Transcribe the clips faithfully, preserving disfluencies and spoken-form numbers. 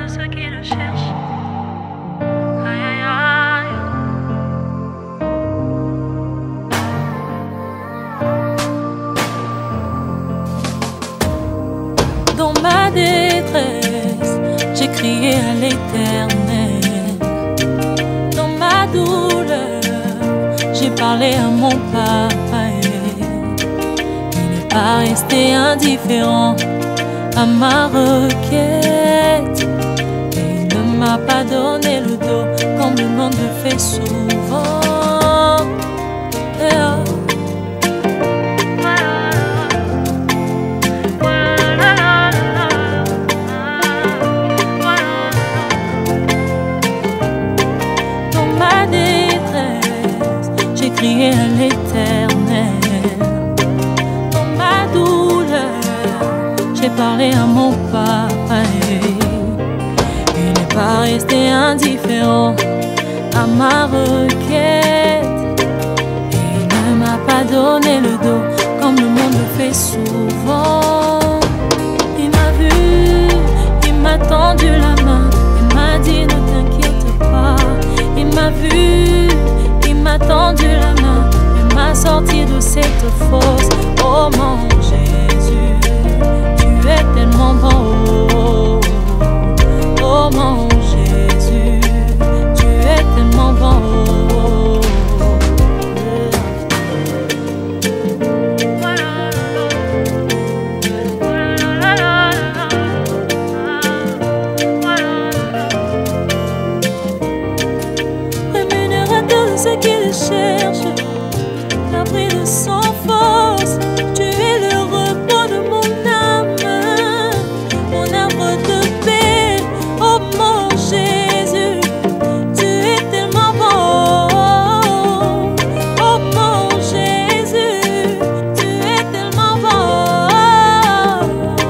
ceux qui le cherchent. Aïe, aïe, aïe. Dans ma détresse, j'ai crié à l'Éternel. Dans ma douleur, j'ai parlé à mon papa. Il n'est pas resté indifférent à ma requête. Et il ne m'a pas donné le dos comme le monde le fait souvent. Et oh. Crier à l'Éternel. Dans ma douleur, j'ai parlé à mon papa. Il n'est pas resté indifférent à ma requête. Et il ne m'a pas donné le dos comme le monde le fait souvent. Il m'a vu, il m'a tendu la main, il m'a dit ne t'inquiète pas. Il m'a vu, il m'a tendu la main, il m'a sorti de cette fosse. Oh mon Jésus, tu es tellement bon. Oh mon Jésus, tu es tellement bon. Rémunérateur de ceux qui le cherchent, l'abri de sans force, tu es le repos de mon âme, mon arbre de paix. Oh mon Jésus, tu es tellement bon. Oh mon Jésus, tu es tellement bon.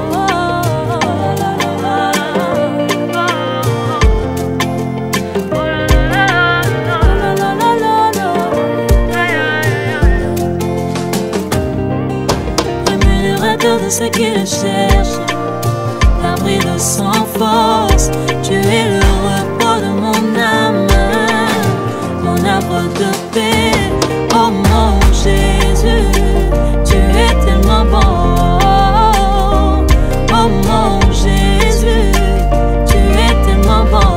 De ceux qui le cherchent, l'abri de sans force, tu es le repos de mon âme, mon arbre de paix. Oh mon Jésus, tu es tellement bon. Oh mon Jésus, tu es tellement bon.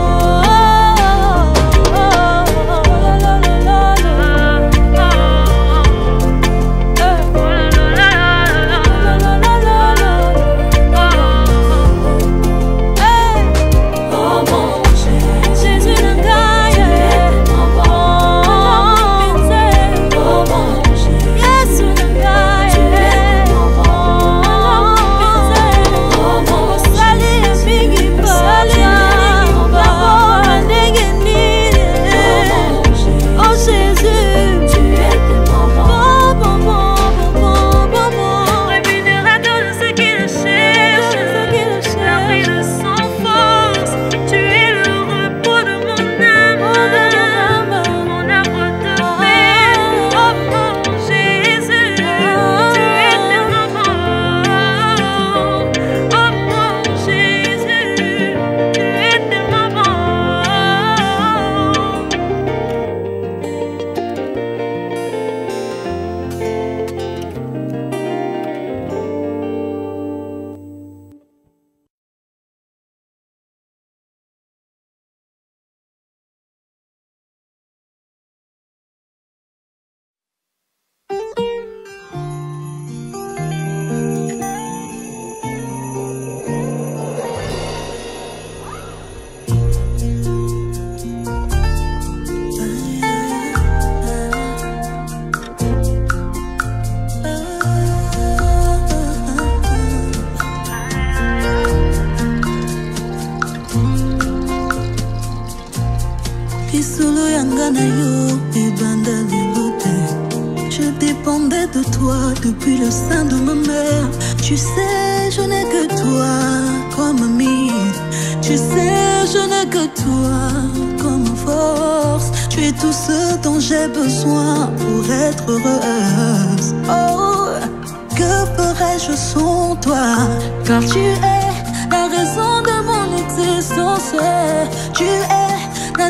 Je dépendais de toi depuis le sein de ma mère. Tu sais, je n'ai que toi comme ami. Tu sais, je n'ai que toi comme force. Tu es tout ce dont j'ai besoin pour être heureuse. Oh, que ferais-je sans toi? Car tu es la raison de mon existence.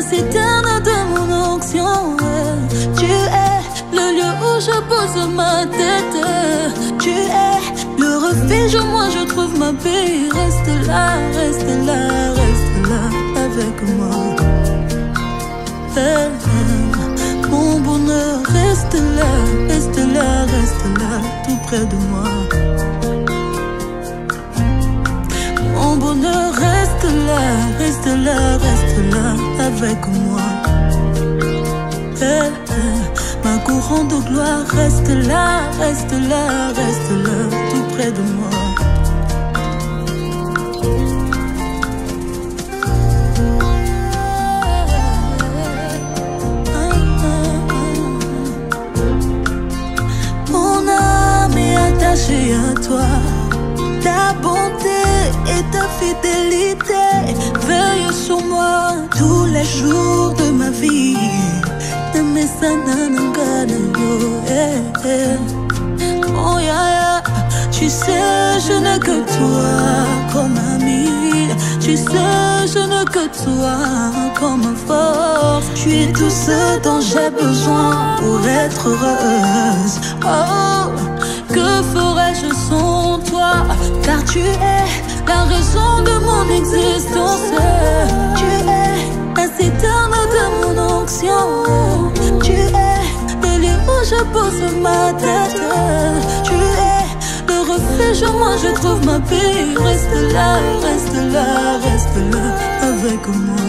citerne de mon onction. Tu es le lieu où je pose ma tête. Tu es le refuge où moi je trouve ma paix. Reste là, reste là, reste là avec moi. Eh, eh, mon bonheur, reste là, reste là, reste là, tout près de moi. Mon bonheur, reste là, reste là, reste là avec moi. Eh, eh, ma couronne de gloire, reste là, reste là, reste là, tout près de moi. À toi, ta bonté et ta fidélité veillent sur moi tous les jours de ma vie. Oh yeah, yeah. Tu sais, je n'ai que toi comme ami. Tu sais, je n'ai que toi comme force. Tu es tout ce dont j'ai besoin pour être heureuse. Oh, que ferais-je sans toi? Car tu es la raison de mon existence. Tu es la citerne de mon onction. Tu es le lieu où je pose ma tête. Tu es le refuge où moi je trouve ma paix. Reste là, reste là, reste là avec moi.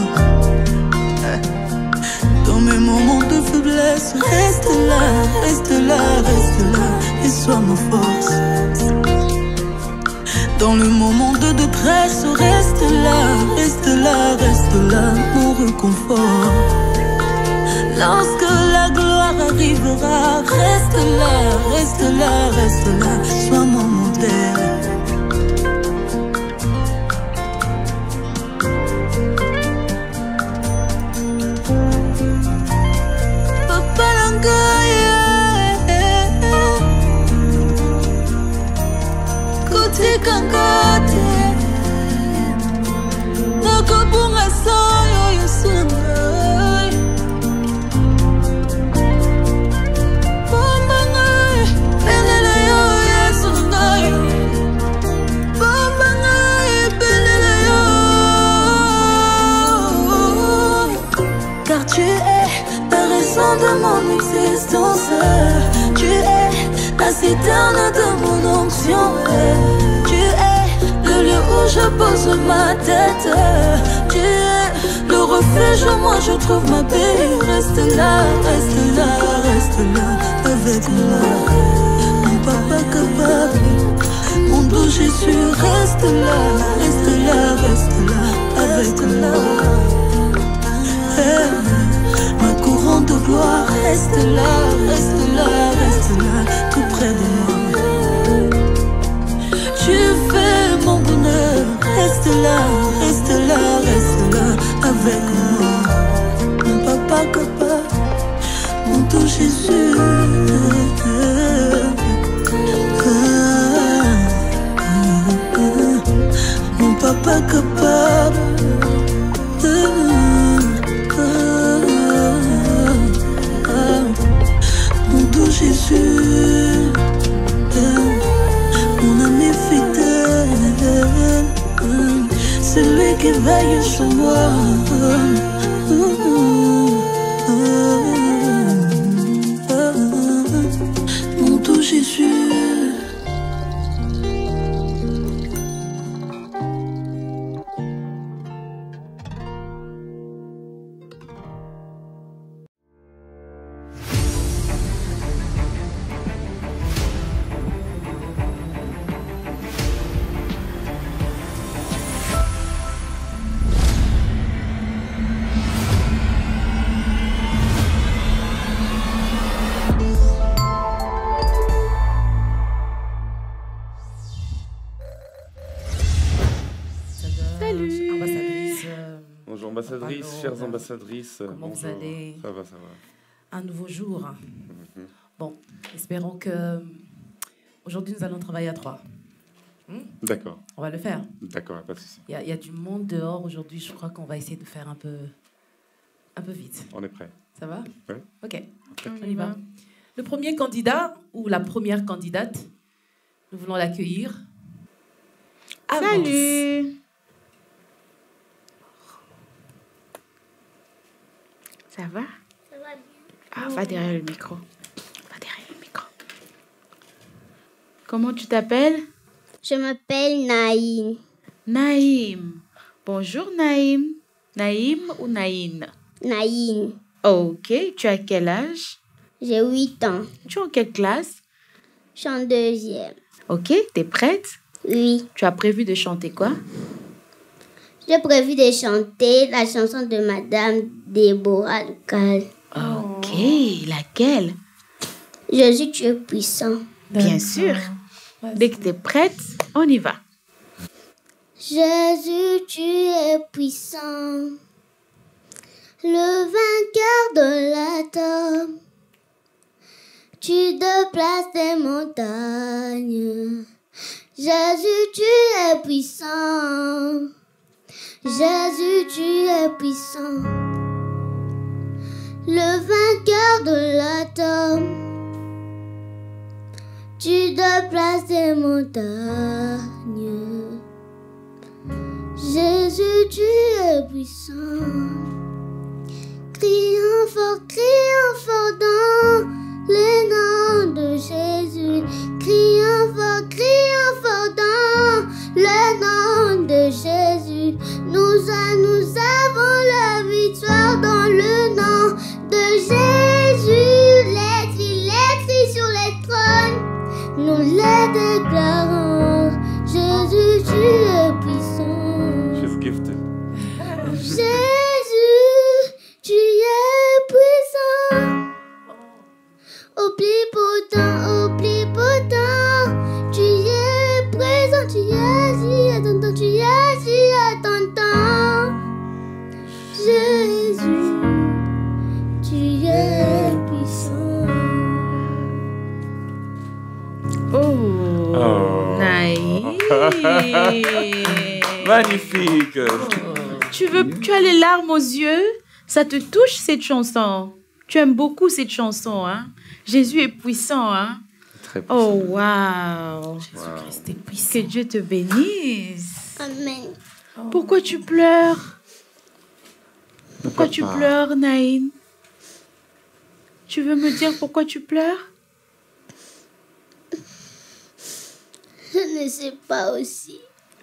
Dans mes moments de faiblesse, reste là, reste là, reste là et sois ma force. Dans le moment de détresse, reste là, reste là, reste là, mon réconfort. Lorsque la gloire arrivera, reste là, reste là, reste là, sois mon modèle. Car tu es la raison de mon existence. Tu es la citerne de mon onction. Tu es le lieu où je pose ma tête. Tu es le refuge où moi je trouve ma paix. Reste là, reste là, reste là avec moi. Mon papa capable, mon doux Jésus, reste là, reste là, reste là avec moi. Hey, ma couronne de gloire, reste là, reste là, reste là, tout près de moi. Tu fais mon bonheur, reste là, reste là, reste là avec moi. Mon papa capable, mon tout Jésus. Mon papa capable. Jésus, mon ami fidèle, celui qui veille sur moi. Mon doux Jésus. Ambassadrice, chères ambassadrices, comment bonjour. Vous allez? Ça va, ça va. Un nouveau jour. Mm-hmm. Bon, espérons que aujourd'hui nous allons travailler à trois. Hmm? D'accord. On va le faire. D'accord, pas de souci. Il y, y a du monde dehors aujourd'hui. Je crois qu'on va essayer de faire un peu Un peu vite. On est prêt. Ça va? Ouais. Ok, Okay. on y va. Le premier candidat ou la première candidate, nous voulons l'accueillir. Avance. Salut. Ça va? Ça va bien. Ah, va derrière le micro. Va derrière le micro. Comment tu t'appelles? Je m'appelle Naïm. Naïm. Bonjour Naïm. Naïm ou Naïn? Naïm. Ok, tu as quel âge? J'ai huit ans. Tu es en quelle classe? Je suis en deuxième. Ok, t'es prête? Oui. Tu as prévu de chanter quoi? J'ai prévu de chanter la chanson de Madame Déborah Cal. Ok, laquelle? Jésus, tu es puissant. Bien sûr. Dès que t'es prête, on y va. Jésus, tu es puissant. Le vainqueur de l'atome. Tu déplaces des montagnes. Jésus, tu es puissant. Jésus, tu es puissant. Le vainqueur de l'atome. Tu déplaces des montagnes. Jésus, tu es puissant. Crions fort, crions fort dans le nom de Jésus. Crions fort, crions fort dans le nom de Jésus. Nous, a, nous avons la victoire dans le nom de Jésus. L'écrit, l'écrit sur les trônes, nous les déclarons. Jésus, tu es puissant. She's gifted. Jésus, tu es puissant. Au plus potent, au plus potent, tu es présent, tu es ici à ton temps, tu es ici à ton temps. Jésus, tu es puissant. Oh, Oh. Naïm. Magnifique. Tu veux, tu as les larmes aux yeux? Ça te touche cette chanson? Tu aimes beaucoup cette chanson, hein? Jésus est puissant, hein? Très puissant. Oh, waouh! Jésus-Christ est puissant. Que Dieu te bénisse. Amen. Pourquoi tu pleures? Pourquoi Papa. tu pleures, Naïm? Tu veux me dire pourquoi tu pleures? Je ne sais pas aussi.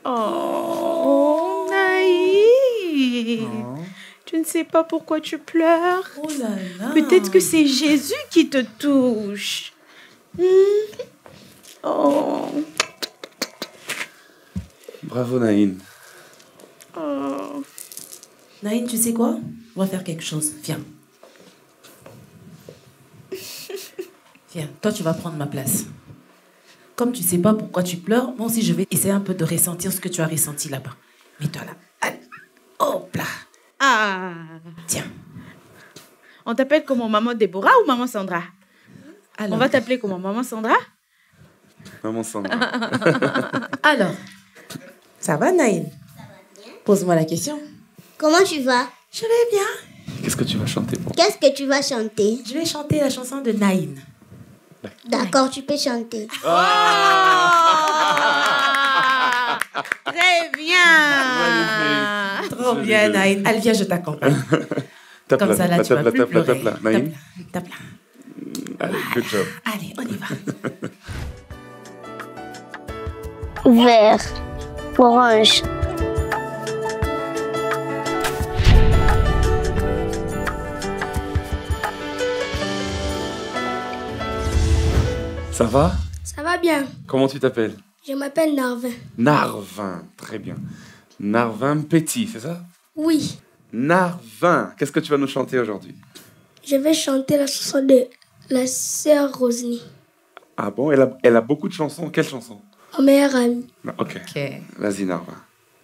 Oh, Naïm! Tu ne sais pas pourquoi tu pleures? Oh là là. Peut-être que c'est Jésus qui te touche. Hmm. Oh. Bravo Naïn. Oh. Naïm, tu sais quoi? On va faire quelque chose. Viens. Viens, toi tu vas prendre ma place. Comme tu sais pas pourquoi tu pleures, moi aussi je vais essayer un peu de ressentir ce que tu as ressenti là-bas. Mets-toi là. Allez. Hop là. Ah. Tiens. On t'appelle comment, maman Déborah ou maman Sandra? Alors, On va t'appeler comment, maman Sandra? Maman Sandra. alors. Ça va, Naïm? Ça va bien. Pose-moi la question. Comment tu vas? Je vais bien. Qu'est-ce que tu vas chanter pour Qu'est-ce que tu vas chanter? Je vais chanter la chanson de Naïm. D'accord, tu peux chanter. Oh. Très bien. Trop bien, Naïm. Allez, viens, je t'accompagne. Tape Comme là, ça, là, tape tu là, vas plus tape là, pleurer. tape là. Naïm. Tape là. Tape là. Allez, good job. Allez, on y va. Vert, orange, Ça va? Ça va bien. Comment tu t'appelles? Je m'appelle Narvin. Narvin. Très bien. Narvin Petit, c'est ça? Oui, Narvin. Qu'est-ce que tu vas nous chanter aujourd'hui? je vais chanter la chanson de la sœur Rosny, Ah bon? Elle a, elle a beaucoup de chansons. Quelle chanson? mon meilleur ami. Non, ok. Ok. Vas-y, Narvin.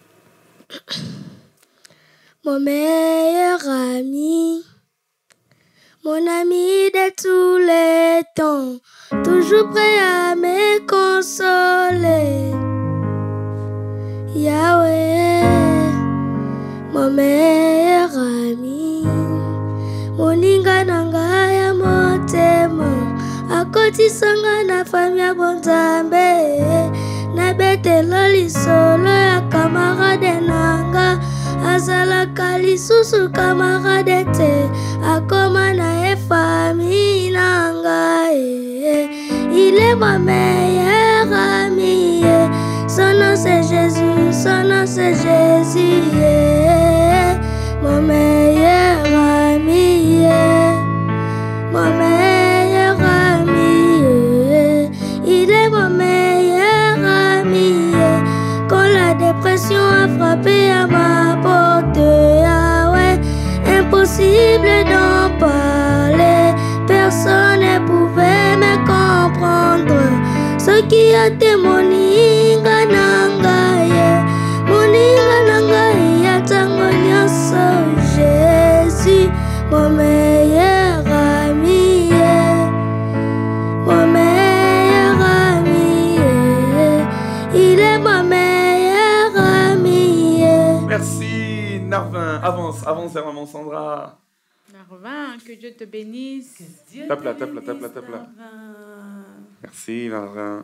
Mon meilleur ami, mon ami de tous les temps, toujours prêt à me consoler. Yahweh, mon meilleur ami, okotisanga na famille ya bonzambe nabetela lisolo ya kamarade nanga azalaka lisusu kamarade te akoma na ye famille nanga il est ma meilleure amie son nom c'est Jésus son nom c'est Jésus mon meilleur ami mon meilleur ami il est mon meilleur ami quand la dépression a frappé à ma porte ah ouais impossible d'en parler personne ne pouvait me comprendre ce qui a été mon inga nanga mon inga nanga ya tango nyonso Jésus mon meilleur ami mon meilleur ami il est mon meilleur ami. Merci Narvin, avance, avance vers maman Sandra. Narvin, que Dieu te bénisse. Dieu Tape là, te tape là, tape là, bénisse, tape là. Narvin. Merci Narvin.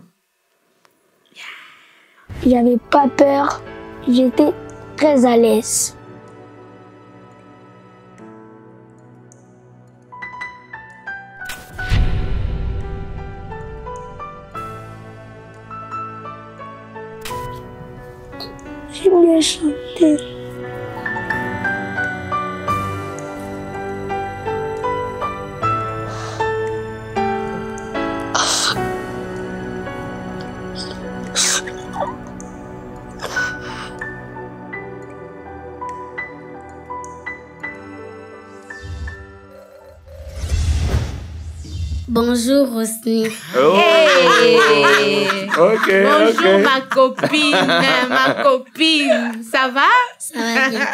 J'avais pas peur, j'étais très à l'aise. J'aime bien chanter. Bonjour Rosny. Oh. Hey. Ok, Bonjour ok. ma copine, ma copine. Ça va? Ça va bien.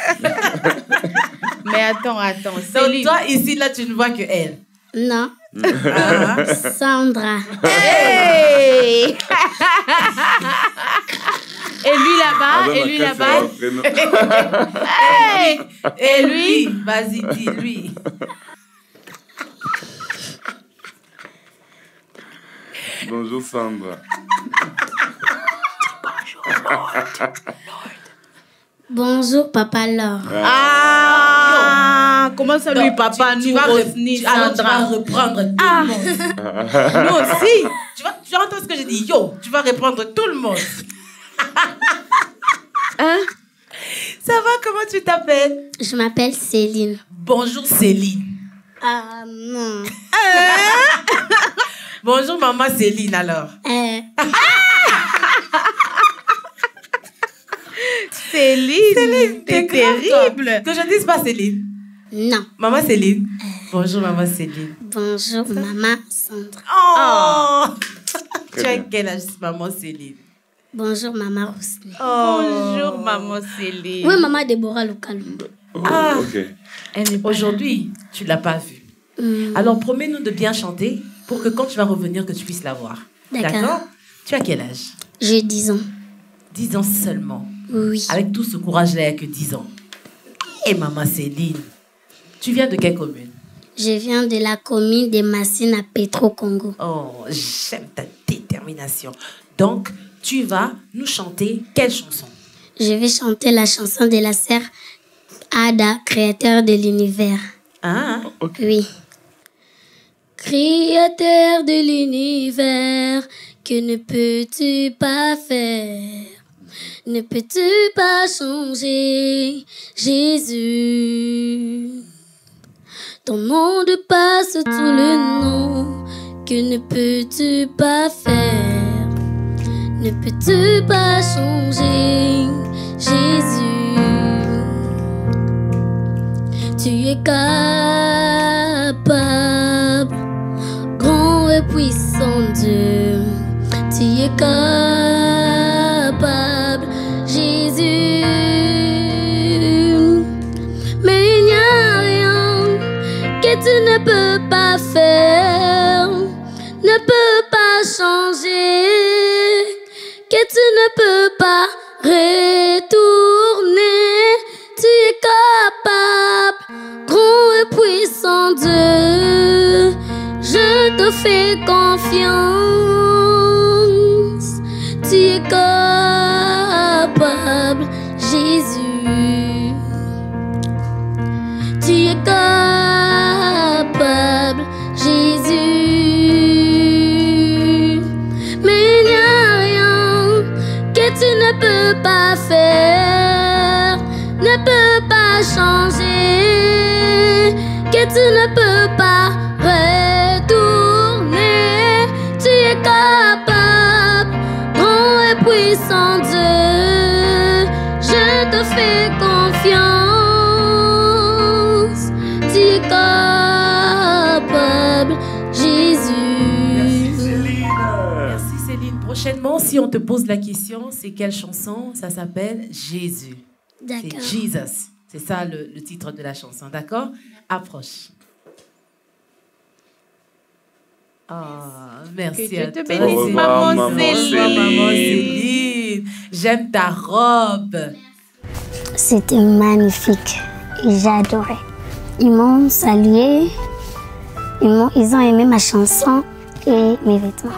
Mais attends, attends. Donc Céline. toi ici là tu ne vois que elle. Non. Ah. Sandra. Hey. Et lui là-bas, Ah, et non, lui non, là-bas. c'est un prénom. Hey. Et lui, vas-y dis lui. Bonjour Sandra. Bonjour Papa Laure. Ah, comment ça lui, Donc, papa, tu, nous, tu vas, re- Rosny, tu- alors tu vas Sandra. reprendre tout Ah. le monde. Nous aussi. Tu vas, tu entends ce que je dis? Yo, tu vas reprendre tout le monde. Hein? Ça va, comment tu t'appelles? Je m'appelle Céline. Bonjour Céline. Ah non. Bonjour maman Céline alors. Euh, Céline, Céline, t'es t'es grave, toi. terrible. Que je dise pas Céline. non. Maman Céline. Bonjour maman Céline. Bonjour Maman Sandra. Oh, Très tu as bien. quel âge maman Céline? Bonjour Maman Rosny. Bonjour, maman Céline. Oui, Maman Déborah Lukalumba. Oh, Ah. ok. Elle n'est pas Aujourd'hui, tu l'as pas vue. Hmm, Alors promets-nous de bien chanter pour que quand tu vas revenir, que tu puisses la voir. D'accord. Tu as quel âge? J'ai dix ans. dix ans seulement. Oui. Avec tout ce courage-là, il n'y a que dix ans. Et maman Céline, tu viens de quelle commune? Je viens de la commune de Massine à Petro-Congo. Oh, j'aime ta détermination. Donc, tu vas nous chanter quelle chanson? Je vais chanter la chanson de la sœur Ada, créateur de l'univers. Ah, Oui. Créateur de l'univers, que ne peux-tu pas faire? Ne peux-tu pas changer, Jésus? Ton nom dépasse tout le nom, que ne peux-tu pas faire? Ne peux-tu pas changer, Jésus? Tu es capable, grand et puissant Dieu. Tu es capable, Jésus. Mais il n'y a rien que tu ne peux pas faire, ne peux pas changer, que tu ne peux pas retourner. Tu es capable, grand et puissant Dieu. Je te fais confiance. Tu es capable, Jésus. Tu es capable, Jésus. Mais il n'y a rien que tu ne peux pas faire, ne peux pas changer, que tu ne peux pas retourner. Tu es capable, grand et puissant Dieu. Je te fais confiance. Tu es capable, Jésus. Merci Céline. Prochainement, si on te pose la question, c'est quelle chanson? Ça s'appelle Jésus. C'est D'accord. Jesus. C'est ça le, le titre de la chanson, d'accord? Approche. Ah, merci Que Dieu à te toi, bénisse, Céline. maman Maman Céline. Maman Céline. J'aime ta robe. C'était magnifique et j'ai adoré. Ils m'ont salué, ils, m'ont, ils ont aimé ma chanson et mes vêtements.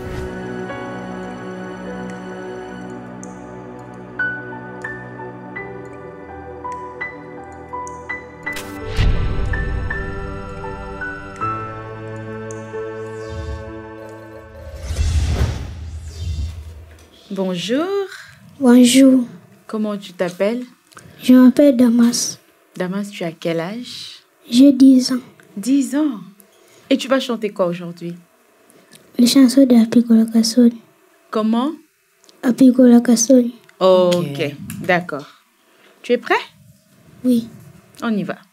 Bonjour. Bonjour, Comment tu t'appelles? je m'appelle Damas. Damas, tu as quel âge? J'ai dix ans. dix ans. Et tu vas chanter quoi aujourd'hui? Les chansons de Apicola Kassoni. Comment? Apicola Kassoni. Ok, Ok. d'accord. Tu es prêt? Oui. On y va.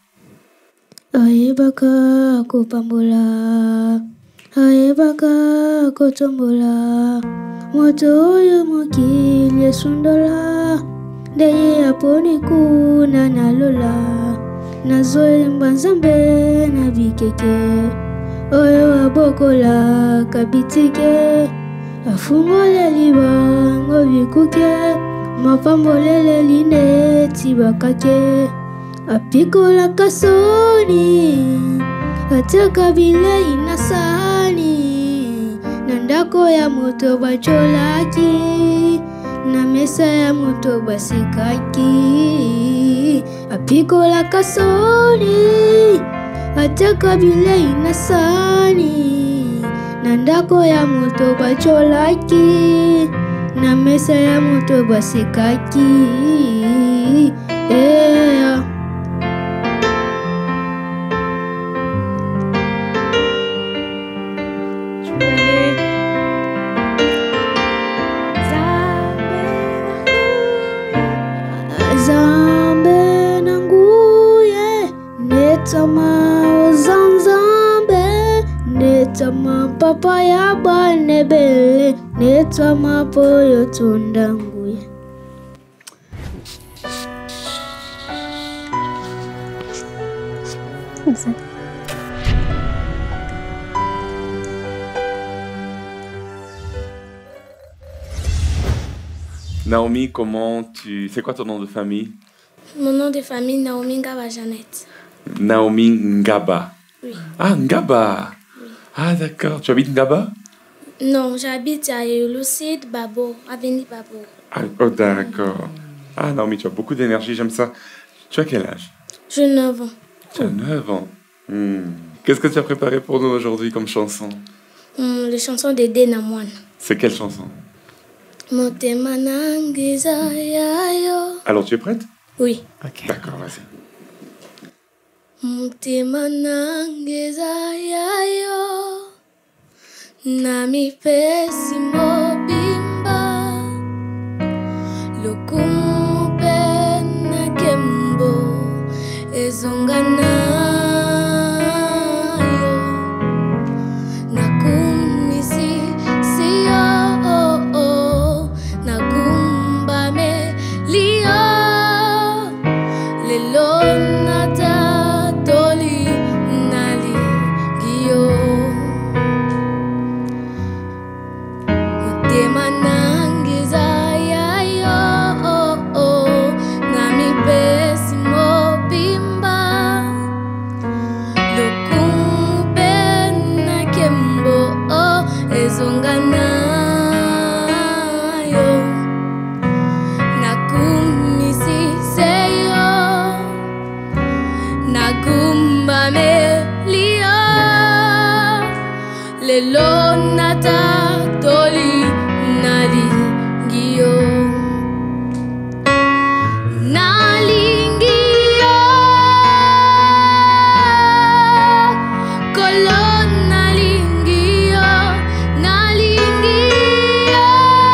Ayebaka kopambola. Ayebaka kotombola. Moto oyo mokili esundola. Ndeye aponi kuna nalola. Nazoyemba nzambe na bikeke. Oyo abokola kabitike. Afungole libango bikuke. Mapambolele lineti bakake. Apikola kasoni. Ataka bilei na sahani. Na ndako ya moto bacholaki. Na mesa ya moto basikaki. Apikola kasoni. Ataka bilei na sahani. Na ndako ya moto bacholaki. Na mesa ya moto basikaki. Yeah. Tu peux aller. Zambe nanguye netama ozanzambe netama papa ya banebele netama poyo tundanguye. Naomi, comment tu... C'est quoi ton nom de famille? Mon nom de famille, Naomi Ngaba Jeannette. Naomi Ngaba. Oui. Ah, Ngaba. Ah, d'accord. Tu habites Ngaba? Non, j'habite à Lucide, Babo, avenue Babo. Ah, oh, d'accord. Ah, Naomi, tu as beaucoup d'énergie, j'aime ça. Tu as quel âge? J'ai neuf ans. Tu as neuf ans. Hmm. Qu'est-ce que tu as préparé pour nous aujourd'hui comme chanson? Hum, les chansons de Dena Moine. C'est quelle chanson? Motema nangiza yayo. Alors, tu es prête? Oui. Ok. D'accord, vas-y. Motema nangiza yayo. Nami pesi mobimba. Lokumu pena kembo. Ezongana. Bimba Tonga nayo nakumisi seyo nagumba melia lelo nata toli nali gio nalingio kolon nalingio nalingio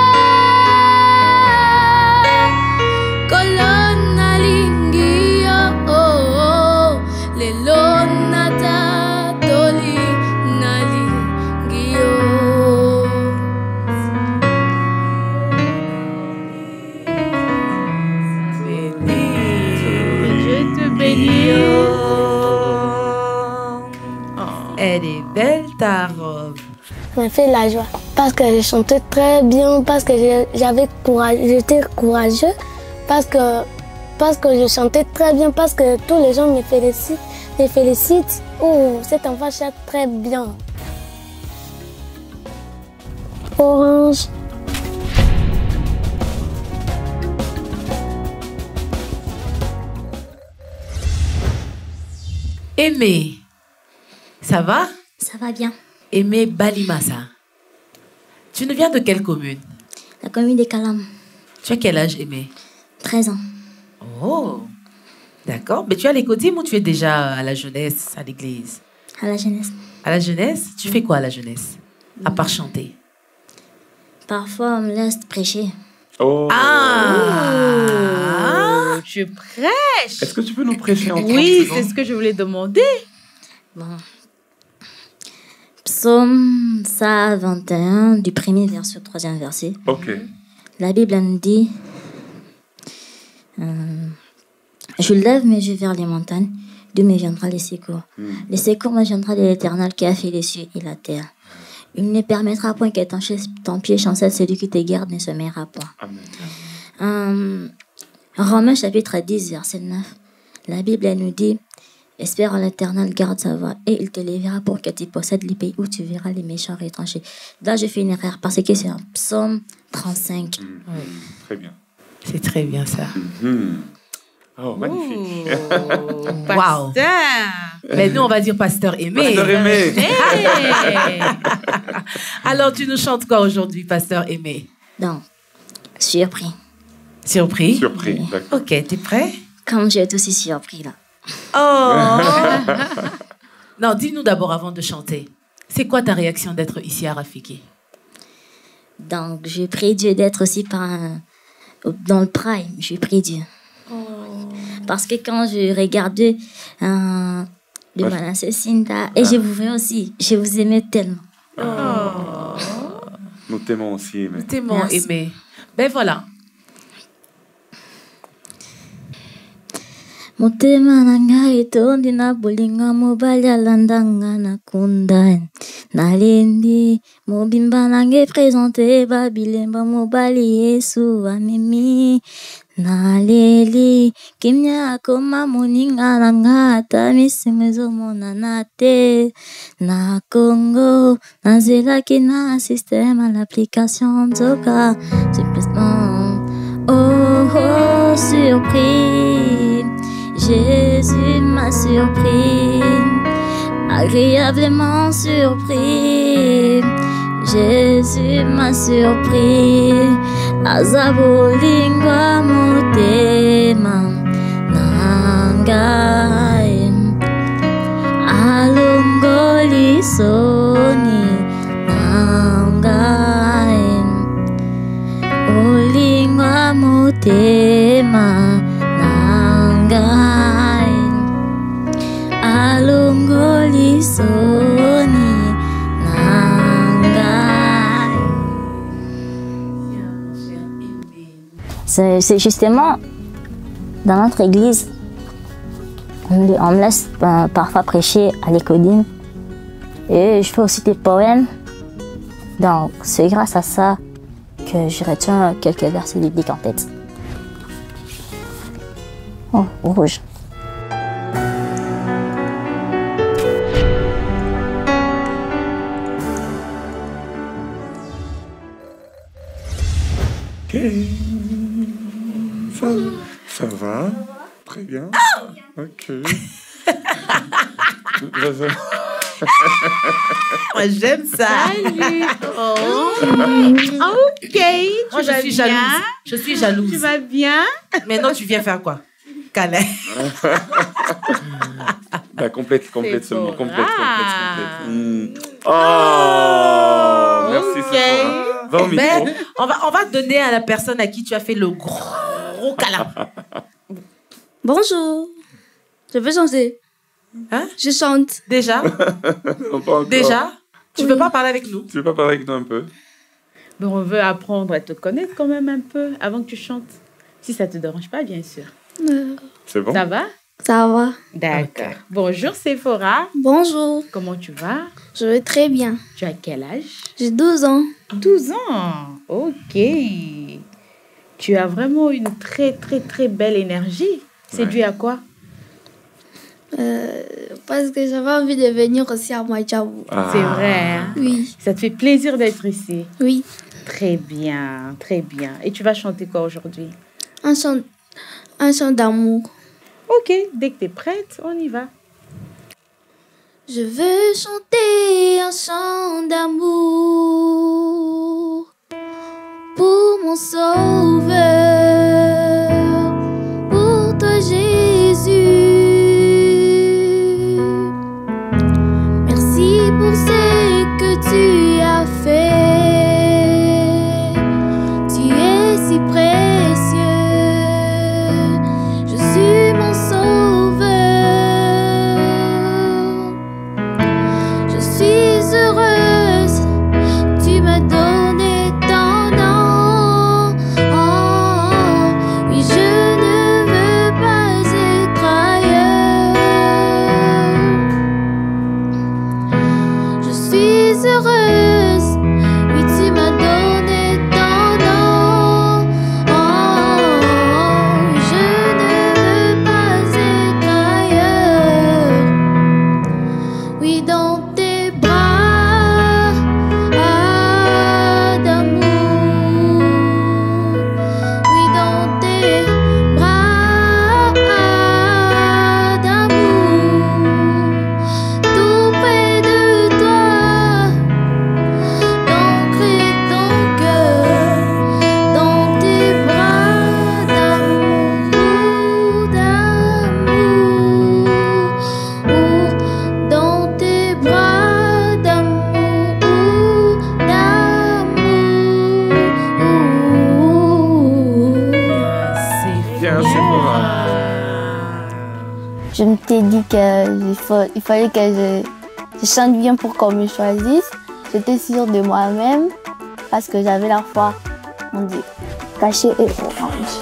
kolon nalingio oh, oh. lelo nata toli nalingio. Je te bénis. Elle est belle ta robe. Ça m'a fait la joie parce que je chantais très bien, parce que je- j'avais courage, j'étais courageux, parce que, parce que je chantais très bien, parce que tous les gens me félicitent, me félicitent. Oh, cet enfant chante très bien. Orange. Aimé, ça va? Ça va bien. Aimé Balimasa. Tu nous viens de quelle commune? La commune des Calam, Tu as quel âge, Aimé? treize ans. Oh, d'accord. Mais tu es à l'écodime ou tu es déjà à la jeunesse, à l'église? À la jeunesse. À la jeunesse, tu fais quoi à la jeunesse? À part chanter. Parfois, on me laisse prêcher. Oh. Ah, Je prêche. Est-ce que tu peux nous prêcher en Oui, trente c'est secondes? ce que je voulais demander. Bon. Psaume cent vingt et un, du premier verset au troisième verset. Ok. La Bible elle nous dit euh, je lève mes yeux vers les montagnes, d'où me viendra les secours. Hmm. Les secours me viendra de l'Éternel qui a fait les cieux et la terre. Il ne permettra point que ton, ch- ton pied chancelle, celui qui te garde ne se mêlera point. Amen. Euh, Romains chapitre dix, verset neuf. La Bible elle nous dit espère en l'Éternel, garde sa voie, et il te lèvera pour que tu possèdes les pays où tu verras les méchants retranchés. Là, je fais une erreur parce que c'est un psaume trente-cinq. Hmm. Très bien. c'est très bien ça. Hmm. Oh, magnifique. Waouh. Pasteur. Mais nous, on va dire pasteur Aimé. Pasteur Aimé. Hey. Alors, tu nous chantes quoi aujourd'hui, pasteur Aimé? Donc, surpris. Surpris? Surpris. D'accord. Ok, t'es prêt? Comme j'ai été aussi surpris là. Oh. Non, dis-nous d'abord avant de chanter. C'est quoi ta réaction d'être ici à Rafiki? Donc, je prie Dieu d'être aussi par un- dans le prime. Je prie Dieu. Parce que quand je regardais euh, le Ouais. Manasseh Sinta, et je vous veux aussi, je vous aimais tellement. Nous t'aimons aussi, Aimé. T'es mon Merci. Aimé. Ben voilà. Motema nanga etondi na bolinga mobali alandanga na kunda nalendi mobimba nange présente babilemba mobali Yesu amemi naleli kimia akoma moninga nanga ata misengo ezomonana te na Congo nazelaki na système à l'application nzoka simplesement oh, oh surpris Jésus m'a surpris, agréablement surpris. Jésus m'a surpris, azabolingwa motema nangai, alongoli soni nangai, olingwa motema nangai alongoli soni nangai. C'est c'est justement dans notre église, on me, on me laisse euh, parfois prêcher à l'écodine et je fais aussi des poèmes. Donc c'est grâce à ça que je retiens quelques versets bibliques en tête. Oh, rouge. Ok. Ça, ça va. Très bien. Ok. Moi, j'aime ça. Salut. Oh. Ok. Moi, je suis jalouse. Je suis jalouse. Tu vas bien? Maintenant, tu viens faire quoi? Câlin. Bah, complète, complète C'est seulement. beau. Complète, complète, Ah. complète. Mm. Oh, merci, Ok. Sephora. Va au Eh ben, micro. on va, on va donner à la personne à qui tu as fait le gros câlin. Bonjour. Je veux chanter. Hein? Je chante. Déjà? Non, pas encore. Déjà? Tu Oui. veux pas parler avec nous? Tu veux pas parler avec nous un peu? Mais on veut apprendre à te connaître quand même un peu avant que tu chantes. Si ça te dérange pas, bien sûr. Euh, C'est bon? Ça va? Ça va. D'accord. Bonjour Sephora. Bonjour. Comment tu vas? Je vais très bien. Tu as quel âge? J'ai douze ans. douze ans. Ok. Tu as vraiment une très très très belle énergie. C'est Ouais. dû à quoi? Euh, parce que j'avais envie de venir aussi à Maïchabou. Ah. C'est vrai, hein? Oui. Ça te fait plaisir d'être ici. Oui. Très bien, très bien. Et tu vas chanter quoi aujourd'hui? Un chant, un chant d'amour. Ok, dès que tu es prête, on y va. Je veux chanter un chant d'amour pour mon sauveur, pour toi Jésus. Merci pour ce que tu as fait. Tu es si précieux. Je suis mon sauveur. Je suis heureuse, tu m'as donné ton nom. Oh, oui, je ne veux pas être ailleurs. Je suis heureuse, oui, tu m'as donné ton nom. Oh, oui, je ne veux pas être ailleurs. Oui, dans tes bras ah, d'amour. Oui, dans tes bras ah, d'amour. Tout près de toi, d'ancrer ton cœur. Dans tes bras d'amour, d'amour. Dans tes bras d'amour, d'amour. Viens, Sephora. Je m'étais dit qu'il faut, il fallait que je, je chante bien pour qu'on me choisisse. J'étais sûre de moi-même parce que j'avais la foi en Dieu. Cachée et orange.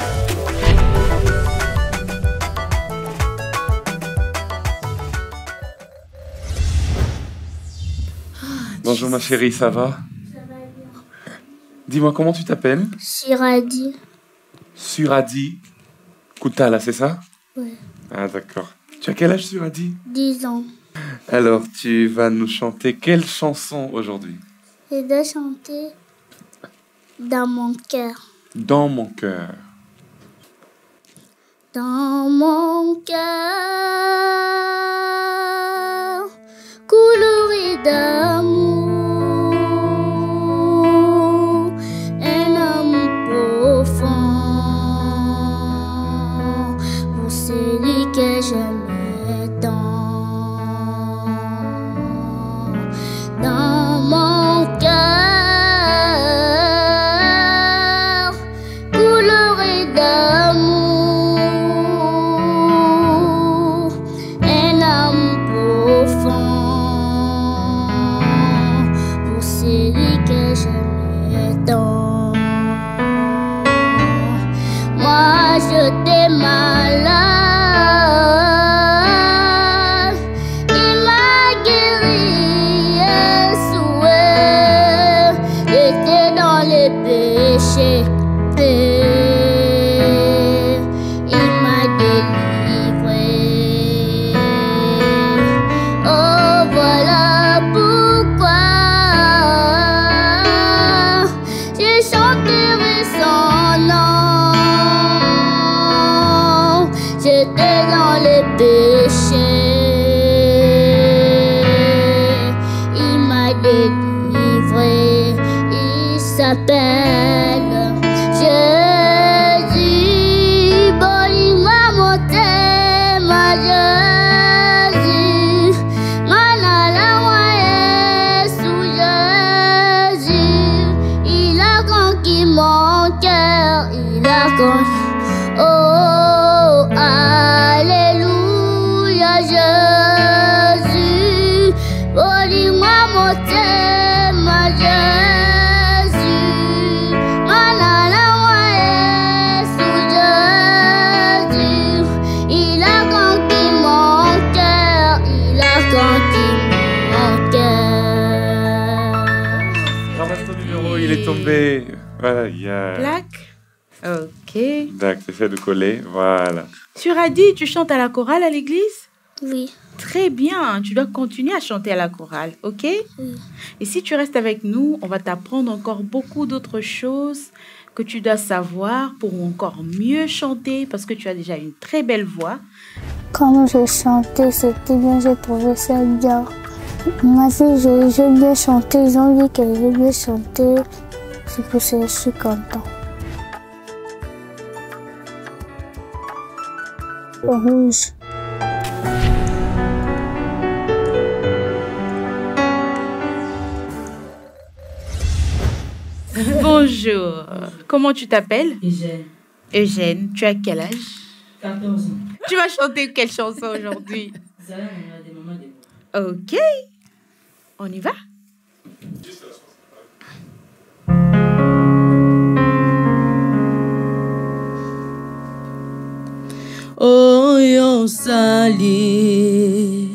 Bonjour ma chérie, ça va? Dis-moi, comment tu t'appelles? Shiradi. Suradi Koutala, c'est ça? Ouais. Ah d'accord. Tu as quel âge, Suradi? dix ans. Alors, tu vas nous chanter quelle chanson aujourd'hui? Et de chanter dans mon cœur. Dans mon cœur. Dans mon cœur, coulerait d'amour, un amour profond pour celui que j'aimais tant. Dans mon cœur, coulerait d'amour, un amour profond pour celui que j'aimais tant. Moi je t'ai malade, il m'a guéri, Yeshua. J'étais dans les péchés, et il m'a délivré. Oh, voilà pourquoi je chanterai sans s'appelle Jésus. Bolinga motema Jésus. Manala wa Yesu Jésus. Il a conquis mon cœur, il a conquis. Oh, alléluia Jésus. Bolinga motema Jésus. Manala wa Yesu Jésus. Il a conquis mon cœur, il a conquis mon cœur. Ramasse ton numéro, il est tombé. Voilà, il y a... Plaque. Ok. D'accord, c'est fait de coller, voilà. Sur Adi, tu chantes à la chorale à l'église? Oui. Très bien, tu dois continuer à chanter à la chorale, ok? Oui. Et si tu restes avec nous, on va t'apprendre encore beaucoup d'autres choses que tu dois savoir pour encore mieux chanter parce que tu as déjà une très belle voix. Quand j'ai chanté, c'était bien, j'ai trouvé ça bien. Moi aussi, j'ai j'ai bien chanté, ils ont dit que j'ai bien chanté. C'est pour ça que je suis content. Rouge. Bonjour, comment tu t'appelles? Eugène, Eugène, tu as quel âge? quatorze ans. Tu vas chanter quelle chanson aujourd'hui? Zala Mama de Maman de Bois. Ok, on y va? Oyo sali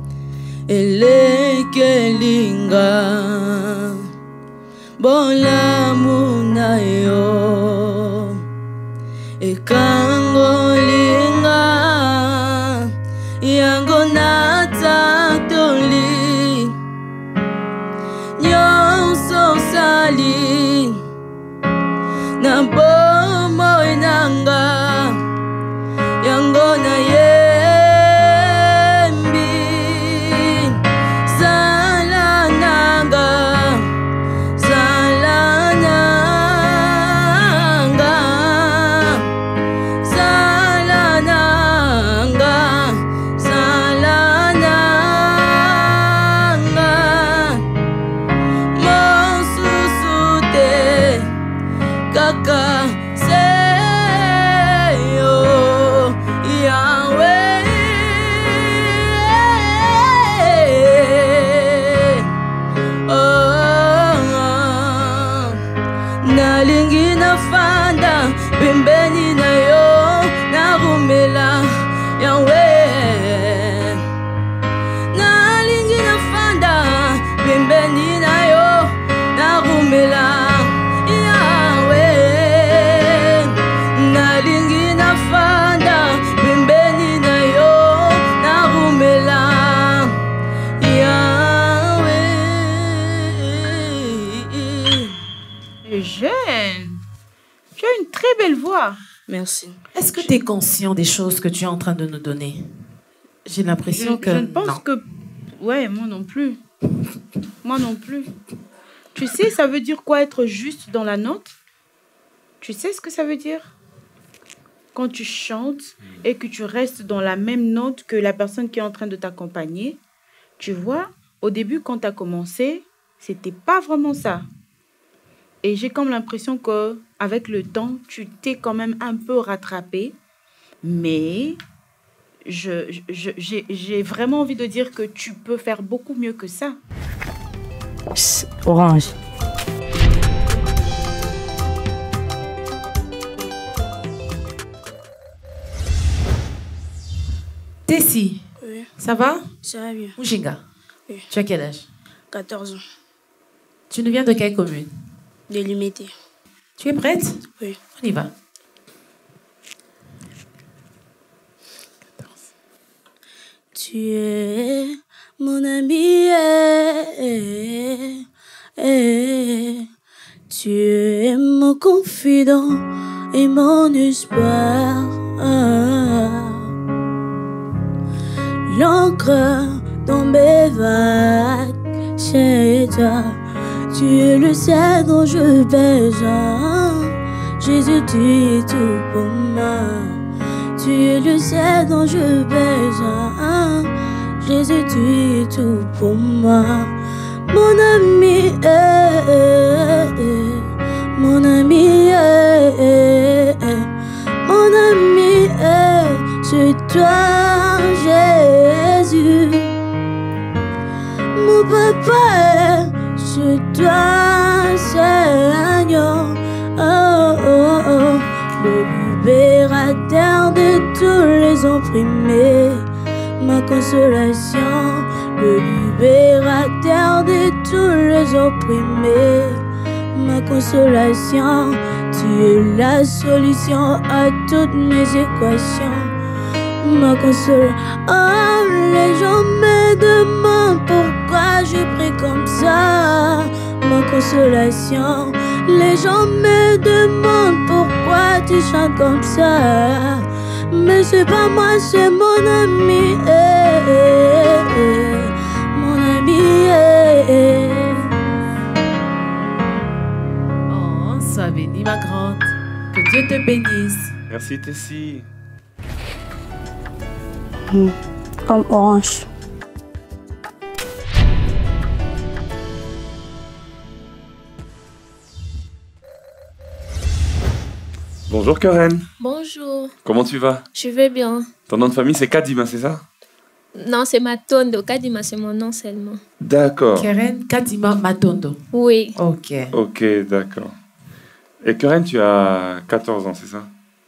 elekelinga bolamu na yo ekangolinga yango natatoli nyonso sali na bomoi nanga yango na yembi zala nanga zala nanga zala nanga zala nanga mosusu te kaka nalingi nafanda pembeni na yo narumela yawe nalingi nafanda pembeni na yo narumela yawe nalingi nafanda pembeni na yo narumela yawe. Eugène, tu as une très belle voix. Merci. Est-ce que tu es conscient des choses que tu es en train de nous donner? J'ai l'impression Je, que je ne pense non. que... Ouais, moi non plus. Moi non plus. Tu sais, ça veut dire quoi être juste dans la note? Tu sais ce que ça veut dire? Quand tu chantes et que tu restes dans la même note que la personne qui est en train de t'accompagner, tu vois, au début, quand tu as commencé, c'était pas vraiment ça. Et j'ai comme l'impression que avec le temps, tu t'es quand même un peu rattrapé. Mais je, je, j'ai, j'ai vraiment envie de dire que tu peux faire beaucoup mieux que ça. Orange. Tessie, Oui, ça va? ça va bien. Mujinga, Oui. tu as quel âge? quatorze ans. Tu nous viens de quelle commune? De l'imiter. Tu es prête? Oui. On y va. Tu es mon ami, eh, eh, tu es mon confident et mon espoir. L'encre dans mes vagues, c'est toi. Tu es le ciel dont je besoin. Jésus, tu es tout pour moi. Tu es le ciel dont je besoin. Jésus, tu es tout pour moi. Mon ami, eh, eh, eh. Mon ami, eh, eh, eh. Mon ami, eh, c'est toi, Jésus. Mon papa, eh, c'est toi, Seigneur. Oh, oh, oh. Le libérateur de tous les opprimés, ma consolation. Le libérateur de tous les opprimés, ma consolation. Tu es la solution à toutes mes équations, ma consolation. Oh, les gens me demandent pourquoi je prie comme ça, ma consolation. Les gens me demandent pourquoi tu chantes comme ça, mais c'est pas moi, c'est mon ami, eh, eh, eh, mon ami, eh, eh. Oh, sois bénie, ma grande. Que Dieu te bénisse. Merci, Tessie. Mmh. Comme orange. Bonjour Karen. Bonjour. Comment tu vas? Je vais bien. Ton nom de famille c'est Kadima, c'est ça? Non, c'est Matondo. Kadima, c'est mon nom seulement. D'accord. Karen Kadima Matondo. Oui. Ok. Ok, d'accord. Et Karen, tu as quatorze ans, c'est ça?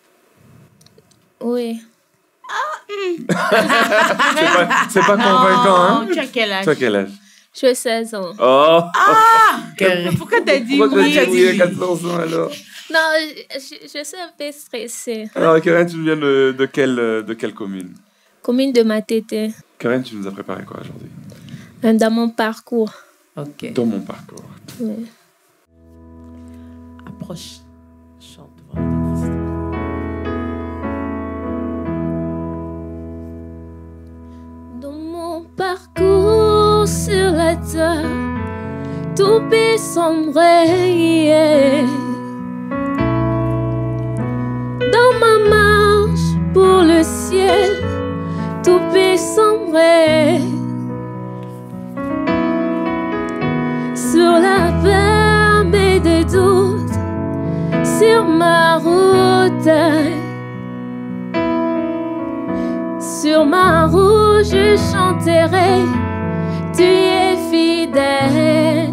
Oui. C'est pas, c'est pas convaincant, hein? Tu as quel âge? Tu as quel âge? J'ai seize ans. Oh! Ah! Pourquoi t'as dit Pourquoi oui? t'as dit oui à quatorze ans alors? Non, je, je suis un peu stressée. Alors Karen, tu viens de, de, quelle, de quelle commune? Commune de Matete. Karen, tu nous as préparé quoi aujourd'hui? Dans mon parcours. Ok. Dans mon parcours. Oui. Approche. Chante. Dans mon parcours sur la terre, tout peut sombrer. Dans ma marche pour le ciel, tout peut sombrer. Sur la ferme des doutes, sur ma route, sur ma route, je chanterai, tu es fidèle.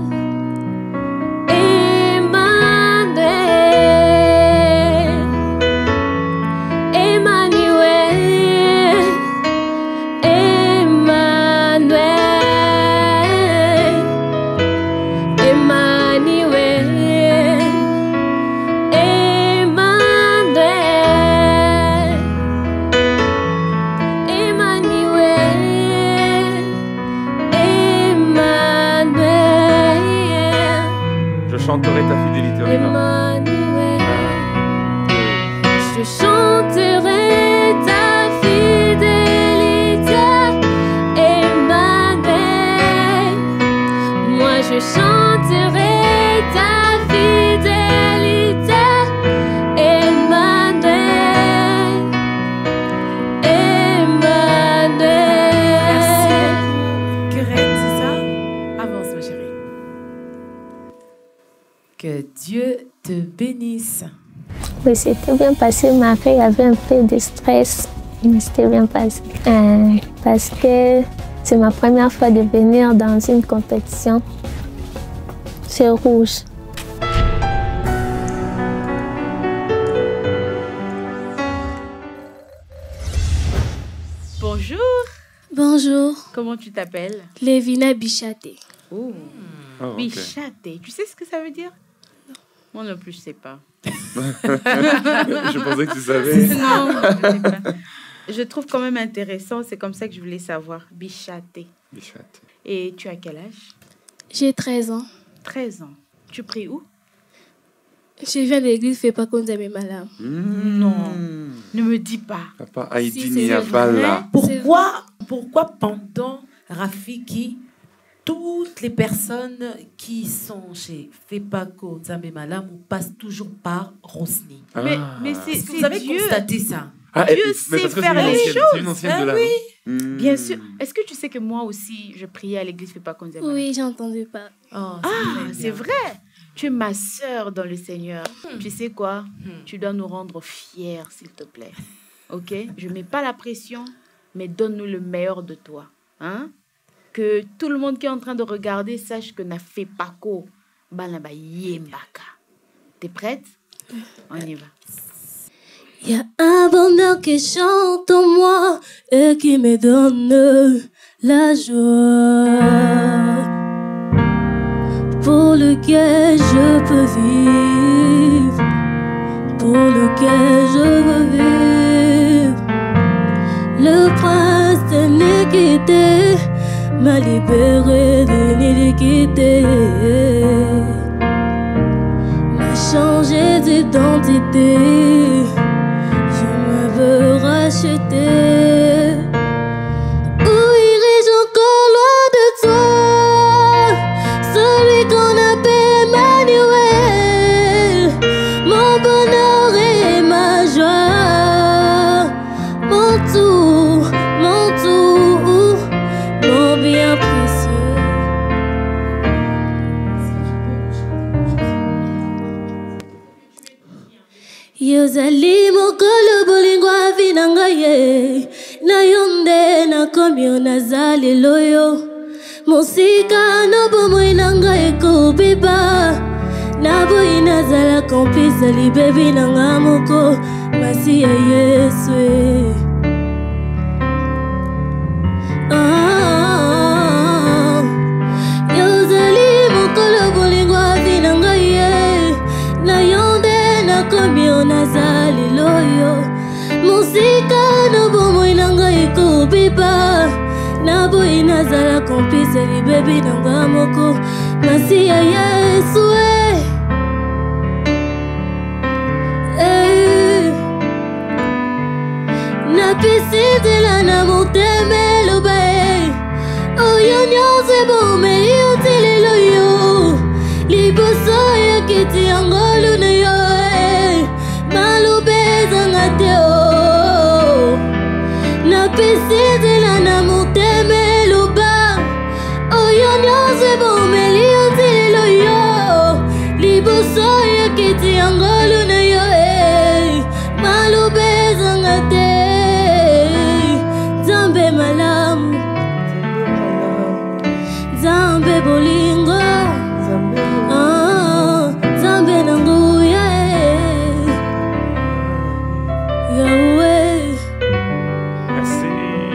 Je chanterai ta fidélité. Emmanuel, je chanterai ta fidélité. Emmanuel, moi je chanterai ta fidélité. Emmanuel, Emmanuel. Merci beaucoup. Karen, c'est ça? Avance, ma chérie. Que Dieu te bénisse. Oui, c'était bien passé. Ma fille avait un peu de stress, mais c'était bien passé. Euh, parce que c'est ma première fois de venir dans une compétition. C'est rouge. Bonjour. Bonjour. Comment tu t'appelles? Lévina Bichaté. Oh. Oh, ok. Bichaté. Tu sais ce que ça veut dire? Non. Moi non plus, je sais pas. Je pensais que tu savais. Non, je sais pas. Je trouve quand même intéressant. C'est comme ça que je voulais savoir. Bichaté. Bichaté. Et tu as quel âge? J'ai treize ans. treize ans. Tu pries où? Je viens de l'église, fais pas comme mes malades. Mmh. Non, ne me dis pas. Papa Si, Haïti c'est n'y a vrai. pas là. Pourquoi, pourquoi pendant Rafiki toutes les personnes qui sont chez Fepako Nzambe Malamu passent toujours par Rosny. Ah. Mais, mais c'est Est-ce que c'est vous avez Dieu. constaté ça? Ah, Dieu et- mais sait parce que faire c'est une les ancienne- choses. C'est une ancienne Ah de la. oui. Hmm. Bien sûr. Est-ce que tu sais que moi aussi, je priais à l'église Fais pas qu'on dise Oui, j'ai entendu pas. Oh, Ah, très c'est bien. vrai. Tu es ma sœur dans le Seigneur. Hmm. Tu sais quoi? Hmm. Tu dois nous rendre fiers, s'il te plaît. Ok? Je mets pas la pression, mais donne-nous le meilleur de toi. Hein? Que tout le monde qui est en train de regarder sache que n'a fait pas ko. Balaba yembaka. T'es prête? On y va. Il y a un bonheur qui chante en moi et qui me donne la joie, pour lequel je peux vivre, pour lequel je veux vivre. Le prince de l'iniquité m'a libéré de l'iniquité, m'a changé d'identité. Je me veux racheter. Où irai-je encore loin de toi, celui qu'on appelle Emmanuel, mon bonheur et ma joie, mon tout, mon tout, mon bien précieux. Yozali mokolo bolingo avinanga ye, na yonde na komio nazali loyo, mosika no bomoi nanga ekobeba, na boyi nazala kompisa libebi nanga moko, masi ya Yesu e. Ah, yozali mokolo bolingo avinanga ye, na yonde na komio nazali loyo, mosika no bomoi nanga ekobeba, na boyi nazala kompisa libebi nanga moko, masi ya Yesu e. Eh, napesi nzela na motema eloba e, oyo nyonso ebomeli oti lelo yo, liboso ya kiti ya ngolu na yo e, maloba ezanga te o. Napesi nzela na motema eloba, oyo nyonso ebomeli oti lelo yo, liboso ya kiti ya ngolu na yo e, maloba ezanga te. Nzambe malamu, Nzambe bolingo, ah, Nzambe na nguya e, Yahweh. Merci.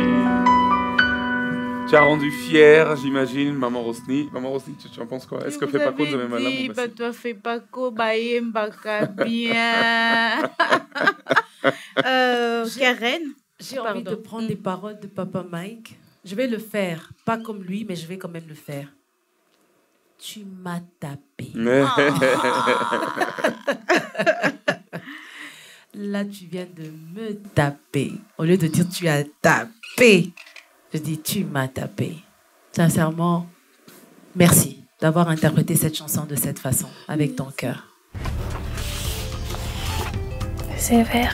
Tu as rendu fière, j'imagine, maman Rosny. Maman Rosny, tu, tu en penses quoi? Est-ce que Vous fait pas compte de avez mes malades dit, bah, toi, fais pas ko, bah, yembaka bien. euh, Karen, J'ai envie Pardon. de prendre les paroles de Papa Mike. Je vais le faire. Pas comme lui, mais je vais quand même le faire. Tu m'as tapé. Mais- Là, tu viens de me taper. Au lieu de dire tu as tapé, je dis tu m'as tapé. Sincèrement, merci d'avoir interprété cette chanson de cette façon, avec ton cœur. C'est vert.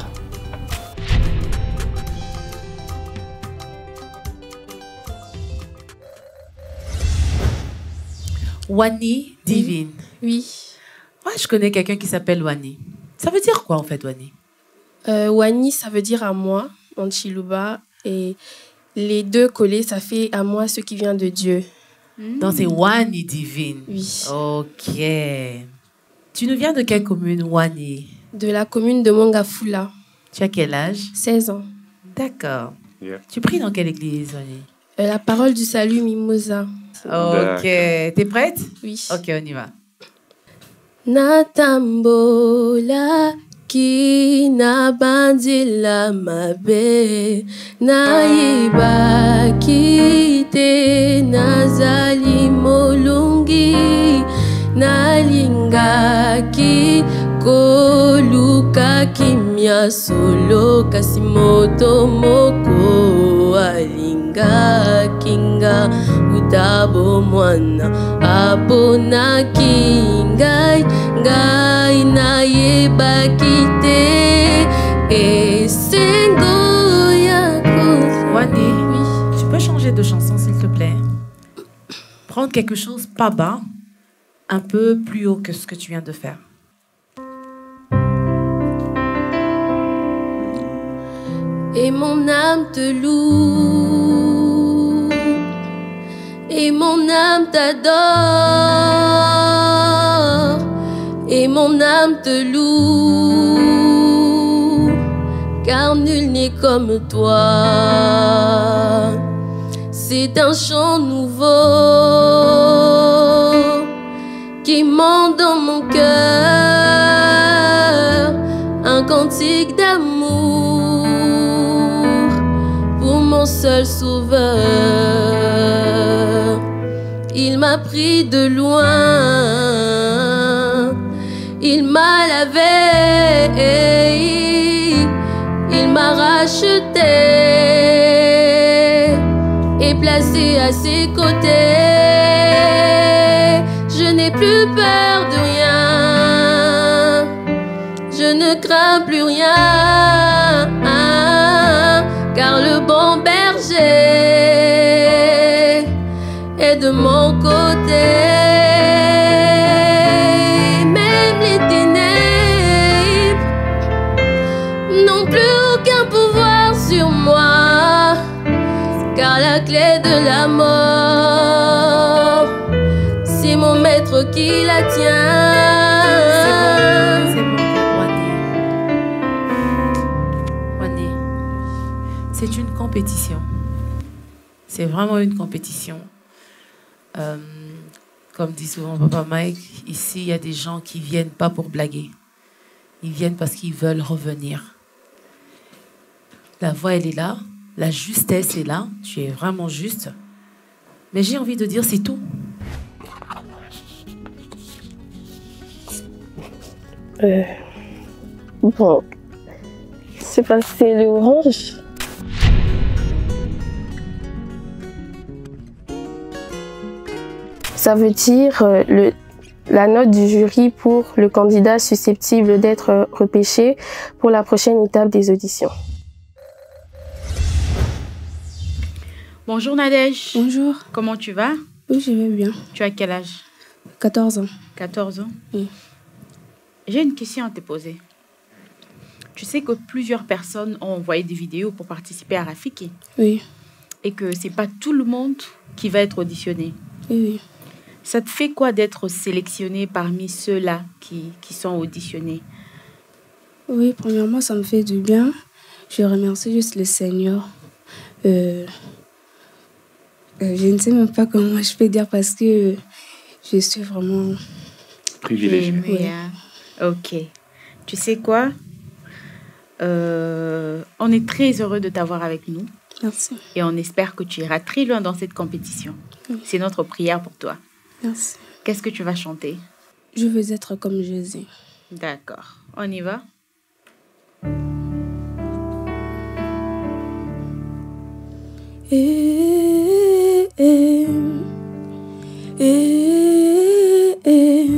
Wani Divine. Oui. Ouais, je connais quelqu'un qui s'appelle Wani. Ça veut dire quoi en fait, Wani? Euh, Wani, ça veut dire à moi, en Chiluba. Et les deux collés, ça fait à moi ce qui vient de Dieu. Donc c'est Wani Divine. Oui. Ok. Tu nous viens de quelle commune, Wani? De la commune de Mongafula. Tu as quel âge? seize ans. D'accord. Yeah. Tu pries dans quelle église, Wani? Euh, la parole du salut, Mimosa. Ok. T'es prête? Oui. Ok, on y va. Natambola kina bandila mabe naiba kite nazali molungi nalingaki koluka kimia solo kasi moto moko alingaki nga tabo mwana aponaki ngai ngai nayebaki te esengo ya kozwa. Wani, tu peux changer de chanson s'il te plaît? Prendre quelque chose pas bas, un peu plus haut que ce que tu viens de faire. Et mon âme te loue, et mon âme t'adore, et mon âme te loue, car nul n'est comme toi. C'est un chant nouveau qui monte dans mon cœur, un cantique d'amour pour mon seul sauveur. Il m'a pris de loin, il m'a lavé, il m'a racheté et placé à ses côtés. Je n'ai plus peur de rien, je ne crains plus rien, car le bon berger est de mon côté. Même les ténèbres n'ont plus aucun pouvoir sur moi, car la clé de la mort, c'est mon maître qui la tient. C'est bon, c'est bon, Wani. Wani, c'est une compétition. C'est vraiment une compétition. Euh, comme dit souvent Papa Mike, ici, il y a des gens qui viennent pas pour blaguer. Ils viennent parce qu'ils veulent revenir. La voix, elle est là. La justesse est là. Tu es vraiment juste. Mais j'ai envie de dire, c'est tout. Euh, bon, c'est passé l'orange. Ça veut dire euh, le, la note du jury pour le candidat susceptible d'être repêché pour la prochaine étape des auditions. Bonjour Nadège. Bonjour. Comment tu vas? Oui, je vais bien. Tu as quel âge? quatorze ans. quatorze ans? Oui. J'ai une question à te poser. Tu sais que plusieurs personnes ont envoyé des vidéos pour participer à Rafiki. Oui. Et que c'est pas tout le monde qui va être auditionné. Oui, oui. Ça te fait quoi d'être sélectionné parmi ceux-là qui, qui sont auditionnés? Oui, premièrement, ça me fait du bien. Je remercie juste le Seigneur. Euh, euh, je ne sais même pas comment je peux dire parce que je suis vraiment... privilégié. Oui, hein. Ok. Tu sais quoi? Euh, on est très heureux de t'avoir avec nous. Merci. Et on espère que tu iras très loin dans cette compétition. Oui. C'est notre prière pour toi. Merci. Qu'est-ce que tu vas chanter? Je veux être comme Jésus. D'accord. On y va? Et, et, et, et,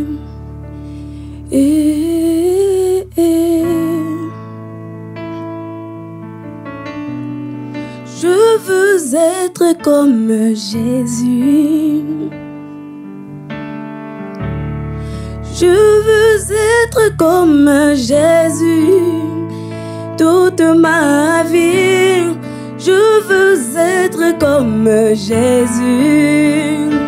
et, et. Je veux être comme Jésus. Je veux être comme Jésus toute ma vie. Je veux être comme Jésus.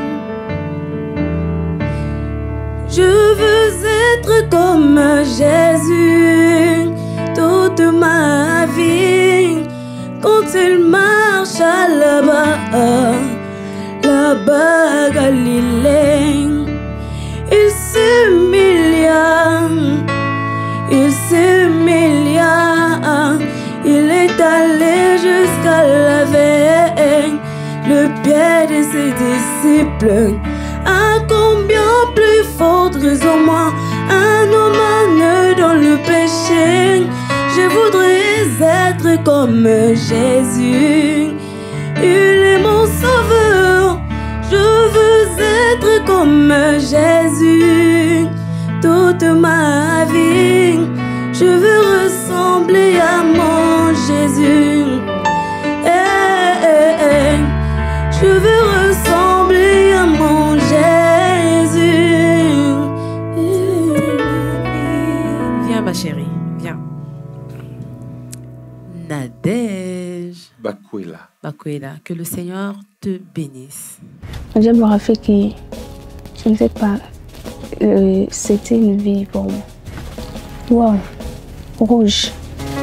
Je veux être comme Jésus toute ma vie. Quand il marche là-bas, là-bas Galilée, il s'humilia, il s'humilia, il est allé jusqu'à laver le pied de ses disciples. À combien plus forte raison moi, un homme dans le péché, je voudrais être comme Jésus. Il est mon sauveur, je comme Jésus. Toute ma vie, je veux ressembler à mon Jésus. Eh, eh, eh. Je veux ressembler à mon Jésus. Viens ma chérie, viens. Nadège. Bakwela. Bakwela, que le Seigneur te bénisse. Dieu m'aura fait que, je ne sais pas, euh, c'était une vie pour moi. Wow, rouge.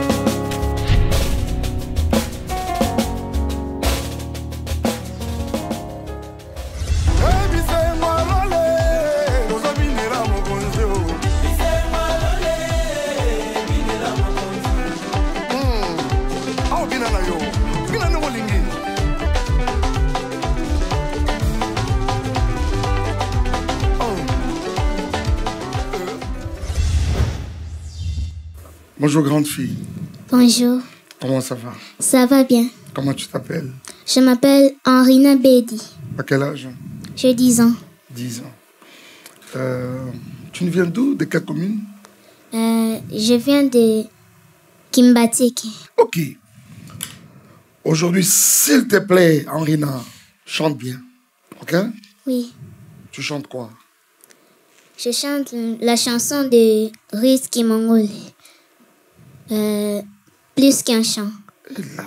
Bonjour grande fille. Bonjour. Comment ça va? Ça va bien. Comment tu t'appelles? Je m'appelle Henrina Bédi. À quel âge? J'ai dix ans. dix ans. Euh, tu nous viens d'où? De quelle commune? Euh, je viens de Kimbatik. Ok. Aujourd'hui, s'il te plaît, Henrina, chante bien. Ok? Oui. Tu chantes quoi? Je chante la chanson de Rizky Mongol. Euh, plus qu'un chant. Et là.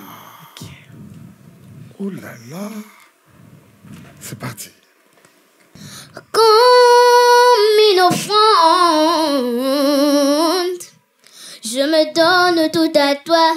Oh là là. C'est parti. Comme une offrande, je me donne tout à toi.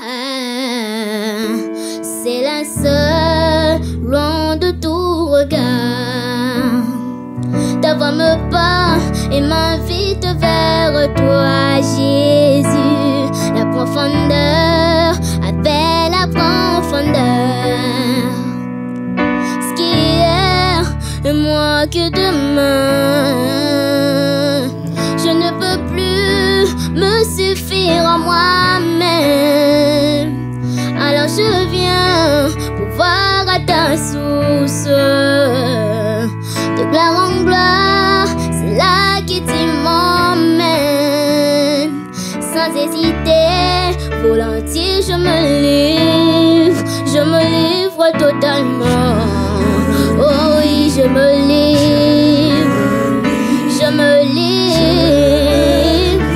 C'est la seule, loin de tout regard. Ta voix me parle et m'invite vers toi, Jésus. La profondeur, avec la profondeur. Ce qui est et moi que demain. Je ne peux plus me suffire à moi-même. Alors je viens pour voir à ta source. De gloire en gloire, c'est là que tu m'emmènes. Sans hésiter, volontiers je me livre. Je me livre totalement. Oh oui, je me livre. Je me livre.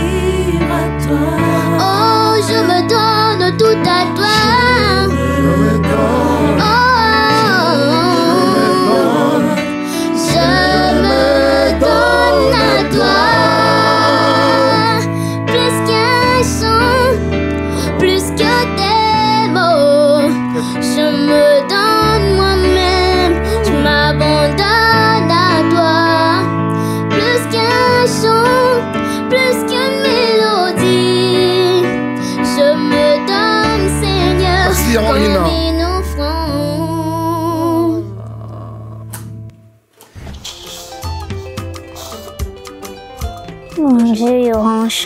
Oh, je me donne tout à toi. J'ai eu orange.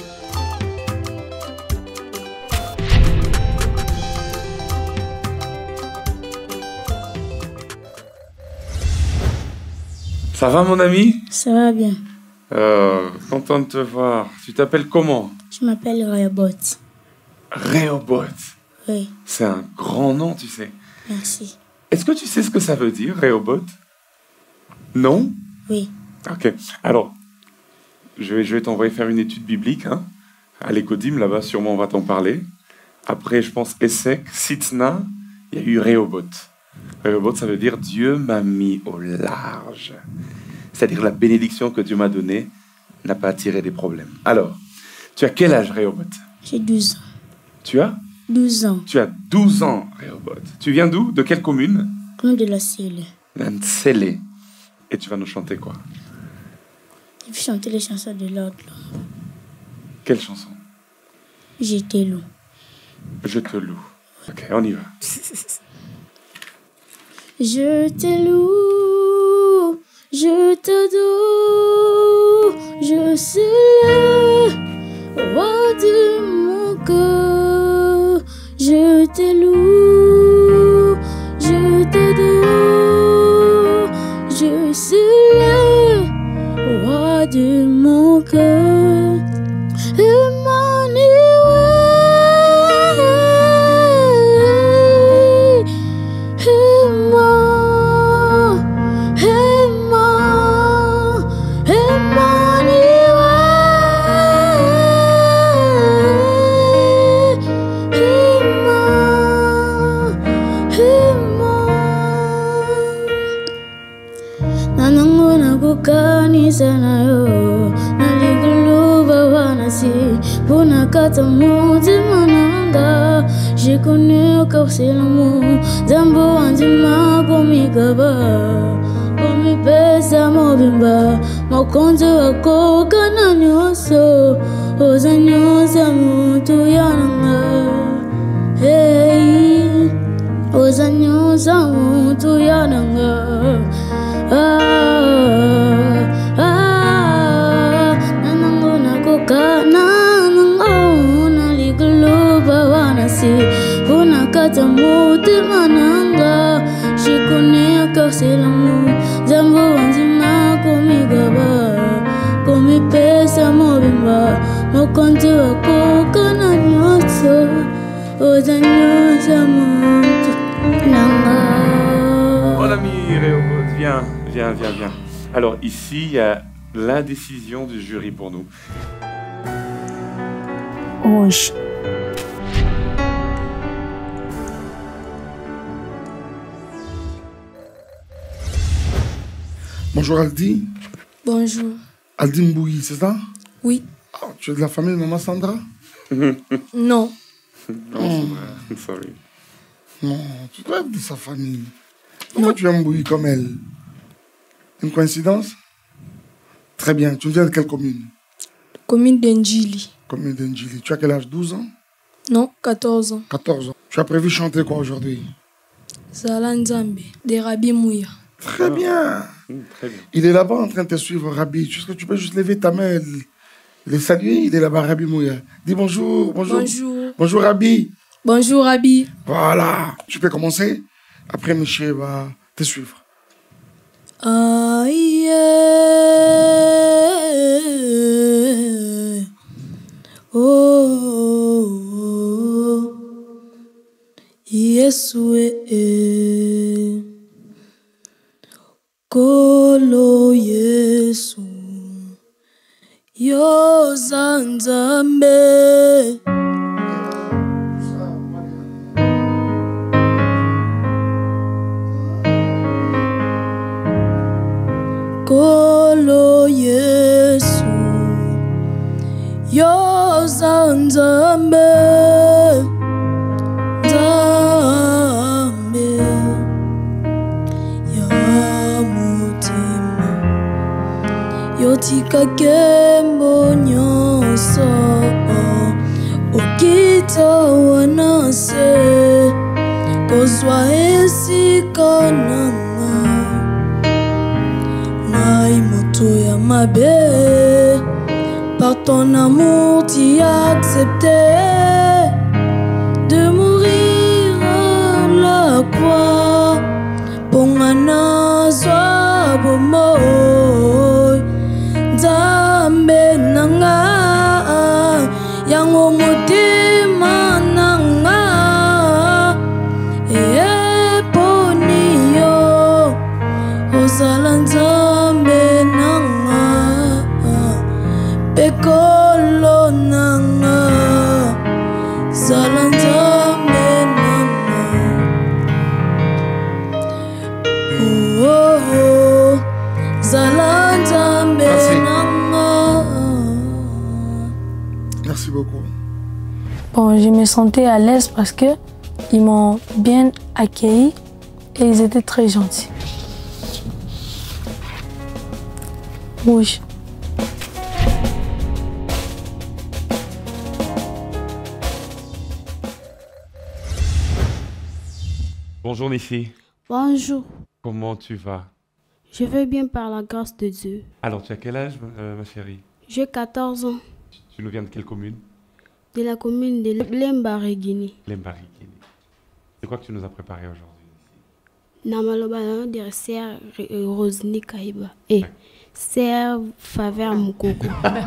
Ça va mon ami? Ça va bien. Euh, content de te voir. Tu t'appelles comment? Je m'appelle Rehoboth. Rehoboth. Oui. C'est un grand nom, tu sais. Merci. Est-ce que tu sais ce que ça veut dire, Rehoboth? Non? Oui. Ok. Alors, je vais, je vais t'envoyer faire une étude biblique, hein, à l'Écodim, là-bas, sûrement on va t'en parler. Après, je pense, Essek, Sitna, il y a eu Rehoboth. Rehoboth, ça veut dire Dieu m'a mis au large. C'est-à-dire la bénédiction que Dieu m'a donnée n'a pas attiré des problèmes. Alors, tu as quel âge, Rehoboth? J'ai douze ans. Tu as douze ans. Tu as douze ans, Rehoboth. Tu viens d'où? De quelle commune? Commune de la Célé. La Nsélé. Et tu vas nous chanter quoi? Je vais chanter les chansons de l'ordre. Quelle chanson? Je te loue. Je te loue. Ok, on y va. Je te loue, je t'adore, je suis le roi de mon cœur. Je te loue, je t'adore, je suis le Punakata moti mananga. J'ai connu au cœur c'est l'amour. Zambo andima komigaba. Komi pesa mobimba. Mokonzo wako kana nyoso. Oza nyosa mutu yananga. Hey, oza nyosa mutu yananga. Ah, ah, nanango nakoka nanango naliguluba wanasi. Punakata muti mananga. J'ai connu un cœur c'est l'amour. Zambo wanzima komigaba. Komi pesa mobimba. Mokonzi wako kana nyoso. Oza nyosa mutu nanga. Mon ami Rehoboth, viens, viens, viens, viens. Alors ici, il y a la décision du jury pour nous. Rouge. Bonjour Aldi. Bonjour. Aldi Mbouyi, c'est ça? Oui. Oh, tu es de la famille de Maman Sandra? Non. Non, c'est vrai. Sorry. Non, tu dois être de sa famille. Pourquoi tu es Mbouyi comme elle? Une coïncidence? Très bien. Tu viens de quelle commune? Commune d'Endjili. Commune d'Endjili. Tu as quel âge? douze ans? Non, quatorze ans. quatorze ans. Tu as prévu chanter quoi aujourd'hui? Zala Nzambe, de Rabbi Mouya. Très bien. Mmh, très bien. Il est là-bas en train de te suivre, Rabbi. Est-ce que tu peux juste lever ta main, le saluer? Il est là-bas, Rabbi Mouya. Dis bonjour, bonjour. Bonjour. Bonjour, Rabbi. Bonjour, Rabbi. Voilà. Tu peux commencer. Après, Michel va te suivre. Aïe. Oh. Yesu. Kolo Yesu. Yo Zanzambe. Kolo Yesu. Yo Zanzambe. Zambe. Ya mutima. Yotika kembo nyonso. Okita wanase. Kozwa esika nanga. Ngai moto ya mabe. Par ton amour t'y as accepté de mourir à la croix. Pongana zwa bomoy. Nzambe nanga. Yango mutima nanga. Eponi yo. Ozala Nzambe nanga. Pekolo nanga. Zala Nzambe nanga. Oh, oh, oh. Zala Nzambe nanga. Merci beaucoup. Bon, je me sentais à l'aise parce que ils m'ont bien accueilli et ils étaient très gentils. Rouge. Bonjour Nissi. Bonjour. Comment tu vas? Je vais bien par la grâce de Dieu. Alors, tu as quel âge, euh, ma chérie? J'ai quatorze ans. Tu, tu nous viens de quelle commune? De la commune de Lembaréguini. Lembaréguini. C'est quoi que tu nous as préparé aujourd'hui? Namaloba de Serre Rosny Kaiba. Et Serre Faveur Moukoko.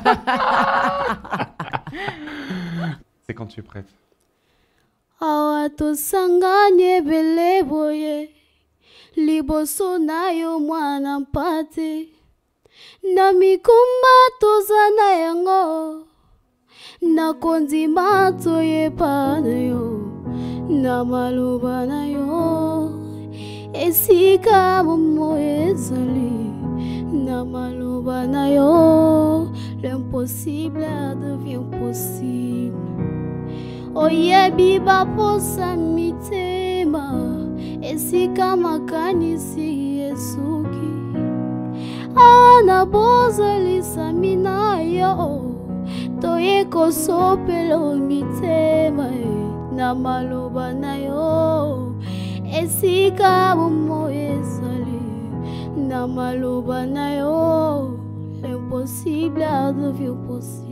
C'est quand tu es prête? Awa tosanganye bele boye. Liboso na yo mwana mpate. Na mikumba tozana yango. Na kondima toyepa na yo. Na maloba na yo. Esika momo ezali. Na maloba na yo. Le l'impossible devient possible. Oyebi baposa mitema esika makanisi esuki ana bozalisa mina yo toye kosopelo mitema na maloba na yo esika bomo ezali na maloba na yo l'impossible devient possible.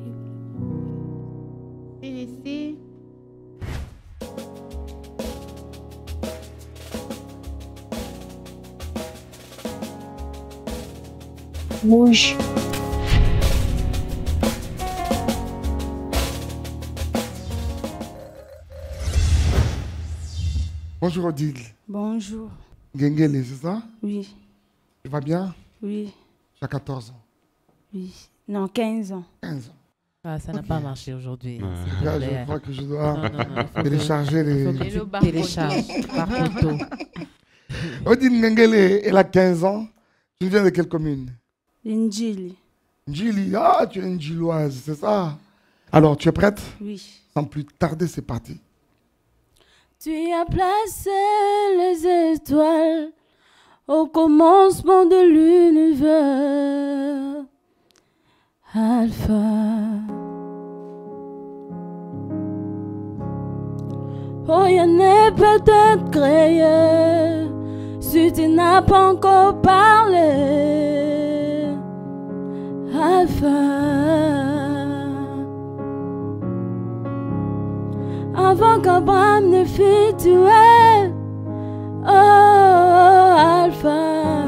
Ici. Rouge. Bonjour Odile. Bonjour. Gengele, c'est ça? Oui. Tu vas bien? Oui. Tu as quatorze ans. Oui. Non, quinze ans. quinze ans. Ah, ça n'a pas marché aujourd'hui. Là, je crois que je dois Non, non, non, il faut télécharger que- les... il faut que tu télécharges par photo. Odile Ngengele, elle a quinze ans. Tu viens de quelle commune? Njili. Njili, ah, tu es une Njiloise, c'est ça? Alors, tu es prête? Oui. Sans plus tarder, c'est parti. Tu as placé les étoiles au commencement de l'univers. Alpha. Rien n'est peut-être créé si tu n'as pas encore parlé. Alpha. Avant qu'Abraham ne fût tué, oh Alpha,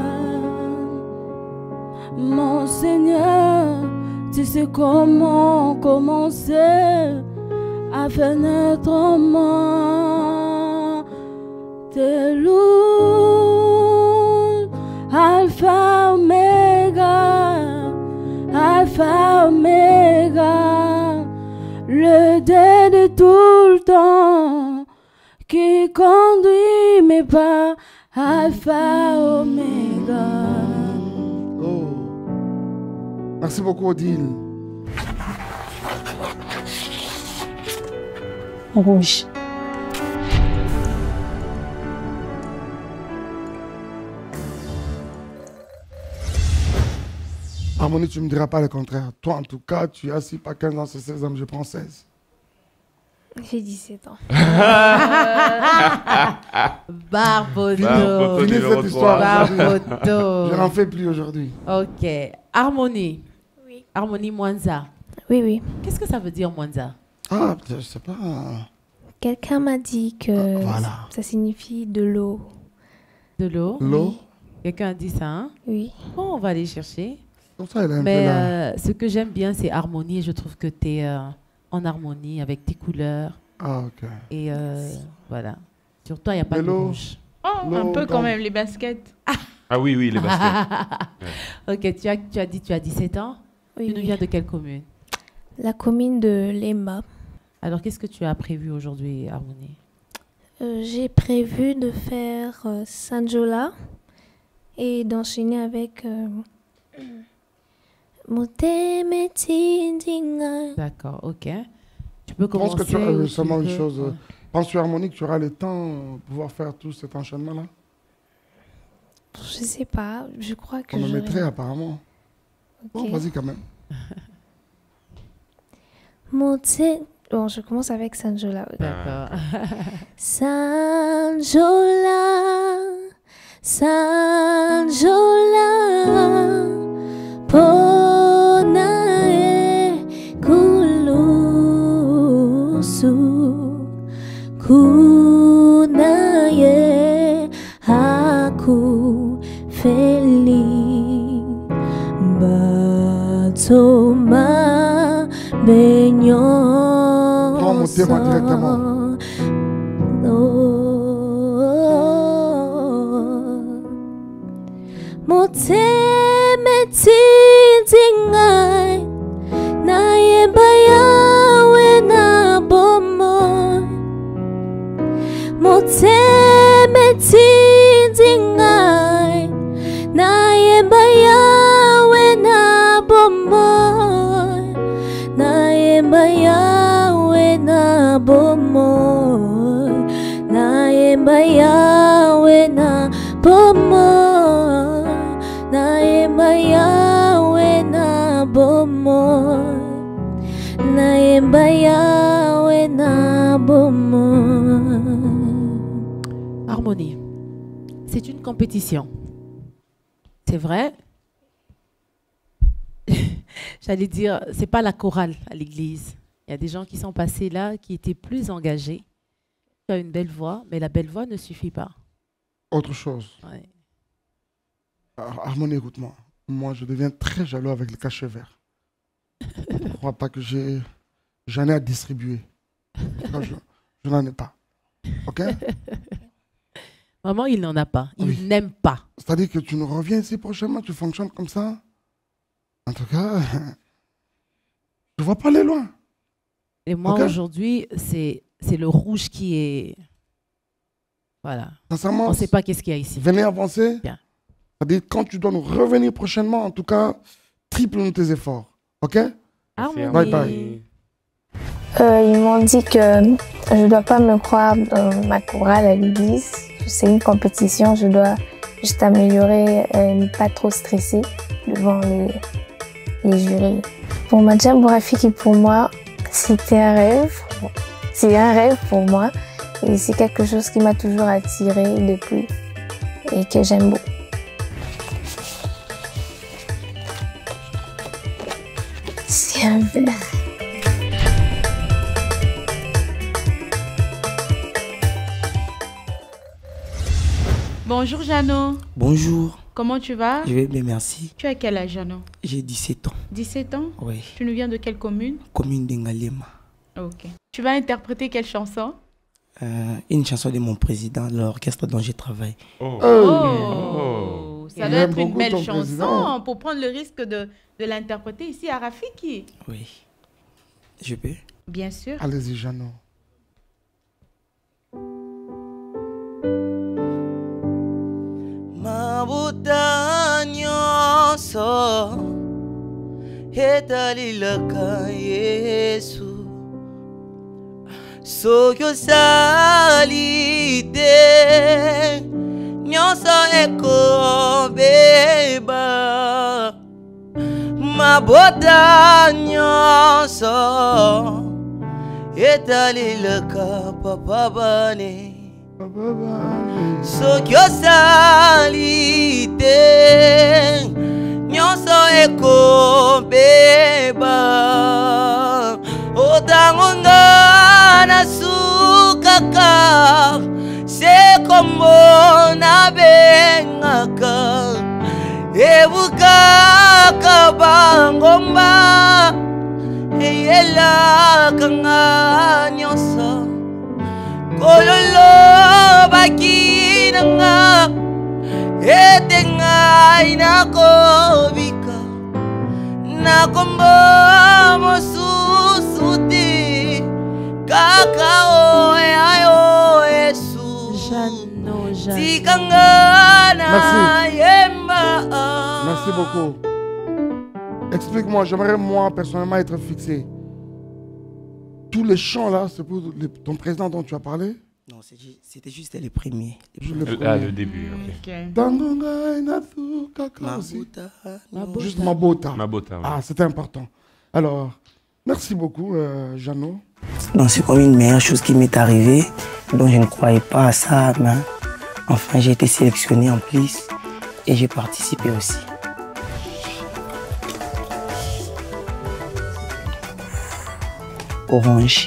mon Seigneur, tu sais comment commencer à faire naître en moi. T'es lourd, Alpha, Oméga, Alpha, Oméga, le dé de tout le temps qui conduit mes pas, Alpha, Oméga. Oh. Merci beaucoup, Odile. Rouge. Harmonie, tu ne me diras pas le contraire. Toi, en tout cas, tu as si pas quinze ans, c'est seize ans, je prends seize. J'ai dix-sept ans. Barboto. Finis cette histoire. Barboto. Je n'en fais plus aujourd'hui. Ok. Harmonie. Oui. Harmonie Mwanza. Oui, oui. Qu'est-ce que ça veut dire Mwanza? Ah, je sais pas. Quelqu'un m'a dit que voilà. ça signifie de l'eau. De l'eau? L'eau? Quelqu'un a dit ça, hein? Oui. Bon, on va aller chercher. Comme ça, elle est un Mais peu là. euh, ce que j'aime bien, c'est harmonie. Et je trouve que tu es euh, en harmonie avec tes couleurs. Ah, ok. Et euh, voilà. Sur toi, il n'y a pas Mais de l'eau- rouge. Oh, un peu quand même, les baskets. Ah oui, oui, les baskets. Ok, tu as, tu as dit tu as dix-sept ans. Oui, Tu nous oui. viens de quelle commune? La commune de Lemba. Alors, qu'est-ce que tu as prévu aujourd'hui, Harmonie? Euh, J'ai prévu de faire euh, Sanjola et d'enchaîner avec euh, Moteme Tindinga. D'accord, ok. Tu peux Je pense commencer. que tu as ou euh, seulement tu une veux- chose. euh, Pense-tu, Harmonie, que tu auras le temps de pouvoir faire tout cet enchaînement-là? Je sais pas, je crois que On me j'aurai- mettrait apparemment. Bon, Ok. vas-y quand même. Mote... Bon, je commence avec Sanjola. D'accord. Sanjola, Sanjola, Ponae Kulusu, Kunaye Haku Feli, Batoma Benyon. Prends mon thème directement. Moteme tindingai na yemba yawe na bomo. Moteme tindingai na yemba yawe na bomo. yawe na bomoi, nayemba yawe na bomoi, nayemba yawe na bomoi, nayemba yawe na bomoi. Harmonie, c'est une compétition. C'est vrai. J'allais dire, c'est pas la chorale à l'église. Il y a des gens qui sont passés là, qui étaient plus engagés. Tu as une belle voix, mais la belle voix ne suffit pas. Autre chose. Ouais. Harmonie, écoute-moi. Moi, je deviens très jaloux avec le cachet vert. Je ne crois pas que j'ai... j'en ai à distribuer. Je, je n'en ai pas. OK? Vraiment, il n'en a pas. Il Oui. n'aime pas. C'est-à-dire que tu nous reviens ici prochainement, tu fonctionnes comme ça? En tout cas, je ne vois pas aller loin. Et moi, Ok. aujourd'hui, c'est c'est le rouge qui est... Voilà. Sincèrement, On ne sait pas qu'est-ce qu'il y a ici. venez avancer. Bien. C'est-à-dire quand tu dois nous revenir prochainement, en tout cas, triple tes efforts. OK? Harmonie. Bye bye. Euh, ils m'ont dit que je ne dois pas me croire dans ma chorale à l'église. C'est une compétition, je dois juste améliorer, euh, ne pas trop stresser devant les, les jurys. Pour Madjam Bourafiki, pour moi, c'était un rêve. C'est un rêve pour moi et c'est quelque chose qui m'a toujours attiré depuis et que j'aime beaucoup. C'est un verre. Bonjour Jeannot. Bonjour, Comment tu vas? je vais bien, merci. Tu as quel âge Jeannot? J'ai dix-sept ans. dix-sept ans? Oui, Tu nous viens de quelle commune? commune d'Engalema. Ok. Tu vas interpréter quelle chanson? Euh, une chanson de mon président, l'orchestre dont je travaille. Oh, Oh. Ça Il doit aime être une beaucoup belle ton chanson président. pour prendre le risque de, de l'interpréter ici à Rafiki. Oui, je peux. Bien sûr. Allez-y, Jeannot. Mabuta nyonso etalilaka Yesu soki osali te nyonso ekobeba mabota nyonso etalilaka papa bane soki osali te nyonso ekobeba otango nga nasukaka se kombo nabengaka ebukaka bangomba eyelaka nga nyonso kololo bakinanga ete ngai nakobika nakombo mosusu te kaka oyo Yesu tikanga na yemba. Merci beaucoup. Explique-moi, j'aimerais moi personnellement être fixé. Tous les chants là, c'est pour le- ton président dont tu as parlé? Non, c'est ju- c'était juste les premiers. Les Juste premiers. le Ah, premier. le début, ok. Tangonga inathu kaka aussi. Mabota. Juste Mabota. Mabota, ouais. Ah, c'était important. Alors, merci beaucoup, euh, Jeannot. Non, c'est comme une meilleure chose qui m'est arrivée, dont je ne croyais pas à ça, mais enfin j'ai été sélectionné en plus et j'ai participé aussi. Orange.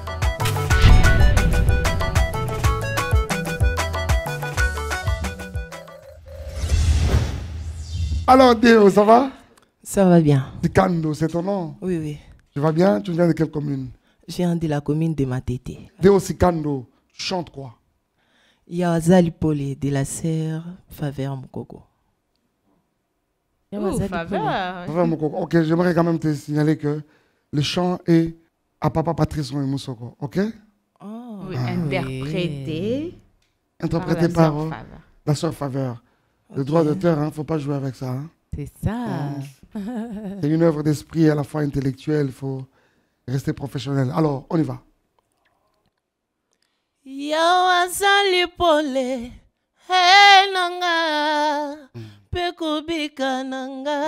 Alors, Déo, ça va? Ça va bien. Dikando, c'est ton nom? Oui, oui. Tu vas bien? Tu viens de quelle commune? Je viens de la commune de Matete. Déo Sikando, tu chantes quoi? Il y a Zalipole de la serre Faveur Mukoko. Ouh, faveur. Faveur Mukoko. Ok, j'aimerais quand même te signaler que le chant est à Papa Patrice Moussoko, ok? Oui, interprété. Interprété par par, la euh, sœur Faveur. la sœur Faveur. Le droit d'auteur, il ne faut pas jouer avec ça. Hein. C'est ça. C'est une œuvre d'esprit à la fois intellectuelle. Il faut, rester professionnel. Alors, on y va. Yawa salipole, hey nanga, pekubika nanga,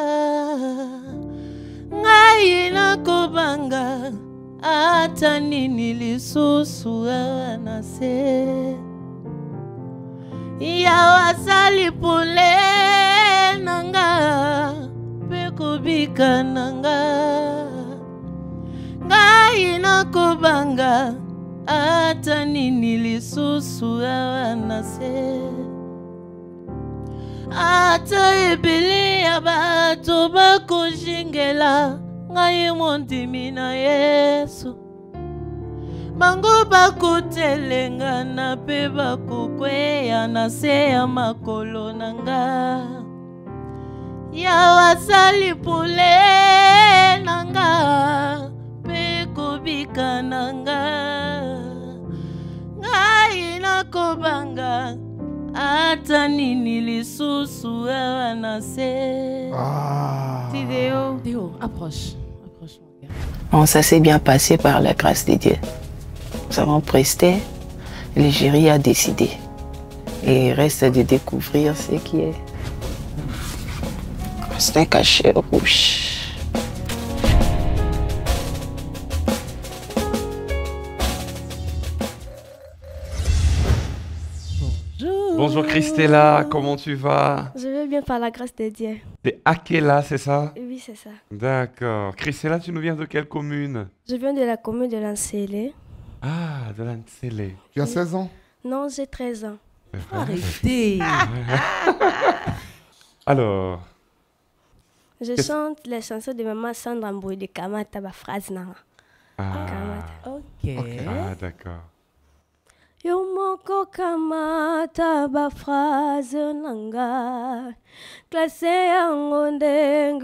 ngai nakobanga, ata nini lisusu anase. Yawa salipole nanga, pekubika nanga, ngai nakobanga. Ata nini lisusu awanase. Ata ebele ya bato bakojingela ngai mondimi na Yesu. Bango bakotelenga na pe bakokweya na se ya makolo nanga. Yawa salipule nanga, pe kobika nanga. Ngai nakobanga, ata nini lisusu awanase. Théo, Théo, approche. Approche mon gars. Bon, ça s'est bien passé par la grâce de Dieu. Nous avons presté, le jury a décidé. Et il reste de découvrir ce qui est. C'est un cachet rouge. Bonjour Christella, comment tu vas? Je vais bien par la grâce de Dieu. T'es Akela, c'est ça? Oui, c'est ça. D'accord. Christella, tu nous viens de quelle commune? Je viens de la commune de Lancélé. Ah, de Lancélé. Tu as seize ans? Non, j'ai treize ans. Arrêtez. Alors? Je chante les chansons de maman Sandra Mbouy de Kamata, ma phrase nana. Ah. Ok. Ah, d'accord. Yo moko kamata ba phrase nanga, classe yango ndenge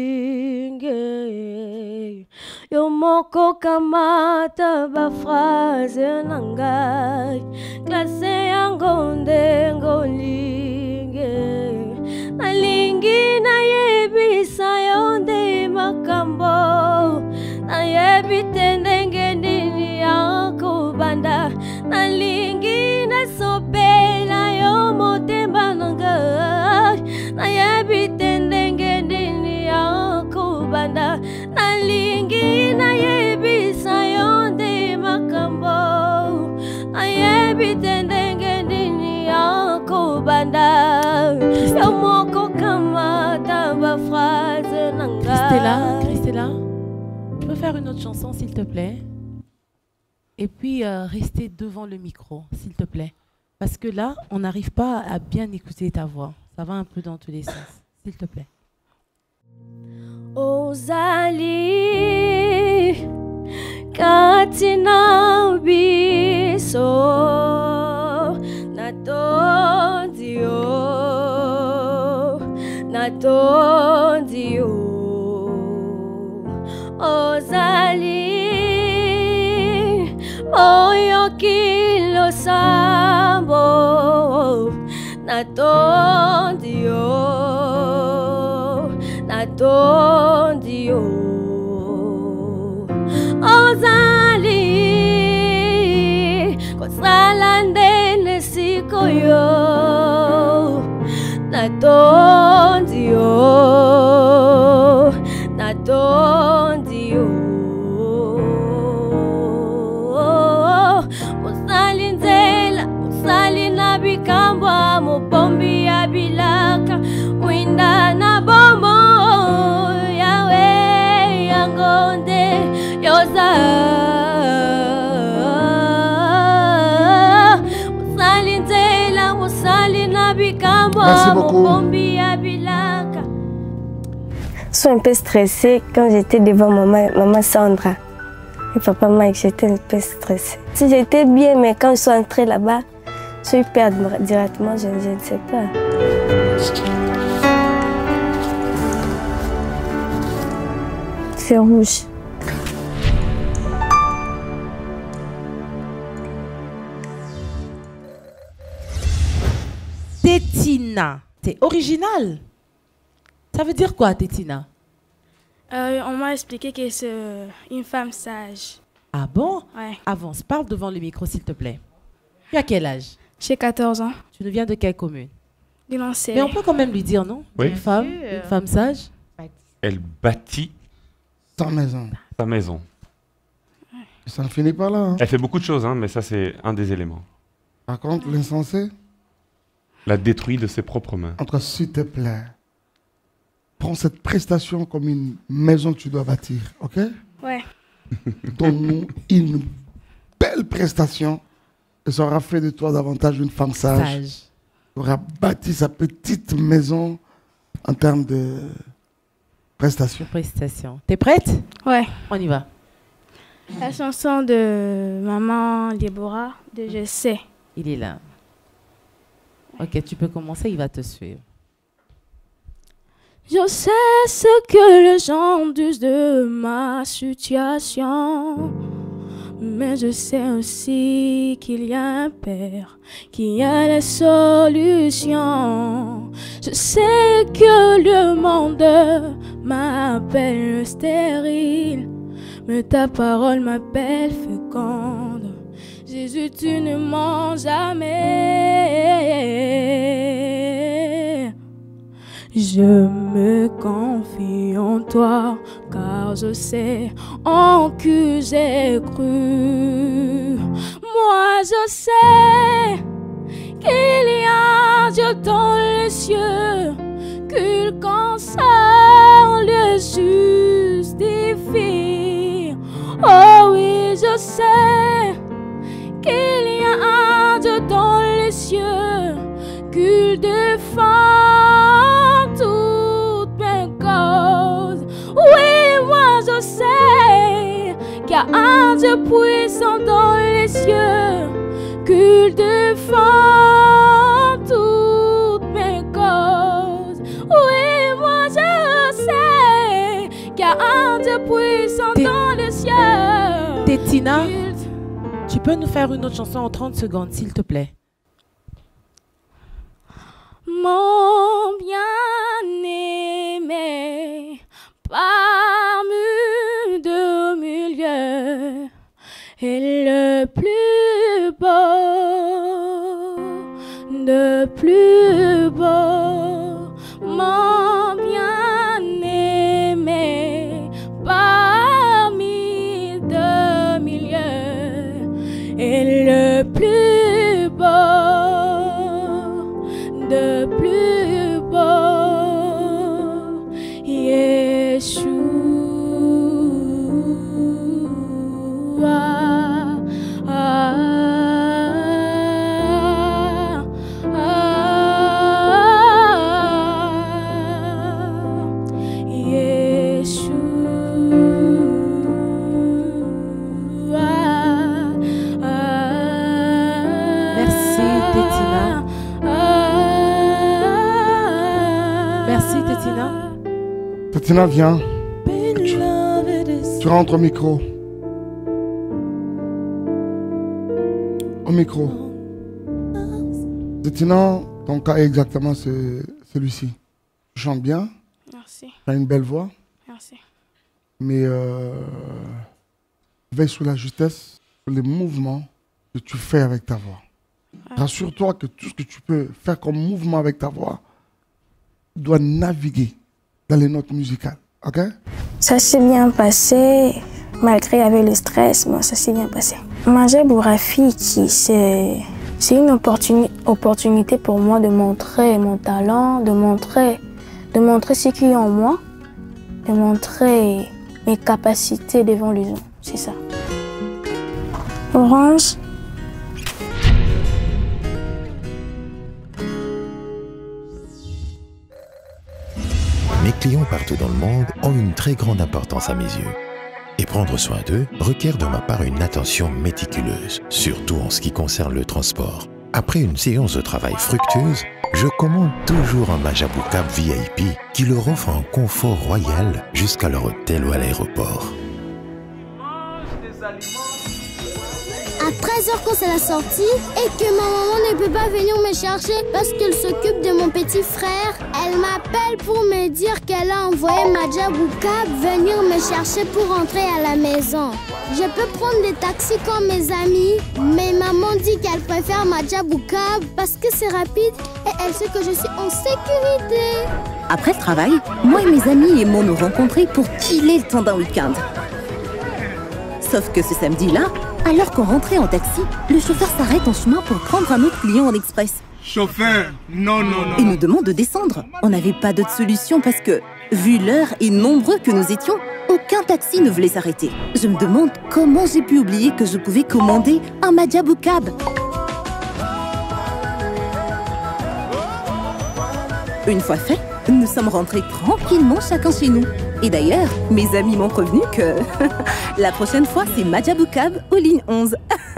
olingi. Yo moko kamata ba phrase nanga, classe yango ndenge olingi. Nalingi na yebisa yo nde makambo, na yebite ndenge ndini yako banda. Nalingi na sopela yo motema nanga, na yebite ndenge ndini yako banda. Nalingi na yebisa yo nde makambo, na yebite ndenge ndini yako banda. Yo moko kamata ba phrase nanga. Christella, Christella, tu peux faire une autre chanson s'il te plaît? Et puis euh, rester devant le micro, s'il te plaît. Parce que là, on n'arrive pas à bien écouter ta voix. Ça va un peu dans tous les sens. S'il te plaît. Ozali katina biso natondio natondio Ozali Oyo kilo sambo natondio natondio Ozali kosala ndene sikoyo natondio natondio Bikamba mupombi ya bilaka winda na bombo yawe yangonde yoza musali nzela musali na bikamba mupombi ya bilaka. Je suis un peu stressée quand j'étais devant maman, maman Sandra et papa Mike. J'étais un peu stressée. Si j'étais bien, mais quand je suis entrée là-bas, je suis perdue directement, je, je ne sais pas. C'est rouge. Tétina, c'est original. Ça veut dire quoi, Tétina? Euh, on m'a expliqué que c'est une femme sage. Ah bon? Ouais. Avance, parle devant le micro s'il te plaît. Tu as quel âge? J'ai quatorze ans. Tu nous viens de quelle commune? De Lancey. Mais on peut quand même lui dire, non? Oui. Une femme, une femme sage. Elle bâtit sa maison. Sa maison. Ça ne finit pas là. Hein. Elle fait beaucoup de choses, hein, mais ça c'est un des éléments. Par contre, l'insensé, la détruit de ses propres mains. Entre s'il te plaît, prends cette prestation comme une maison que tu dois bâtir, ok? Ouais. Donne-nous une belle prestation et ça aura fait de toi davantage une femme sage. Sage. Tu auras bâti sa petite maison en termes de prestation. Prestation. T'es prête? Ouais. On y va. La chanson de Maman Déborah de Je sais. Il est là. Ok, tu peux commencer, il va te suivre. Je sais ce que les gens disent de ma situation, mais je sais aussi qu'il y a un Père qui a les solutions. Je sais que le monde m'appelle stérile, mais ta parole m'appelle féconde. Jésus, tu ne mens jamais. Je me confie en toi, car je sais en qui j'ai cru. Moi, je sais qu'il y a Dieu dans les cieux, qu'il console les justifie. Oh oui, je sais qu'il y a un Dieu dans les cieux, qu'il défend toutes mes causes. Oui, moi je sais qu'il y a un Dieu puissant dans les cieux, qu'il défend toutes mes causes. Oui, moi je sais qu'il y a un Dieu puissant dans les cieux. Tétina, tu peux nous faire une autre chanson en trente secondes, s'il te plaît? Mon bien-aimé, parmi deux milieux, est le plus beau, le plus beau. Mon bien-aimé, parmi deux milieux, est le plus beau, de plus beau. Yeshua, ah, ah, Yeshua, ah. Merci, Tétina. Merci, Tétina. Tétina, viens. Tu, tu rentres au micro. Au micro. Tétina, ton cas est exactement ce- celui-ci. Tu chantes bien. Merci. Tu as une belle voix. Merci. Mais euh, veille sur la justesse, sur les mouvements que tu fais avec ta voix. Rassure-toi que tout ce que tu peux faire comme mouvement avec ta voix doit naviguer dans les notes musicales. Ok? Ça s'est bien passé, malgré avec le stress, mais ça s'est bien passé. Manger Bourafiki, c'est c'est une opportuni- opportunité pour moi de montrer mon talent, de montrer, de montrer ce qu'il y a en moi, de montrer mes capacités devant les gens. C'est ça. Orange. Mes clients partout dans le monde ont une très grande importance à mes yeux. Et prendre soin d'eux requiert de ma part une attention méticuleuse, surtout en ce qui concerne le transport. Après une séance de travail fructueuse, je commande toujours un Majabou Cab V I P qui leur offre un confort royal jusqu'à leur hôtel ou à l'aéroport. à treize heures quand c'est la sortie et que ma maman ne peut pas venir me chercher parce qu'elle s'occupe de mon petit frère. Elle m'appelle pour me dire qu'elle a envoyé Madja Boukab venir me chercher pour rentrer à la maison. Je peux prendre des taxis comme mes amis, mais maman dit qu'elle préfère Madja Boukab parce que c'est rapide et elle sait que je suis en sécurité. Après le travail, moi et mes amis aimons nous rencontrer pour killer le temps d'un week-end. Sauf que ce samedi-là, alors qu'on rentrait en taxi, le chauffeur s'arrête en chemin pour prendre un autre client en express. Chauffeur, non, non, non. Et nous demande de descendre. On n'avait pas d'autre solution parce que, vu l'heure et nombreux que nous étions, aucun taxi ne voulait s'arrêter. Je me demande comment j'ai pu oublier que je pouvais commander un Madja Boukab. Une fois fait, nous sommes rentrés tranquillement chacun chez nous. Et d'ailleurs, mes amis m'ont prévenu que la prochaine fois, c'est Madja Boukab aux lignes onze.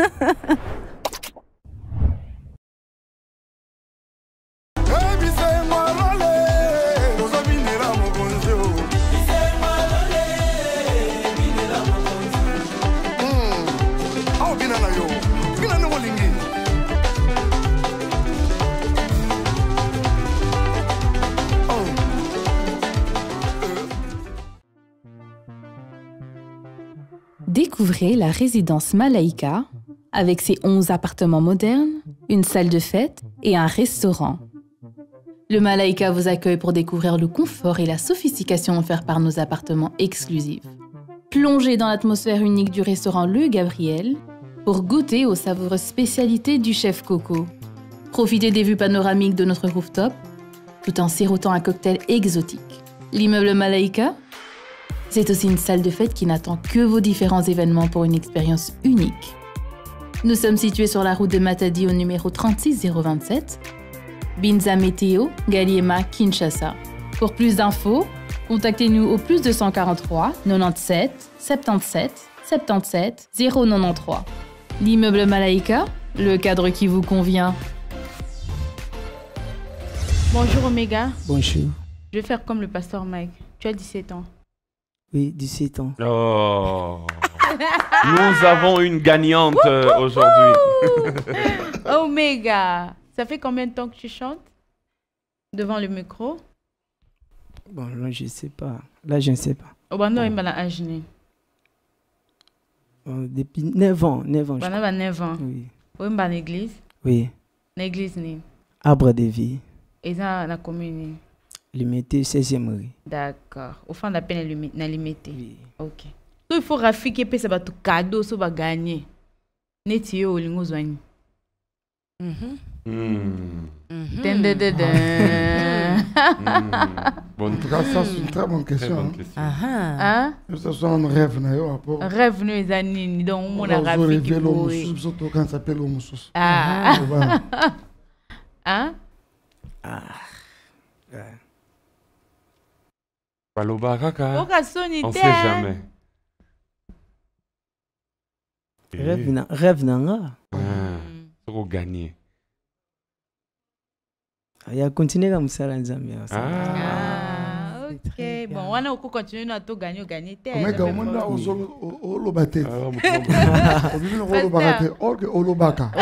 Découvrez la résidence Malaïka avec ses onze appartements modernes, une salle de fête et un restaurant. Le Malaïka vous accueille pour découvrir le confort et la sophistication offerts par nos appartements exclusifs. Plongez dans l'atmosphère unique du restaurant Le Gabriel pour goûter aux savoureuses spécialités du chef Coco. Profitez des vues panoramiques de notre rooftop tout en sirotant un cocktail exotique. L'immeuble Malaïka, c'est aussi une salle de fête qui n'attend que vos différents événements pour une expérience unique. Nous sommes situés sur la route de Matadi au numéro trente-six zéro vingt-sept, Binza Météo, Galiema, Kinshasa. Pour plus d'infos, contactez-nous au plus deux cent quarante-trois quatre-vingt-dix-sept soixante-dix-sept soixante-dix-sept zéro quatre-vingt-treize. L'immeuble Malaïka, le cadre qui vous convient. Bonjour Omega. Bonjour. Je vais faire comme le pasteur Mike. Tu as dix-sept ans. Oui, dix-sept ans. Oh. Nous avons une gagnante euh, aujourd'hui. Omega, ça fait combien de temps que tu chantes devant le micro? Bon, là, je ne sais pas. Là, je ne sais pas. Oh, bah non, il m'a ingénié. Oh, depuis neuf ans. neuf ans. Bah, non, bah, neuf ans. Oui. Où est l'église? Oui. L'église, ni. Arbre de vie. Et ça, la commune? Limité, seizième rue. D'accord. Au fond, la peine est limitée. Oui. Ok. Donc, il faut raffiquer, puis ça va tout cadeau, ça va gagner. N'est-ce au lingo zoigny. Bon, en tout cas, ça, c'est une très bonne question. Très bonne question. Hein? Hein? Ça, c'est un rêve. Un rêve, nous, les amis. Donc, on a raffiqué. Quand ça s'appelle Omousous. Ah. Hein? Ah. Paloba kaka. On sait jamais. Rêve na rêve nanga. Ah, pour gagner. Il y a continué comme ça dans Zambie. Ah, ok. Bon, on a continué à tout gagner, gagner. Mais quand on a olobate. Olobaka.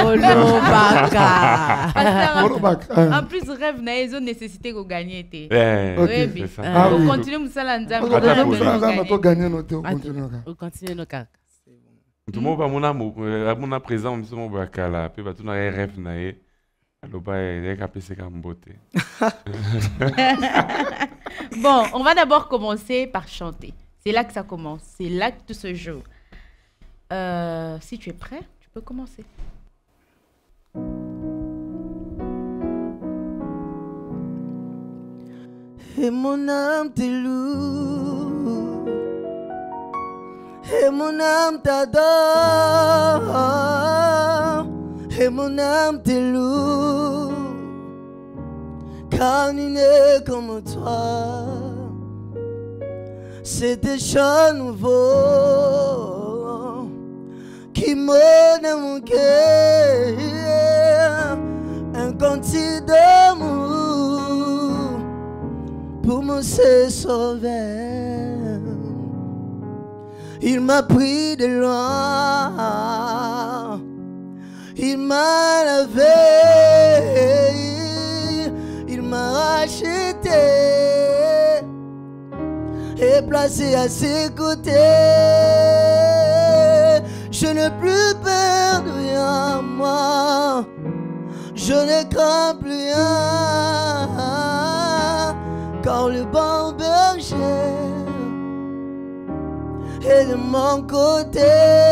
Olobaka. En plus, rêve na ils ont nécessité de gagner. Oui, c'est ça. On continue à ça dans Zambie. On continue On continue nos cas. Tout le monde va mon amour, à mon présent, on se met au cala, puis va tout dans les rêves naïs. Alors bah, il y a qu'à passer comme beauté. Bon, on va d'abord commencer par chanter. C'est là que ça commence. C'est là que tout se joue. Euh, si tu es prêt, tu peux commencer. Et mon âme te loue. Et mon âme t'adore, et mon âme te loue, car il n'est comme toi. C'est des chants nouveaux qui montent mon cœur, un cantique d'amour pour me sauver. Il m'a pris de loin placé à ses côtés. Je n'ai plus peur de rien, moi. Je ne crains plus rien, car le bon berger est de mon côté.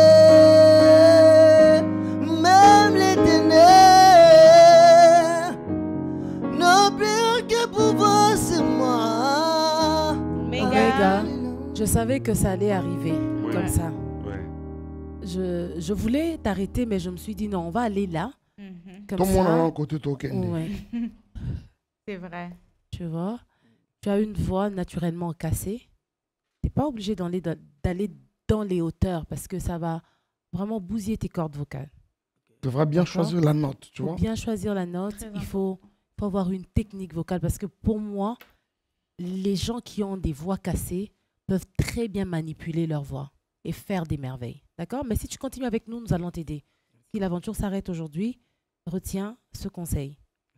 Même les ténèbres n'ont plus que pouvoir sur moi. Omega, je savais que ça allait arriver Ouais. comme ça. Ouais. Je, je voulais t'arrêter, mais je me suis dit non, on va aller là. Comme Tout le monde ça. a un côté token. Ouais. C'est vrai. Tu vois, tu as une voix naturellement cassée. Tu n'es pas obligé d'aller dans, d'aller dans les hauteurs parce que ça va vraiment bousiller tes cordes vocales. Tu devrais bien D'accord? choisir la note, tu Faut vois. bien choisir la note. Il faut, faut avoir une technique vocale parce que pour moi, les gens qui ont des voix cassées peuvent très bien manipuler leur voix et faire des merveilles. D'accord? Mais si tu continues avec nous, nous allons t'aider. Si l'aventure s'arrête aujourd'hui, retiens ce conseil.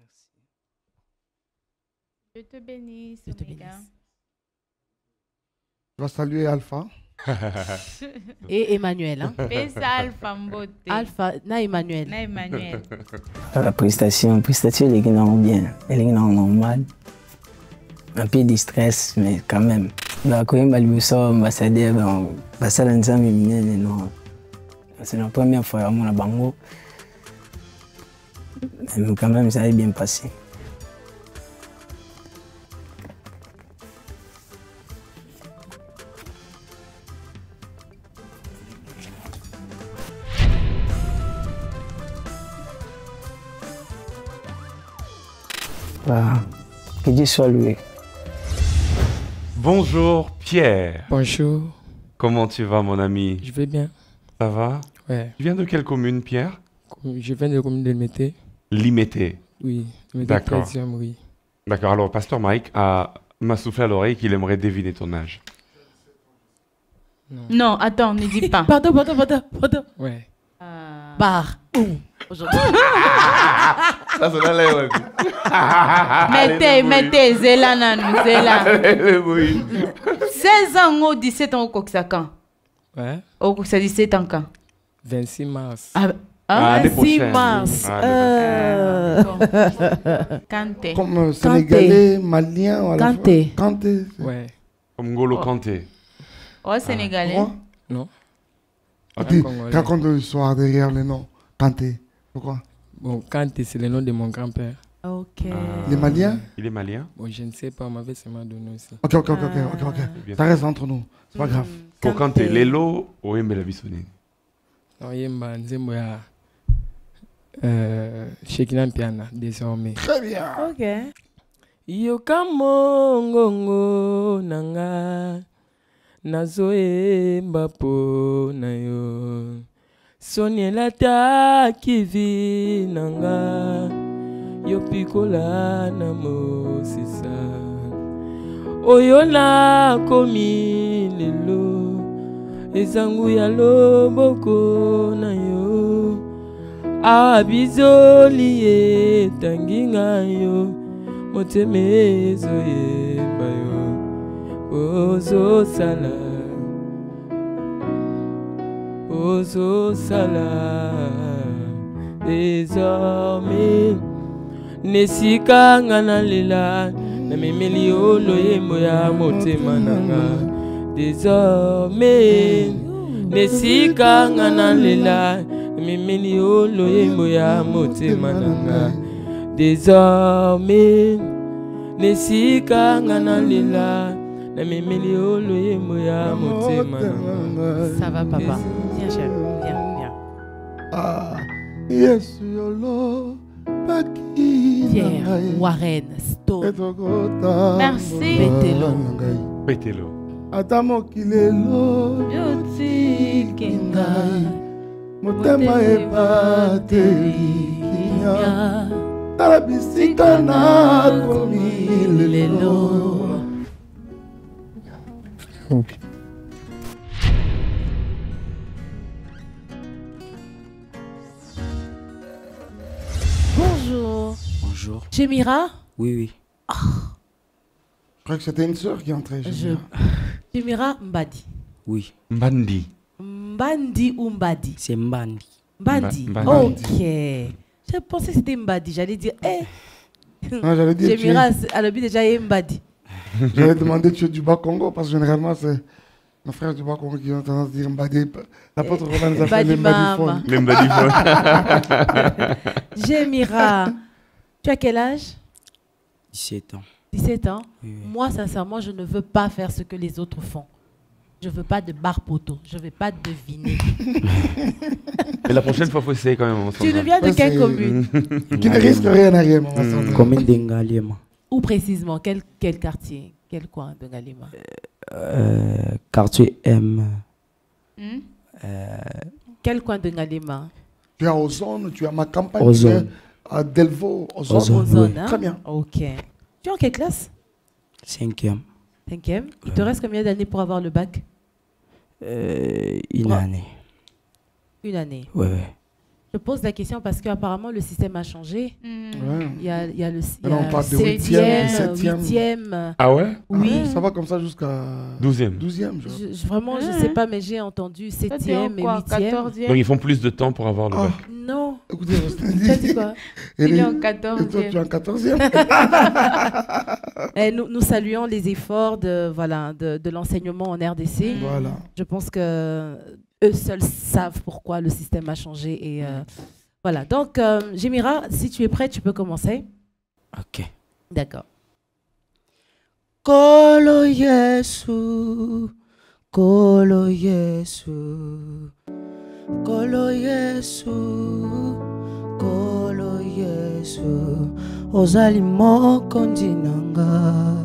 Je te bénisse. Je te Omega. bénisse. Tu vas saluer Alpha. Et Emmanuel. Hein? Pesa Alpha Mbote. Alpha, na Emmanuel. Na Emmanuel. La prestation, prestation, elle est bien, elle est normale. Un peu de stress, mais quand même. Bah, quand même, je suis ambassadeur, bah, ça, c'est non. C'est la première fois à mon bango. Mais quand même, ça a bien passé. Bah, que Dieu soit loué. Bonjour Pierre. Bonjour. Comment tu vas mon ami? Je vais bien. Ça va? Ouais. Tu viens de quelle commune Pierre? Je viens de la commune de Limité. Limité. Oui, Limité D'accord. treizième, oui. D'accord, alors Pasteur Mike a m'a soufflé à l'oreille qu'il aimerait deviner ton âge. Non. Non, attends, ne dis pas. Pardon, pardon, pardon, pardon. Ouais. Euh... Bar. Aujourd'hui. Ça, c'est là, ouais. Mettez, mettez, Zéla nanou, Zéla. Oui. seize ans ou dix-sept ans au Koksakan. Ouais. Au Koksa dix-sept ans quand? vingt-six mars. Ah, Ah, l'année six prochaine. mars. Ah, Euh... Kanté. Comme euh, Sénégalais, Malien. Voilà. Kanté. Kanté. Ouais. Comme Ngolo Kanté. Oh, Sénégalais. Pourquoi? Non. Dis, Congolais. raconte l'histoire derrière le nom. Kanté. Pourquoi? Bon, Kanté, c'est le nom de mon grand-père. Ok. Les Maliens? Il est malien? Bon, je ne sais pas, on m'avait seulement donné aussi. Ok, ok, ok, ok, ok, ok. Bien Ça reste entre nous. C'est pas grave. Pour Kanté, Lelo ou Embela Bissoni? Non, Yemba, Nzembo ya. Euh, Shekina Piana, désormais. Très bien. Ok. Yoka mongongo nanga nazoyemba po na yo soniela ta kivi nanga yo pikola na mosisa oyo nakomi lelo ezangu ya loboko na yo abizoli etangi ngayo motema ezoyemba yo ozosala ozosala désormais nesika nga nalela namemeli yo loyembo ya motema nanga désormais nesika nga nalela namemeli yo loyembo ya motema nanga désormais nesika nga nalela namemeli yo loyembo ya motema nanga. Ça va papa. Viens chérie, viens, viens. Ah, yes, yolo, baki. Pierre, Warren, Stone. Merci. Betelo. Betelo. Ata mokilelo yotiki ngai motema ebatelikia tala bisika nakomi lelo. Bonjour. Bonjour. Chemira? Oui, oui. Oh. Je crois que c'était une sœur qui entrait. Je... Jemira Mbadi. Oui. Mbandi. Mbandi ou Mbadi? C'est Mbandi. Mbandi. Mba- Ok. J'ai pensé que c'était Mbadi. J'allais dire, eh. Ah, j'allais dire, Jemira, tu es- à l'objet déjà, est Mbadi. J'allais demander, tu es du Bas-Congo, parce que généralement, c'est nos frères du Bas-Congo qui ont tendance à dire Mbadi. L'apôtre Romain nous a fait les Mbadiphones. Les Mbadiphones. Jemira, tu as quel âge? dix-sept ans. dix-sept ans. Oui, oui. Moi, sincèrement, je ne veux pas faire ce que les autres font. Je ne veux pas de bar poteau. Je ne veux pas deviner. Mais la prochaine fois, il faut essayer quand même. Tu nous viens de quelle commune? Qui ne risque rien à rien, maman Sandra. Commune de Ngaliema. Où précisément? Quel, quel quartier? Quel coin de Ngalima? Euh, quartier M. Hmm? Euh, Quel coin de Ngalima? Tu es à Ozone, tu es à ma campagne, Ozone. tu es à Delvaux, Ozone. Ozone, Ozone, oui. hein? Très bien. Ok. Tu es en quelle classe? Cinquième. Cinquième. Il te reste combien d'années pour avoir le bac? Euh, une Ouais. année. Une année. Ouais, ouais. Je pose la question parce qu'apparemment le système a changé. Ouais. Il y a, il y a le il y Maintenant, a on parle de septième, huitième, septième. huitième. Ah ouais? Oui. Ça va comme ça jusqu'à Douzième. douzième. genre. Je- je- vraiment, je sais pas, mais j'ai entendu septième et quoi, huitième. quatorzième? Donc ils font plus de temps pour avoir le bac. Non. Écoutez, Tu as dit quoi? Il est en Et toi, quatorzième. tu es en quatorzième. Eh, nous, nous saluons les efforts de, voilà, de, de l'enseignement en R D C. Voilà. Je pense que eux seuls savent pourquoi le système a changé. Et, euh, voilà. Donc, euh, Jemira, si tu es prêt, tu peux commencer. Ok. D'accord. Kolo Yesu, Kolo Yesu, Kolo Yesu, Kolo Yesu, ozali mokonzi nanga,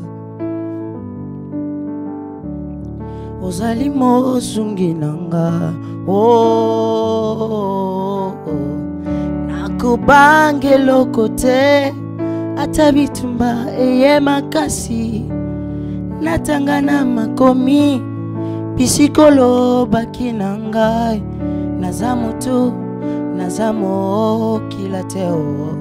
ozali mosungi nanga, oh, oh, oh. Nakubangelo kote, ata bitumba eye makasi. Natangana makomi pisikolo baki na ngai naza moto naza mokila te o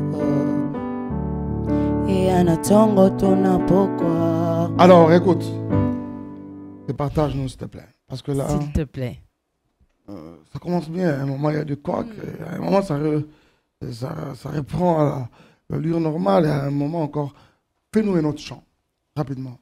e anatongo tona pokwa. Alors, écoute. Partage-nous, s'il te plaît. Parce que là. S'il te plaît. Euh, ça commence bien. À un moment, il y a du coq. et À un moment, ça, re- ça, ça reprend à la- l'allure normale. Et à un moment encore, fais-nous un autre chant. Rapidement.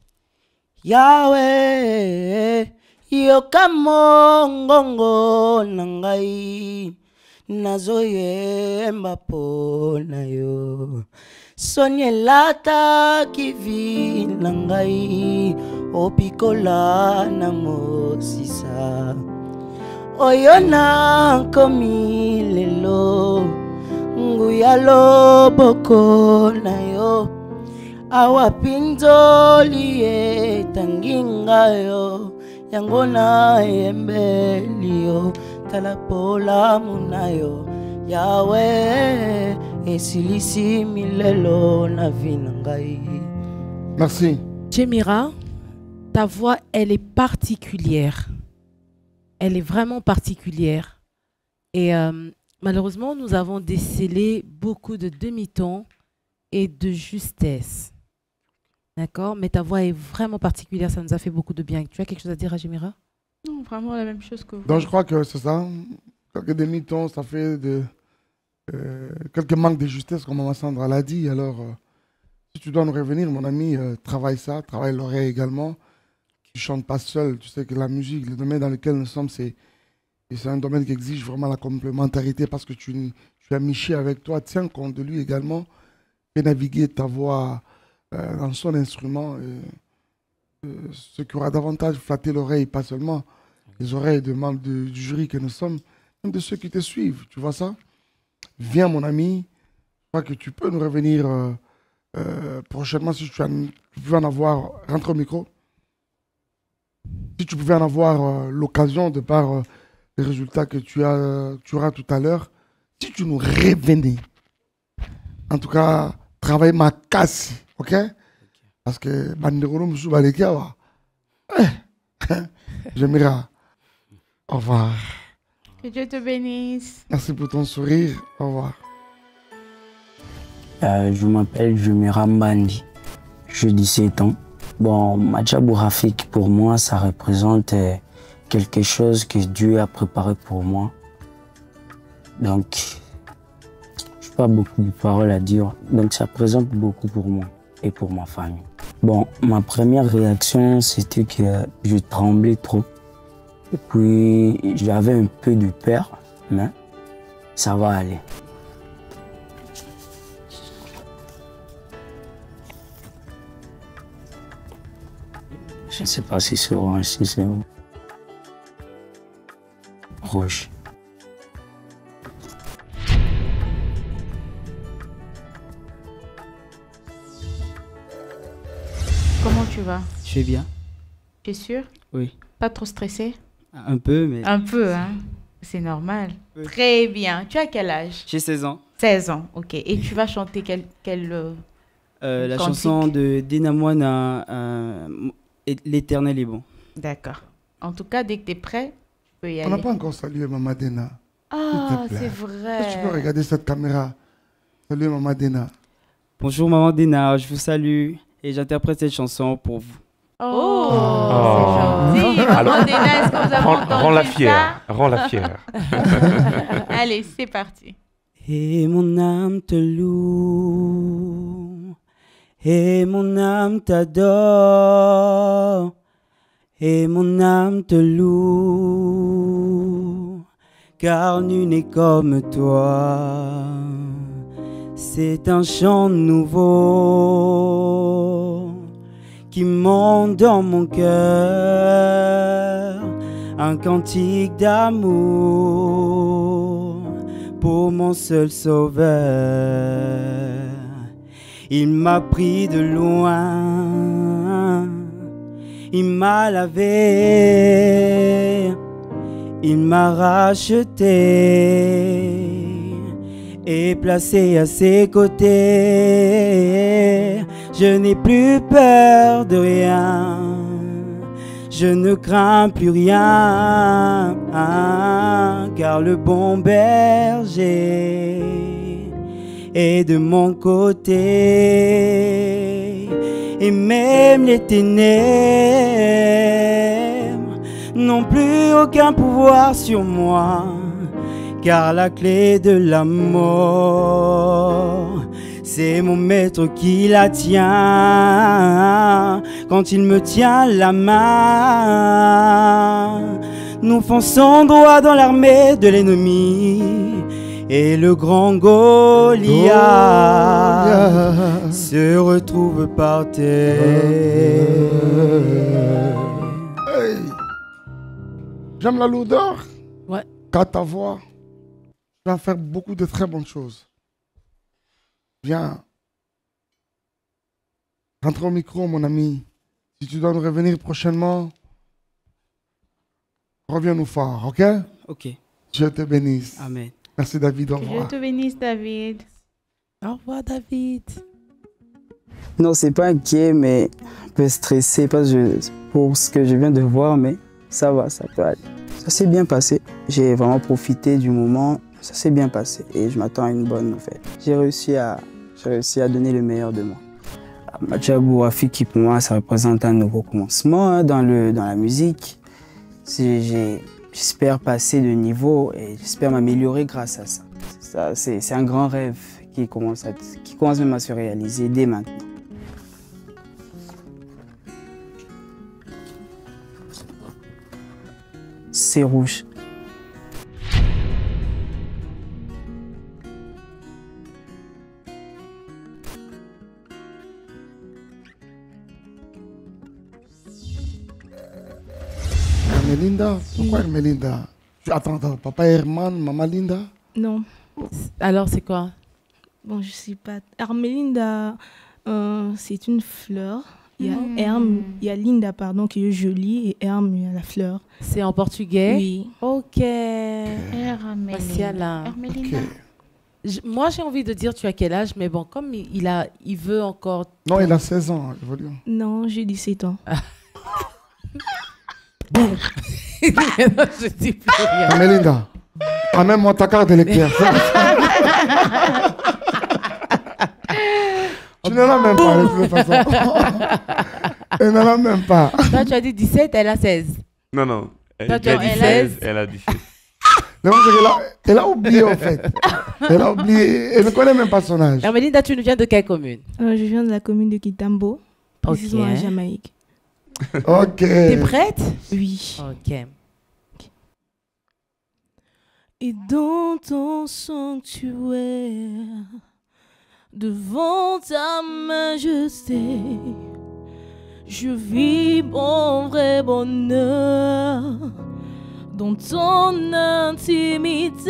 Yahweh, yoka mongongo na ngai nazoyemba mpo na yo soni elataki vi na ngai opikola na mosisa oyo nakomi lelo nguya loboko na yo awa pinzoli etanginga yo yango na yembeli yo tala polamu na yo yawe esilisi milelo na vi na ngai. Merci. Jemira, ta voix, elle est particulière. Elle est vraiment particulière. Et euh, malheureusement, nous avons décelé beaucoup de demi-tons et de justesse. D'accord? Mais ta voix est vraiment particulière, ça nous a fait beaucoup de bien. Tu as quelque chose à dire à Jemira? Non, vraiment la même chose que vous. Donc, je crois que c'est ça. Quelques demi-tons, ça fait de, euh, quelques manques de justesse, comme Maman Sandra l'a dit. Alors, euh, si tu dois nous revenir, mon ami, euh, travaille ça, travaille l'oreille également. Tu chantes pas seul. Tu sais que la musique, le domaine dans lequel nous sommes, c'est et c'est un domaine qui exige vraiment la complémentarité parce que tu, tu as Miché avec toi. Tiens compte de lui également. Fais naviguer ta voix euh, dans son instrument. Et, euh, ce qui aura davantage flatté l'oreille, pas seulement les oreilles de membres de- du jury que nous sommes, même de ceux qui te suivent. Tu vois ça? Viens, mon ami. Je crois que tu peux nous revenir euh, euh, prochainement si tu, as, tu pouvais en avoir. Rentre au micro. Si tu pouvais en avoir euh, l'occasion de par euh, les résultats que tu, as, tu auras tout à l'heure, si tu nous revenais, en tout cas, travaille ma casse, ok? Parce que Banderolo Moussou Balekawa, j'aimerais. Au revoir. Que Dieu te bénisse. Merci pour ton sourire. Au revoir. Euh, je m'appelle Jemira Mbandi. J'ai dix-sept ans. Bon, Madjabou Rafik, pour moi, ça représente euh, quelque chose que Dieu a préparé pour moi. Donc, je n'ai pas beaucoup de paroles à dire. Donc, ça représente beaucoup pour moi et pour ma famille. Bon, ma première réaction, c'était que je tremblais trop. Et puis, j'avais un peu de peur, mais ça va aller. Je ne sais pas si c'est orange, si c'est rouge. Comment tu vas? Je vais bien. Tu es sûr? Oui. Pas trop stressé? Un peu, mais... Un peu, hein? C'est normal. Oui. Très bien. Tu as quel âge? J'ai seize ans. seize ans, ok. Et tu vas chanter quelle... quelle euh, euh, la chanson de Dina Moana, euh, L'éternel est bon. D'accord. En tout cas, dès que tu es prêt, tu peux y aller. On n'a pas encore salué Maman Dena. Ah, c'est vrai. Est-ce que tu peux regarder cette caméra? Salut Maman Dena. Bonjour Maman Dena, je vous salue et j'interprète cette chanson pour vous. Oh, oh. C'est gentil. Maman Dena, est-ce que vous avez entendu Rends la ça? fière, rends la fière. Allez, c'est parti. Et mon âme te loue, et mon âme t'adore, et mon âme te loue, car nul n'est comme toi. C'est un chant nouveau qui monte dans mon cœur, un cantique d'amour pour mon seul sauveur. Il m'a pris de loin, il m'a lavé, il m'a racheté et placé à ses côtés. Je n'ai plus peur de rien, je ne crains plus rien, car le bon berger est de mon côté. Et même les ténèbres n'ont plus aucun pouvoir sur moi, car la clé de la mort, c'est mon maître qui la tient. Quand il me tient la main, nous fonçons droit dans l'armée de l'ennemi. Et le grand Goliath oh, se retrouve par terre. Hey. J'aime la lourdeur. Ouais. Qu'à ta voix, tu vas faire beaucoup de très bonnes choses. Viens. Rentre au micro, mon ami. Si tu dois nous revenir prochainement, reviens nous fort, ok? Ok. Dieu te bénisse. Amen. Merci David, au revoir. Dieu te bénisse David. Au revoir David. Non, c'est pas inquiet, mais un peu stressé parce que je, pour ce que je viens de voir, mais ça va, ça peut aller. Ça s'est bien passé. J'ai vraiment profité du moment. Ça s'est bien passé et je m'attends à une bonne nouvelle. J'ai réussi à, j'ai réussi à donner le meilleur de moi. Madjabou Rafik, pour moi, ça représente un nouveau commencement hein, dans, le, dans la musique. J'espère passer de niveau et j'espère m'améliorer grâce à ça. ça c'est un grand rêve qui commence, à, qui commence même à se réaliser dès maintenant. C'est rouge. Hermelinda, pourquoi oui. Hermelinda? Attends, attends, papa Herman, maman Linda? Non. Alors c'est quoi? Bon, je sais pas. Hermelinda, euh, c'est une fleur. Il y a mmh. Herm, il y a Linda, pardon, qui est jolie, et Herm, il y a la fleur. C'est en portugais? Oui. Ok. Hermelinda. Okay. Je, moi, j'ai envie de dire tu as quel âge, mais bon, comme il, il, a, il veut encore... Non, il a seize ans, évolue. Non, j'ai dix-sept ans. Je dis plus rien. Hermelinda, amène-moi ta carte d'électeur. Tu ne l'as même pas de toute façon. Elle n'en a même pas. Toi, tu as dit dix-sept, elle a seize. Non, non. Elle, Toi, tu a as dit dit seize, seize. elle a dix-sept. Non, c'est qu'elle a, elle a oublié en fait. Elle a oublié. Elle ne connaît même pas son âge. Hermelinda, tu nous viens de quelle commune? Euh, je viens de la commune de Kitambo, précisément Ok. en Jamaïque. Ok. T'es prête? Oui. Ok. Et dans ton sanctuaire, devant ta majesté, je vis mon vrai bonheur. Dans ton intimité,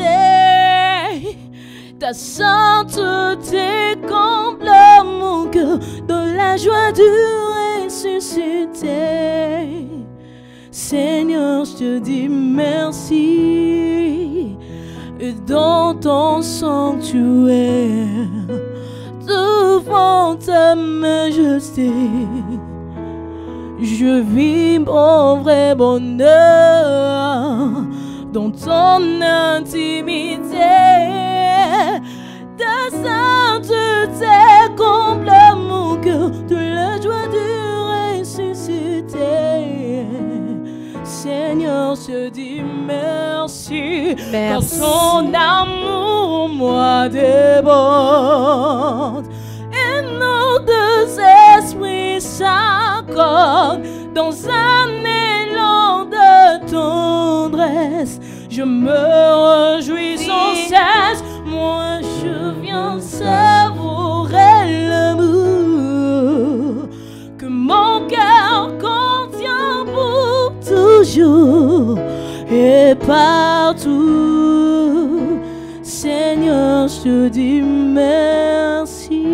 ta sainteté comble mon cœur dans la joie du ressuscité. Seigneur, je te dis merci. Et dans ton sanctuaire, devant ta majesté, je vis mon vrai bonheur dans ton intimité. Ta sainteté comble mon cœur de la joie du ressuscité. Seigneur, je dis merci, Merci. car son amour moi déborde. Et nos deux esprits s'accordent dans un élan de tendresse. Je me réjouis sans cesse, moi je viens savourer l'amour que mon cœur contient pour toujours et partout. Seigneur, je te dis merci.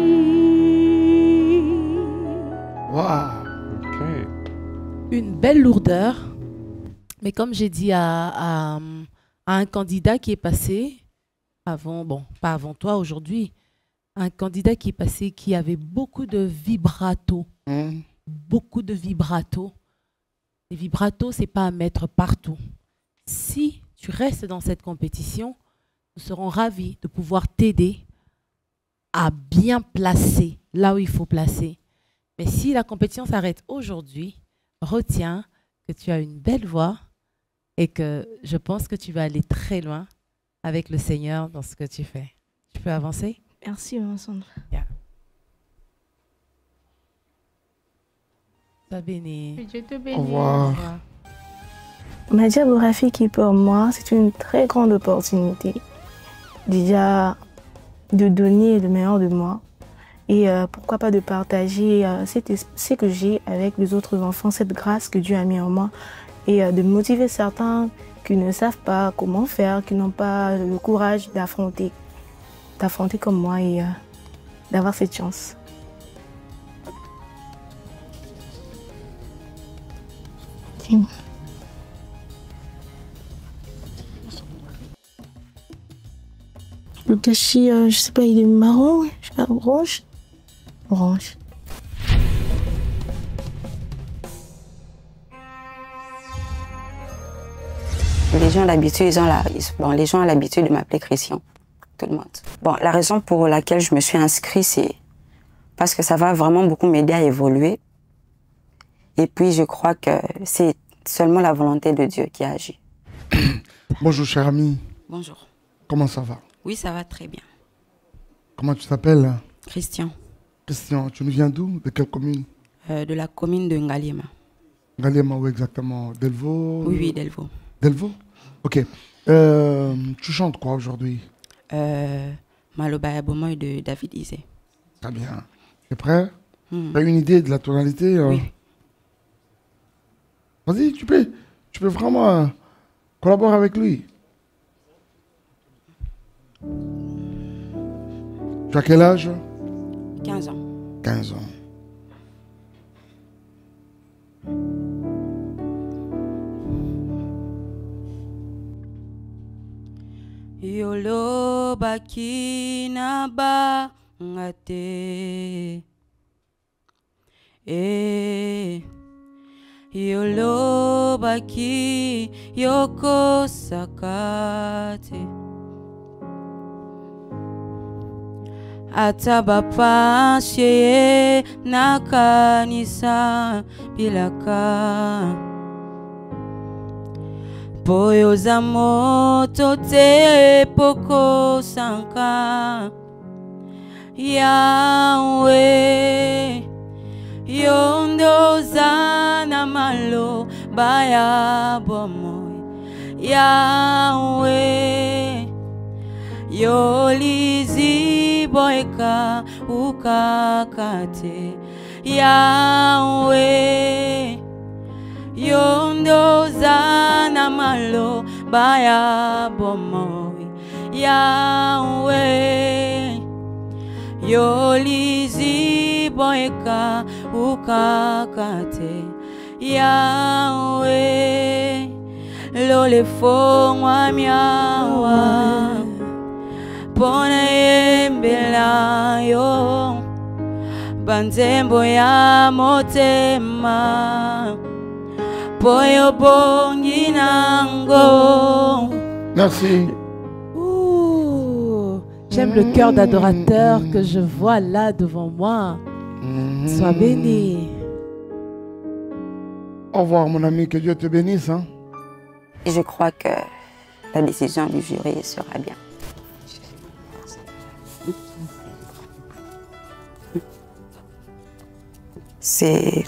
Wow. Une belle lourdeur. Mais comme j'ai dit à, à, à un candidat qui est passé avant, bon, pas avant toi aujourd'hui, un candidat qui est passé qui avait beaucoup de vibrato. Mm. Beaucoup de vibrato. Les vibrato, c'est pas à mettre partout. Si tu restes dans cette compétition, nous serons ravis de pouvoir t'aider à bien placer là où il faut placer. Mais si la compétition s'arrête aujourd'hui, retiens que tu as une belle voix et que je pense que tu vas aller très loin avec le Seigneur dans ce que tu fais. Tu peux avancer? Merci, Maman Sandra. Yeah. Sois béni. Dieu te Au bénisse. revoir. Madia Bourafiki, pour moi, c'est une très grande opportunité. Déjà, de donner le meilleur de moi. Et euh, pourquoi pas de partager euh, cet es- ce que j'ai avec les autres enfants, cette grâce que Dieu a mis en moi. Et euh, de motiver certains qui ne savent pas comment faire, qui n'ont pas le courage d'affronter. D'affronter comme moi et euh, d'avoir cette chance. Tiens. Le cachet, euh, je sais pas, il est marron, je sais pas, orange. Orange. Les gens, l'habitude, ils ont la... bon, les gens ont l'habitude de m'appeler Christian, tout le monde. Bon, la raison pour laquelle je me suis inscrite, c'est parce que ça va vraiment beaucoup m'aider à évoluer. Et puis, je crois que c'est seulement la volonté de Dieu qui a agi. Bonjour, cher ami. Bonjour. Comment ça va? Oui, ça va très bien. Comment tu t'appelles? Christian, Christian, tu nous viens d'où? De quelle commune? euh, de la commune de Ngaliema. Ngaliema, où exactement? Delvaux? Oui, oui, Delvaux. Delvaux? Ok. Euh, tu chantes quoi aujourd'hui? Euh, Maloba Yabomoy de David Isé. Très bien. Tu es prêt? Hmm. Tu as une idée de la tonalité? euh Oui. Vas-y, tu peux, tu peux vraiment euh, collaborer avec lui. Tu as quel âge? quinze ans. quinze ans. Yolo bakina ba ngate. Eh. Yolo baki yoko sakate. atabapashe na kanisa bilaka poyo za moto te poko sanka Yahweh yondoza na malo baya bomoy Yahweh yolizi boyka ukakate Yahweh yondoza na malo baya bomoy Yahweh yolizi boyka ukakate Yahweh lole fongwa miawa pona yembela yo banzembo ya motema poyo bongi nango. Merci. Ouh, j'aime le cœur d'adorateur que je vois là devant moi. Sois béni. Au revoir mon ami, que Dieu te bénisse. Hein? Et je crois que la décision du jury sera bien. C'est...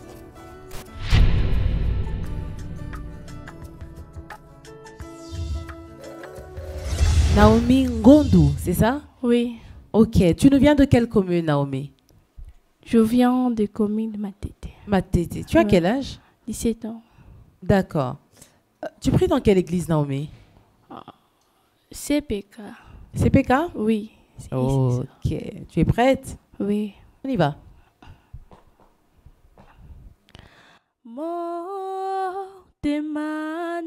Naomi Ngondu, c'est ça? Oui. Ok. Tu nous viens de quelle commune, Naomi? Je viens des communes de Matete. Matete. Tu as Ouais. quel âge? dix-sept ans. D'accord. Euh, Tu pries dans quelle église, Naomi? C P K. C P K? Oui. Ok. Tu es prête? Oui. On y va. Motema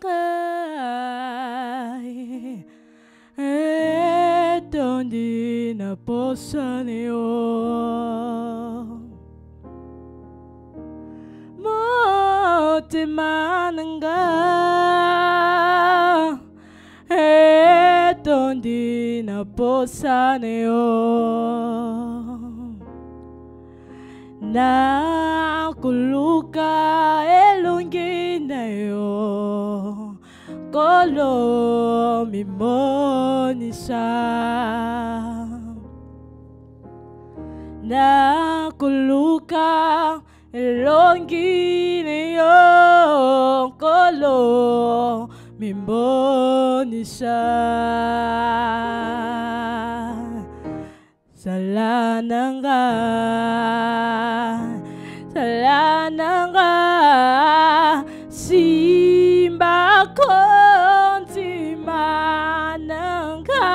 nangai etondi na posane o motema nangai etondi na posane o na kuluka elungi na yo kolo mimonisa na kuluka elungi na yo kolo mimonisa salananga salananga simba konti mananga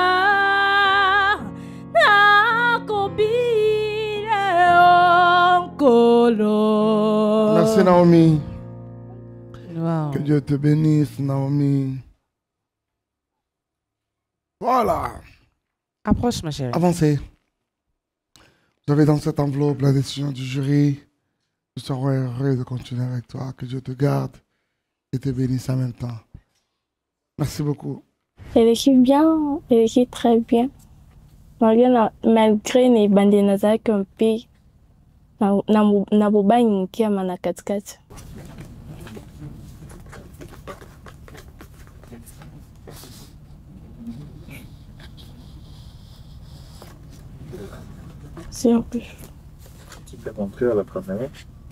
nakobile onkolo. Merci Naomi. Wow. Que Dieu te bénisse Naomi. Voilà. Approche ma chérie. Avancez. Vous avez dans cette enveloppe la décision du jury. Nous serons heureux de continuer avec toi. Que Dieu te garde et te bénisse en même temps. Merci beaucoup. Elle écrit bien, elle écrit très bien. Malgré na- malgré les bandes nazaki un peu na na na bobangi mukiama na katikati. C'est un peu. Tu peux montrer à la première.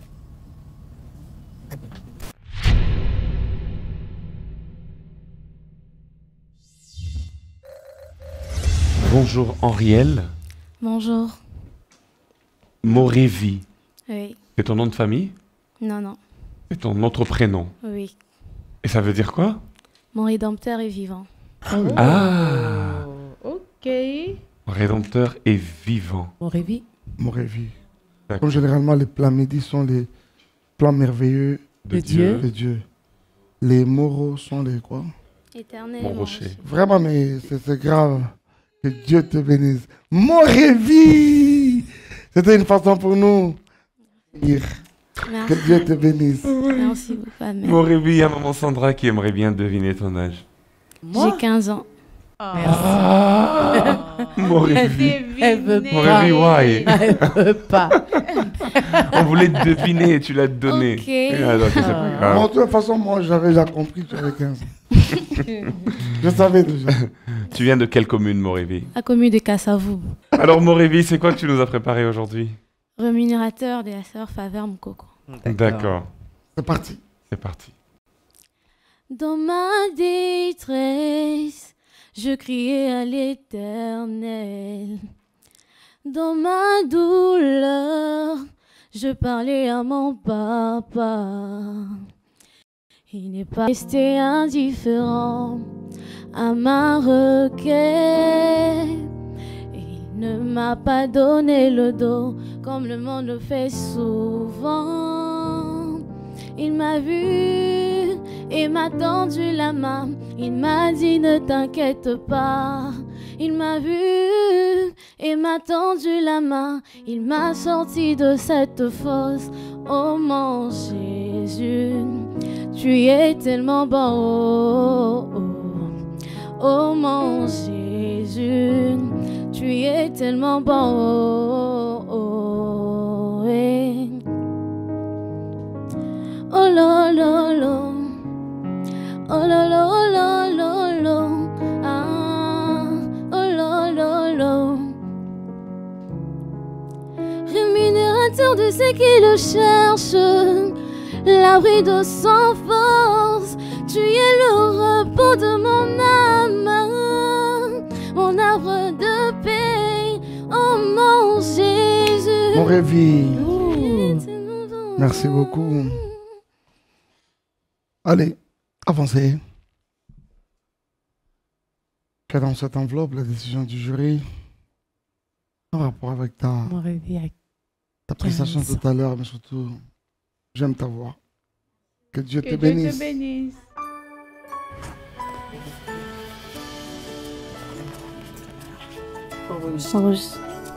Bonjour Henrielle. Bonjour. Morevi. Oui. C'est ton nom de famille? Non, non. C'est ton autre prénom. Oui. Et ça veut dire quoi? Mon rédempteur est vivant. Ah, Ok. Rédempteur est vivant. Morevi. Morevi. Comme généralement les plats midi sont les plats merveilleux De Dieu. de Dieu. Les moraux sont les quoi? Éternel. Mon rocher. Vraiment, mais c'est c'est grave. Que Dieu te bénisse. Morevi! C'était une façon pour nous de dire Merci. que Dieu te bénisse. Merci beaucoup. Amen. Morevi, il y a maman Sandra qui aimerait bien deviner ton âge. J'ai quinze ans. Ah. Morévi. Elle veut pas. Morévi, why? Elle veut pas. On voulait te deviner, tu l'as donné. Ok. Ah, donc, c'est pas grave. Bon, de toute façon, moi, j'avais déjà compris que tu avais quinze ans. Je savais déjà. Tu viens de quelle commune, Morévi? La commune de Kassavou. Alors, Morévi, c'est quoi que tu nous as préparé aujourd'hui? Rémunérateur de la sœur Faveur Mukoko. D'accord. C'est parti. C'est parti. Dans ma détresse, je criais à l'Éternel. Dans ma douleur, je parlais à mon papa. Il n'est pas resté indifférent à ma requête. Il ne m'a pas donné le dos comme le monde le fait souvent. Il m'a vu et m'a tendu la main. Il m'a dit ne t'inquiète pas. Il m'a vu et m'a tendu la main. Il m'a sorti de cette fosse. Oh mon Jésus, tu es tellement bon. Oh, oh, oh mon Jésus, tu es tellement bon. Oh, oh, eh. Oh lo lo lo, oh lo lo lo lo lo, ah, oh lo lo lo. Rémunérateur de ceux qui le cherchent, l'abri de sans force, tu es le repos de mon âme, mon arbre de paix, oh mon Jésus. Morévi, merci beaucoup. Allez, avancez. Tu as dans cette enveloppe la décision du jury en rapport avec ta, ta prestation tout à l'heure, mais surtout, j'aime ta voix. Que Dieu Que te Dieu bénisse. te bénisse. Rose.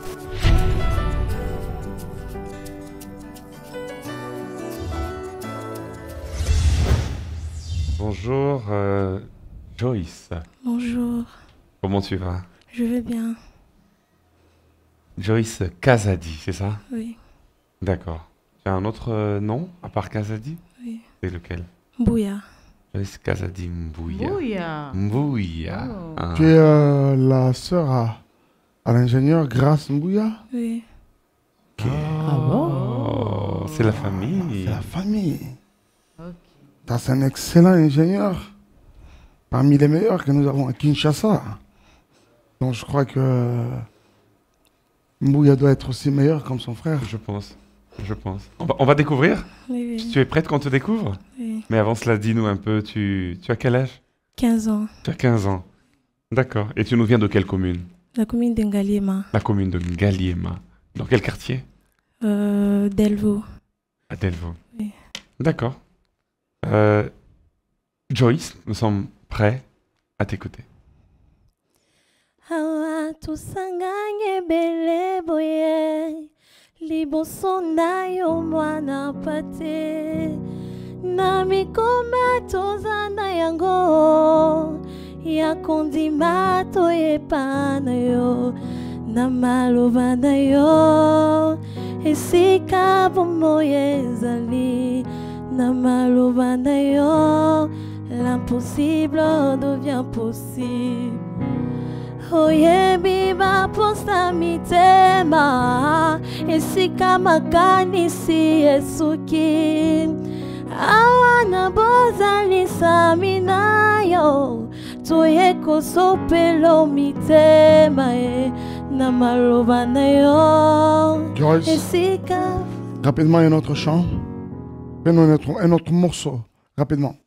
Bonjour, euh, Joyce. Bonjour, Comment tu vas? je vais bien. Joyce Kazadi, c'est ça? Oui. D'accord. Tu as un autre euh, nom à part Kazadi? Oui. C'est lequel? Mbouya. Joyce Kazadi Mbouya. Mbouya. Mbouya. Oh. Ah. Tu es euh, la sœur à, à l'ingénieur Grace Mbouya? Oui. Ok. Oh, c'est la famille. C'est la famille. Ça, c'est un excellent ingénieur. Parmi les meilleurs que nous avons à Kinshasa. Donc je crois que Mbouya doit être aussi meilleur comme son frère. Je pense. Je pense. On va, on va découvrir? Oui, oui. Tu es prête qu'on te découvre? Oui. Mais avant cela, dis-nous un peu, tu, tu as quel âge? quinze ans. Tu as quinze ans. D'accord. Et tu nous viens de quelle commune? La commune d'Engaliema. La commune de Ngaliema. Dans quel quartier? Euh, Delvaux. À Delvaux. Oui. D'accord. Euh, Joyce, nous sommes prêts à t'écouter. Awa tusanganye bele boye liboso na yo mwana pate na mikoma tozana yango ya kondima toyepa na yo na maloba na yo esika bomoi ezali na maloba na yo l'impossible devient possible. Oyebi baposa mitema esika makanisi esuki awana bozalisa minayo toye kosopelo mitema e na maloba na yo Joyce, esika. rapidement un autre chant. Fais-nous un autre, un autre morceau, rapidement.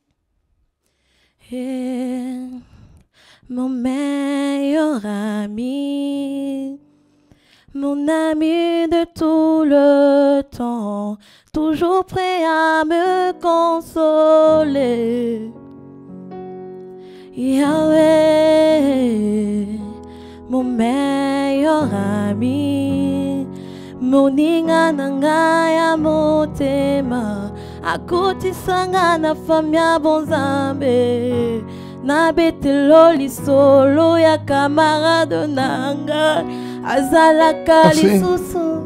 Eh, mon meilleur ami, mon ami de tout le temps, toujours prêt à me consoler. Yahweh, mon meilleur ami, moninga nanga ya motema, akutisanga na famia bonzambe. na betelo lisolo ya camarade nanga azalaka lisusu.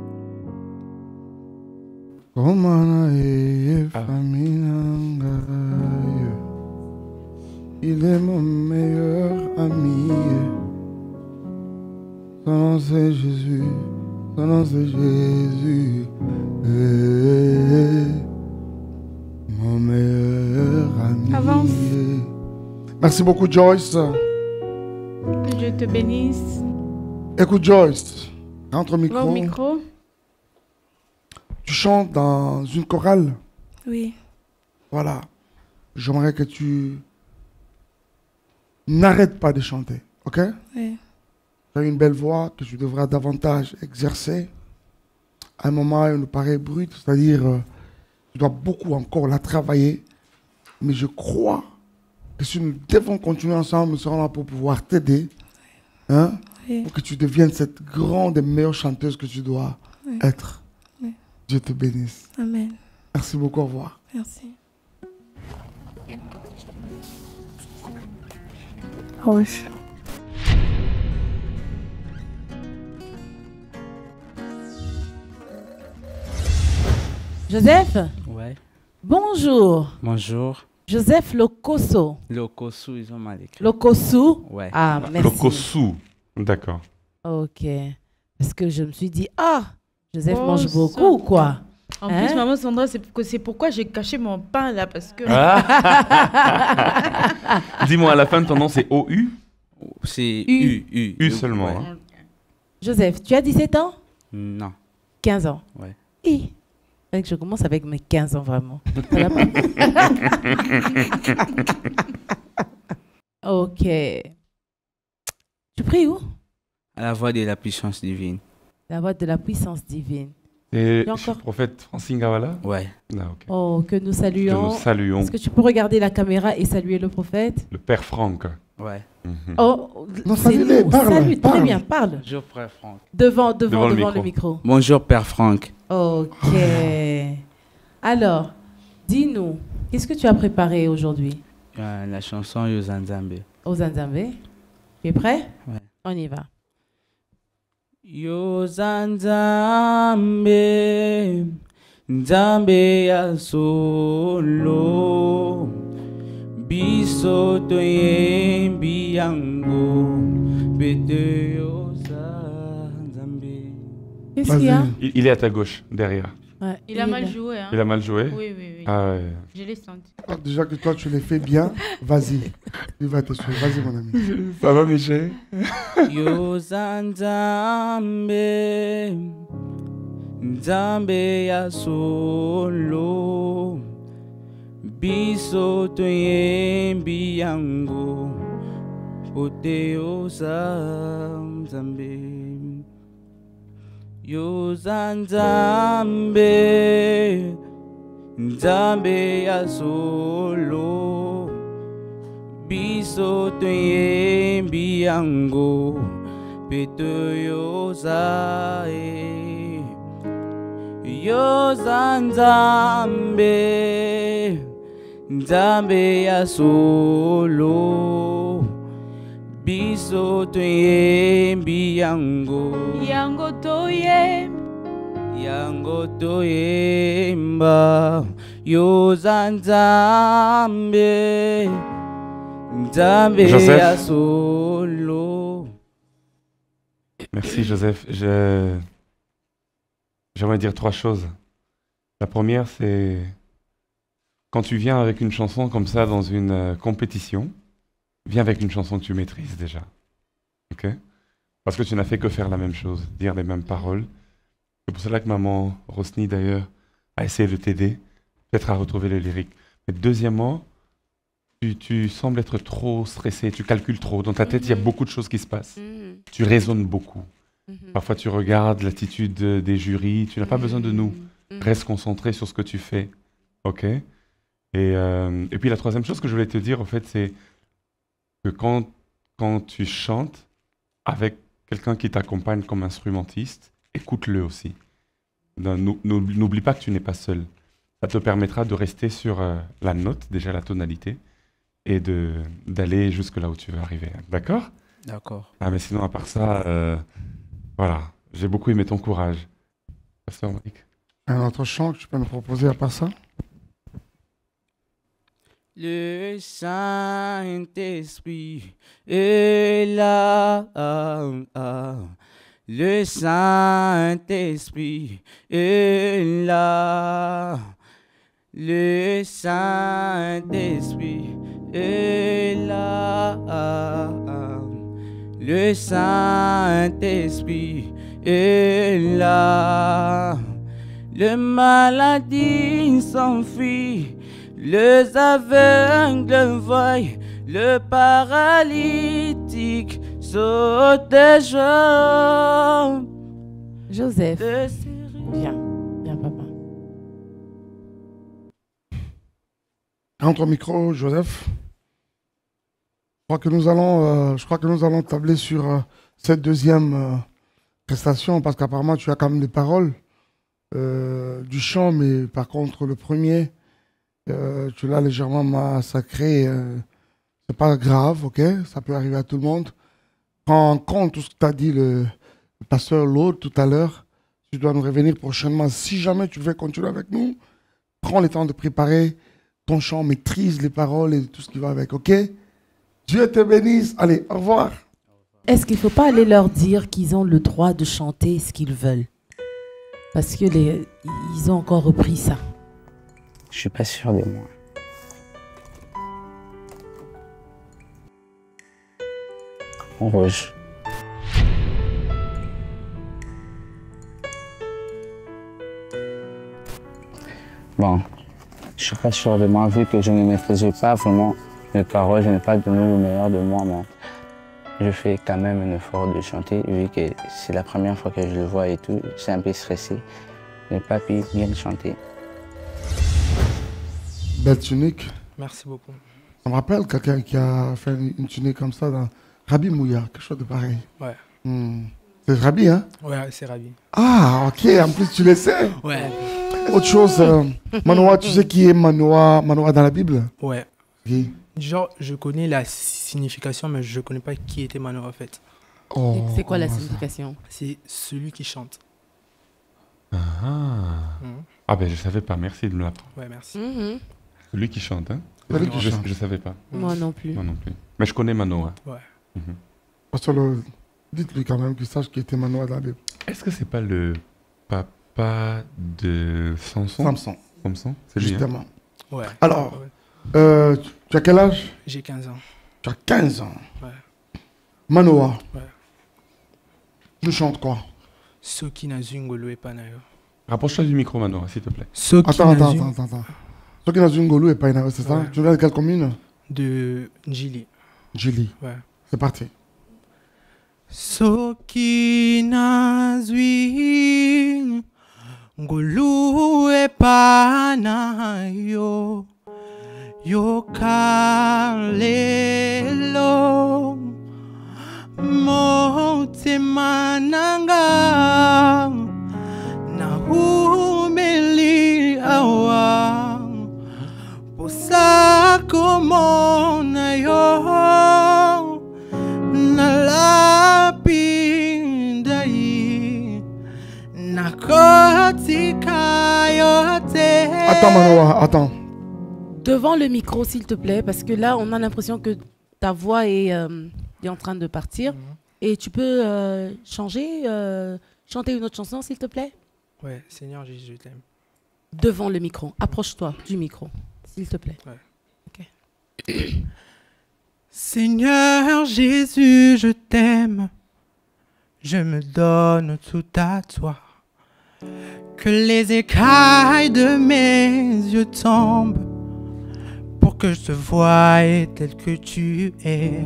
Komana eye famille. Il est mon meilleur ami. Son nom c'est Jésus, son nom c'est Jésus. Eh, mon meilleur ami. Avance. Merci beaucoup Joyce. Que Dieu te bénisse. Écoute Joyce, entre au micro. Va au micro. Tu chantes dans une chorale. Oui. Voilà. J'aimerais que tu n'arrêtes pas de chanter, ok? Oui. Tu as une belle voix que tu devras davantage exercer. À un moment, elle nous paraît brute, c'est-à-dire euh, tu dois beaucoup encore la travailler. Mais je crois que si nous devons continuer ensemble, nous serons là pour pouvoir t'aider. Hein? Oui. Pour que tu deviennes cette grande et meilleure chanteuse que tu dois Oui. être. Oui. Dieu te bénisse. Amen. Merci beaucoup, au revoir. Merci. Rouge. Joseph? Ouais. Bonjour. Bonjour. Joseph Lokoso. Lokosu, ils ont mal écrit. Lokosu? Ouais. Ah, merci. Lokosu, d'accord. Ok. Parce que je me suis dit, ah, Joseph Oh, mange ça. beaucoup, quoi. En Hein? plus, maman Sandra, c'est pour- c'est pourquoi j'ai caché mon pain là, parce que... Ah. Dis-moi, à la fin de ton nom, c'est O U? C'est U. U. U, U seulement. Ouais. hein. Joseph, tu as dix-sept ans? Non. quinze ans. Ouais. Et que je commence avec mes quinze ans, vraiment. Ça va pas? Ok. Tu pries où? À la voix de la puissance divine. La voix de la puissance divine. Et Tu as je suis encore... prophète Francine Gawala? Ouais. Ah, ok. Oh, que nous saluons. Que nous saluons. Est-ce que tu peux regarder la caméra et saluer le prophète? Le Père Franck. Ouais. Mhm. Oh, Non, c'est salut-les, nous. parle, Salut, très parle. bien, parle. Bonjour, Père Franck. Devant, devant, Devant devant, le le, micro. micro. Bonjour, Père Franck. Ok. Alors, dis-nous, qu'est-ce que tu as préparé aujourd'hui Euh, la chanson Yozanzambe. aux Nzambe? Tu es prêt? Ouais. On y va. Yozanzambe, Nzambe ya solo, biso toyembi yango, bete Yozanzambe. Qu'est-ce qu'il y a? Il, il est à ta gauche, derrière. Ouais, Il a mal joué, hein. Il a mal joué? Oui, oui, oui. Ah ouais. Je l'ai senti. Ah, déjà que toi, tu les fais bien, vas-y. Il va te suivre. Vas-y, mon ami. Ça va, Michel? Yozanzambe, Nzambe ya solo, biso toyembi yango, pote Yozanzambe. Yozanzambe, Nzambe ya solo, biso toyembi yango, pete yozae. Yozanzambe, Nzambe ya solo, biso toyembi yango. Yango toyembi. Yango toyemba, Yozanzambe, Nzambe Joseph. ya solo. Merci, Joseph. Je... J'aimerais dire trois choses. La première, c'est quand tu viens avec une chanson comme ça dans une euh, compétition, viens avec une chanson que tu maîtrises déjà. Ok? Parce que tu n'as fait que faire la même chose, dire les mêmes paroles. C'est pour cela que maman Rosny, d'ailleurs, a essayé de t'aider, peut-être à retrouver les lyriques. Mais deuxièmement, tu, tu sembles être trop stressé, tu calcules trop. Dans ta tête, il y a beaucoup de choses qui se passent. Mhm. Tu raisonnes beaucoup. Mhm. Parfois, tu regardes l'attitude de- des jurys. Tu n'as pas besoin de nous. Mhm. Reste concentré sur ce que tu fais. OK? Et, euh, et puis, la troisième chose que je voulais te dire, en fait, c'est que quand, quand tu chantes avec quelqu'un qui t'accompagne comme instrumentiste, écoute-le aussi. Non, nou- nou- N'oublie pas que tu n'es pas seul. Ça te permettra de rester sur euh, la note, déjà la tonalité, et de d'aller jusque là où tu veux arriver. D'accord? D'accord. Ah, mais sinon, à part ça, euh, voilà, j'ai beaucoup aimé ton courage. Pasteur Mike. Un autre chant que tu peux nous proposer à part ça? Le Saint-Esprit est là. Le Saint-Esprit est là. Le Saint-Esprit est là. Le Saint-Esprit est là. Le maladie s'enfuit. Les aveugles voient, le paralytique saute des jambes. Joseph, viens, viens papa. Entre au micro, Joseph. Je crois que nous allons, euh, je crois que nous allons tabler sur euh, cette deuxième euh, prestation parce qu'apparemment tu as quand même des paroles euh, du chant, mais par contre le premier. Euh, tu l'as légèrement massacré, euh, c'est pas grave, ok? Ça peut arriver à tout le monde. Prends en compte tout ce que t'as dit le, le pasteur Lord tout à l'heure. Tu dois nous revenir prochainement. Si jamais tu veux continuer avec nous, prends le temps de préparer ton chant, maîtrise les paroles et tout ce qui va avec, ok? Dieu te bénisse. Allez, au revoir. Est-ce qu'il ne faut pas aller leur dire qu'ils ont le droit de chanter ce qu'ils veulent? Parce que les, ils ont encore repris ça. Je suis pas sûr de moi. En rouge. Bon, je suis pas sûr de moi vu que je ne maîtrisais pas vraiment les paroles, je n'ai pas donné le meilleur de moi, mais je fais quand même un effort de chanter vu que c'est la première fois que je le vois et tout, c'est un peu stressé. Je n'ai pas pu bien chanter. Belle tunique. Merci beaucoup. Ça me rappelle quelqu'un qui a fait une, une tunique comme ça dans Rabbi Mouya, quelque chose de pareil. Ouais. Hmm. C'est Rabbi, hein? Ouais, c'est Rabbi. Ah, ok, en plus tu le sais. Ouais. Autre chose, euh, Manoa, tu sais qui est Manoa, Manoa dans la Bible? Ouais. Qui? Genre, je connais la signification, mais je ne connais pas qui était Manoa en fait. Oh, c'est quoi la signification? C'est celui qui chante. Ah, Mhm. ah ben je savais pas, merci de me l'apprendre. Ouais, merci. Mhm. Celui qui chante, hein? Celui qui je, chante. je savais pas. Moi non plus. Moi non plus. Mais je connais Manoa. Ouais. Mhm. Pasteur Lord, dites-lui quand même qu'il sache qui était Manoa dans la Bible. Est-ce que c'est pas le papa de Samson? Samson. Samson, c'est lui, hein? Justement. Ouais. Alors, Ouais. euh, tu, tu as quel âge? J'ai quinze ans. Tu as quinze ans. Ouais. Manoa. Ouais. Tu chantes quoi? Soki na zungolo epanayo. Rapproche-toi du micro, Manoa, s'il te plaît. Soki Attends, attends, Nazung- attends, attends. Soki na Zungolo et Paina, c'est ça? Ouais. Tu viens de quelle commune? De Njili. Julie. Ouais. C'est parti. Soki nazwi ngulu epanayo yokalelo motema nanga nahumeli awa posako mona yo nalapindai nakotika yote. Attends, Manoa, attends. Devant le micro, s'il te plaît, parce que là, on a l'impression que ta voix est, euh, est en train de partir. Et tu peux euh, changer, euh, chanter une autre chanson, s'il te plaît? Ouais, Seigneur Jésus, je t'aime. Devant le micro. Approche-toi du micro, s'il te plaît. Ouais. Ok. Seigneur Jésus, je t'aime. Je me donne tout à toi. Que les écailles de mes yeux tombent pour que je te voie tel que tu es.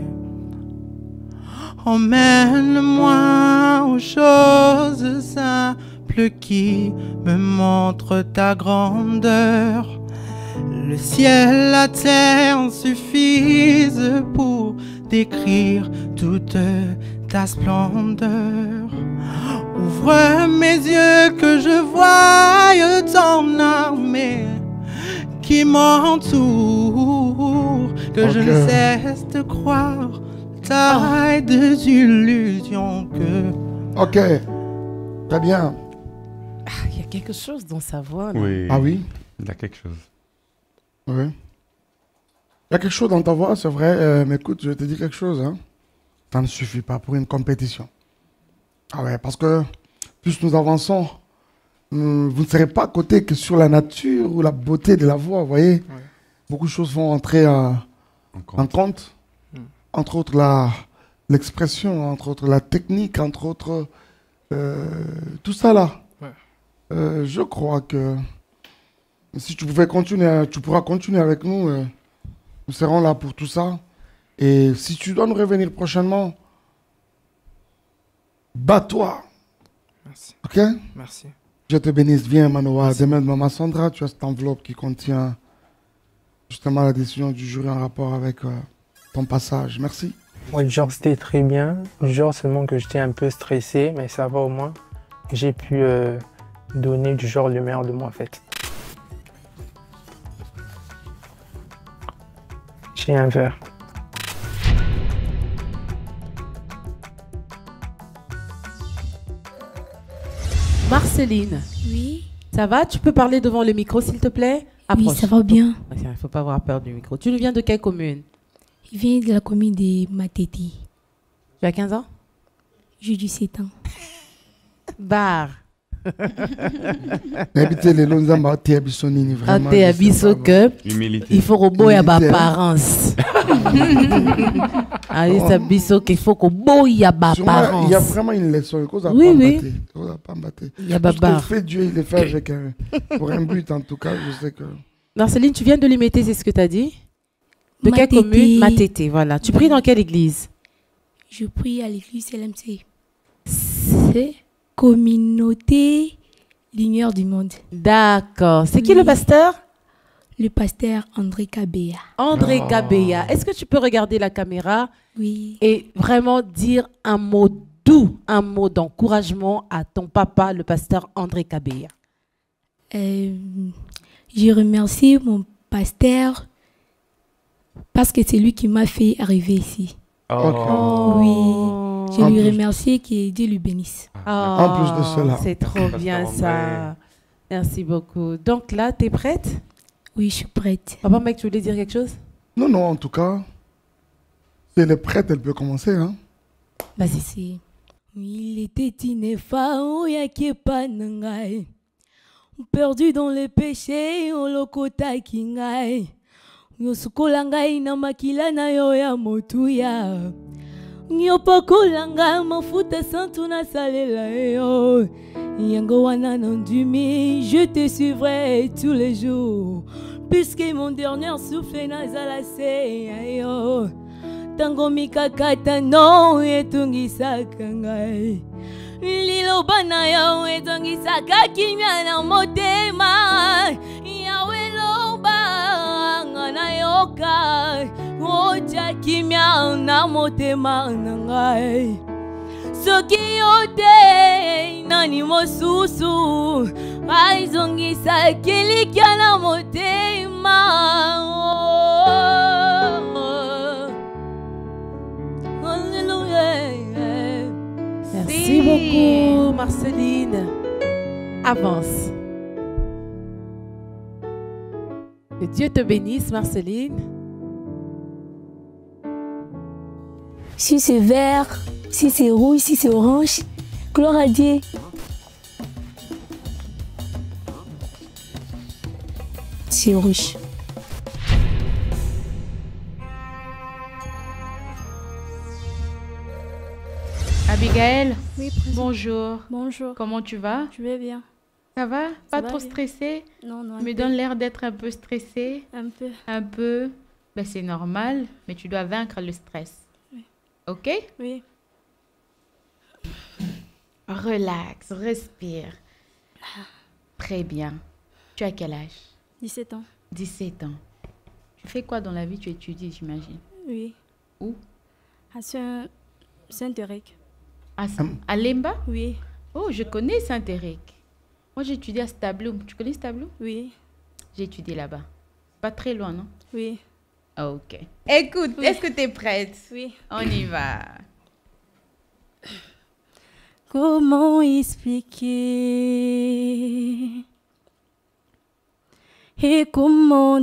Emmène-moi aux choses simples qui me montrent ta grandeur. Le ciel, la terre suffisent pour décrire toute ta splendeur. Ouvre mes yeux que je voie ton armée qui qui m'entourent, que je ne Ok. cesse de croire taille des illusions que... Ok, très bien. Il y a quelque chose dans sa voix. là. Oui. Ah oui? Il a quelque chose. Oui. Il y a quelque chose dans ta voix, c'est vrai, euh, mais écoute, je te dis quelque chose. Hein. Ça ne suffit pas pour une compétition. Ah ouais, parce que plus nous avançons, nous- vous ne serez pas à côté que sur la nature ou la beauté de la voix, vous voyez. Beaucoup de choses vont entrer euh, en compte. Entre autres, la, l'expression, entre autres, la technique, entre autres, euh, tout ça là. Ouais. Euh, je crois que si tu pouvais continuer, à- tu pourras continuer avec nous. euh, nous serons là pour tout ça. Et si tu dois nous revenir prochainement, bats-toi. Merci. Ok? Merci. Je te bénisse. Viens, Manoa. Demain, Maman Sandra, tu as cette enveloppe qui contient justement la décision du jury en rapport avec euh, ton passage. Merci. Ouais, genre, c'était très bien. Genre, seulement que j'étais un peu stressé, mais ça va au moins. J'ai pu euh, donner du genre le meilleur de moi, en fait. J'ai un verre. Marceline. Oui. Ça va? Tu peux parler devant le micro, s'il te plaît? Oui, ça va bien. Il ne faut pas avoir peur du micro. Tu nous viens de quelle commune? Il vient de la commune de Mateti. Tu as quinze ans? J'ai dix-sept ans. Bar. Habiter les Lonzamba, t'es abissonini, vraiment. Ate abiso que Humilité. il faut roboya Humilité, hein. apparence. Ah, il abiso qu'il faut que boya Sûrement, apparence. il y a vraiment une leçon. Cause à Oui, pas oui. embatté, cause à pas embatté. Il y a Tout ce que babar. fait Dieu, il le fait avec un, pour un but, en tout cas. Je sais que. Marceline, tu viens de l'imiter, c'est ce que tu as dit? De quelle Matete. commune? Matete, voilà. Tu pries dans quelle église? Je prie à l'église L M C. C'est Communauté Lumière du Monde. D'accord. C'est qui le pasteur? Le pasteur André Kabea. André Oh. Kabea. Est-ce que tu peux regarder la caméra Oui. et vraiment dire un mot doux, un mot d'encouragement à ton papa, le pasteur André Kabea? Euh, je remercie mon pasteur parce que c'est lui qui m'a fait arriver ici. Oh. Oui. Je En lui plus- remercie que Dieu lui bénisse. En plus de cela. C'est trop bien ça. Merci beaucoup. Donc là, tu es prête? Oui, je suis prête. Papa, mec, tu voulais dire quelque chose? Non, non, en tout cas, si elle est prête, elle peut commencer. Hein. Vas-y. Il était une femme qui est pas nangai. Perdu dans les péchés, on le kota kingai. Yosukolanga na makila na yo ya motuya. Nyopakolanga mafuta santu na salela yo. Yango wana nandumi, je te suivrai tous les jours. Puisque mon dernier souffle nazala se yo. Tango mikakata no etungisaka ngai. Liloba na yo etungisaka kimia na motema. Yawe loba ngana yoka. Oja kimia na motema na ngai. Soki yote nani mosusu. Aizongisa kilikia na motema. Merci beaucoup, Marceline. Avance. Que Dieu te bénisse, Marceline. Si c'est vert, si c'est rouge, si c'est orange, gloire à Dieu. C'est rouge. Abigail, Oui, président. bonjour. Bonjour. Comment tu vas? Je vais bien. Ça va? Pas va trop bien. stressée? Non, non. Tu un me peu. donnes l'air d'être un peu stressée? Un peu. Un peu? Ben, c'est normal, mais tu dois vaincre le stress. Oui. Ok? Oui. Relax, respire. Très bien. Tu as quel âge? dix-sept ans. dix-sept ans. Tu fais quoi dans la vie? Tu étudies, j'imagine. Oui. Où? À Saint- Saint-Eric. À, à Lemba? Oui. Oh, je connais Saint-Eric. Moi, j'ai étudié à Stabloum. Tu connais Stabloum? Oui. J'ai étudié là-bas. Pas très loin, non? Oui. Ok. Écoute, Oui. est-ce que tu es prête? Oui. On y va. Comment expliquer et comment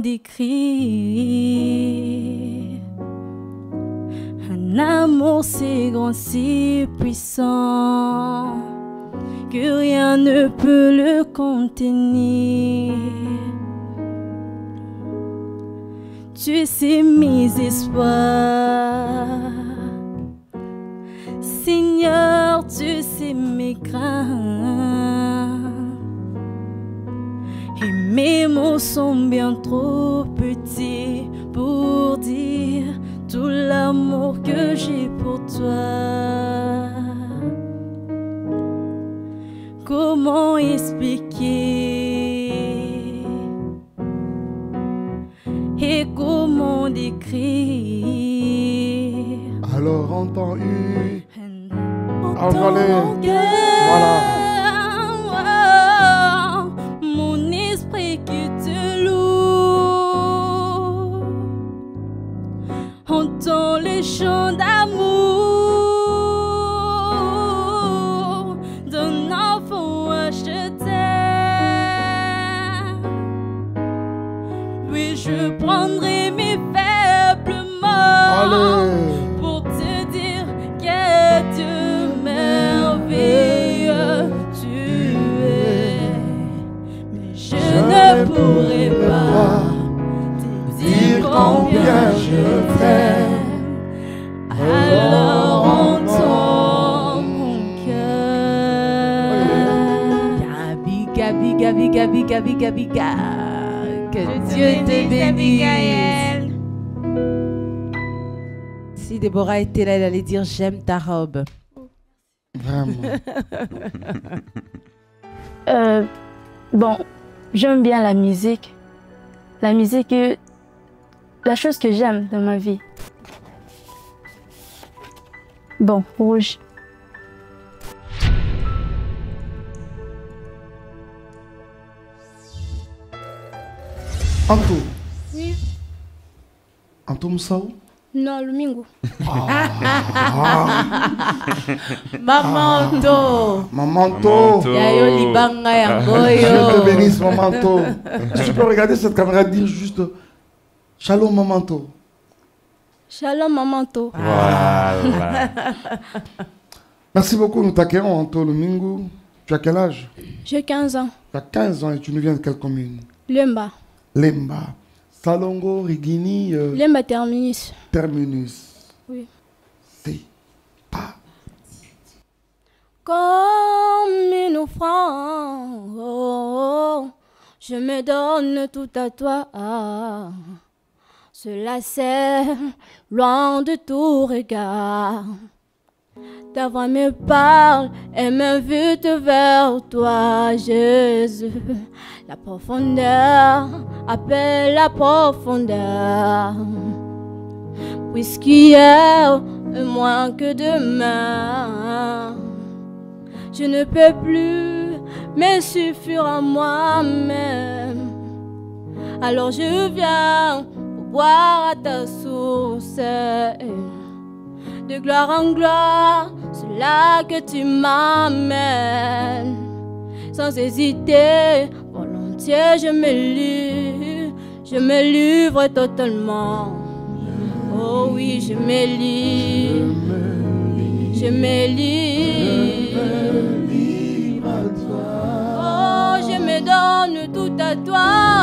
décrire un amour si grand, si puissant que rien ne peut le contenir. Tu sais mes espoirs, Seigneur, tu sais mes craintes. Et mes mots sont bien trop petits pour dire tout l'amour que j'ai pour toi. Comment expliquer et comment décrire? Alors entends une. Entends mon cœur, oh, mon esprit qui te loue. Entends les chants d'amour d'un enfant acheté. Oui, je prendrai mes faibles mots pour te dire que Dieu merveilleux tu es. Mais je ne pourrai pas te dire combien je t'aime. Alors entends mon cœur. Gabi, Gabi, Gabi, Gabi, Gabi, Gabi, Gabi. Que Dieu te bénisse. Si Déborah était là, elle allait dire j'aime ta robe. Vraiment. Euh, bon, j'aime bien la musique. La musique est la chose que j'aime dans ma vie. Bon, rouge. Anto. Oui. Anto Moussaou. Non, Lumingo. Mamanto. Mamanto. Yayo libanga yango yo. Dieu te bénisse, Mamanto. Si tu peux regarder cette caméra et dire juste Shalom, Mamanto. Shalom, Mamanto. Voilà. Merci beaucoup, nous t'accueillons, Anto Lumingo. Tu as quel âge? J'ai quinze ans. Tu as quinze ans et tu nous viens de quelle commune? Lemba. Lemba. Salongo, Rigini. Euh, Lemba Terminus. Terminus. Oui. C'est pas. Comme une offrande, oh, oh, je me donne tout à toi. Cela c'est loin de tout regard. Ta voix me parle et m'invite vers toi, Jésus. La profondeur appelle la profondeur. Puisqu'hier est moins que demain, je ne peux plus me suffire à moi-même. Alors je viens pour boire à ta source. De gloire en gloire, c'est là que tu m'amènes. Sans hésiter, volontiers je me livre, je me livre totalement. Oh oui, je me livre, je me livre. Oh, je me donne tout à toi.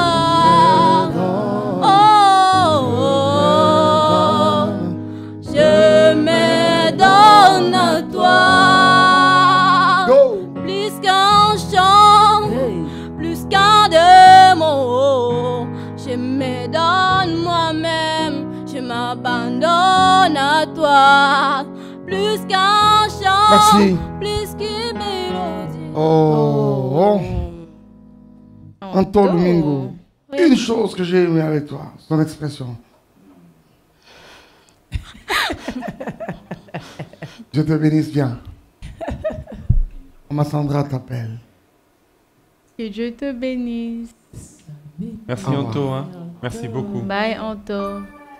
Oh, oh, oh. Je me donne à toi. Plus qu'un chant, plus qu'un deux mots. Je me donne moi-même, je m'abandonne à toi. Plus qu'un chant, Merci. plus qu'une mélodie. Oh, oh. Anto Lumingo. Une chose que j'ai aimée avec toi, son expression. Je te bénisse bien. Maman Sandra t'appelle. Que Dieu te bénisse. Merci Au revoir. Anto. Hein. Merci beaucoup. Bye, Anto.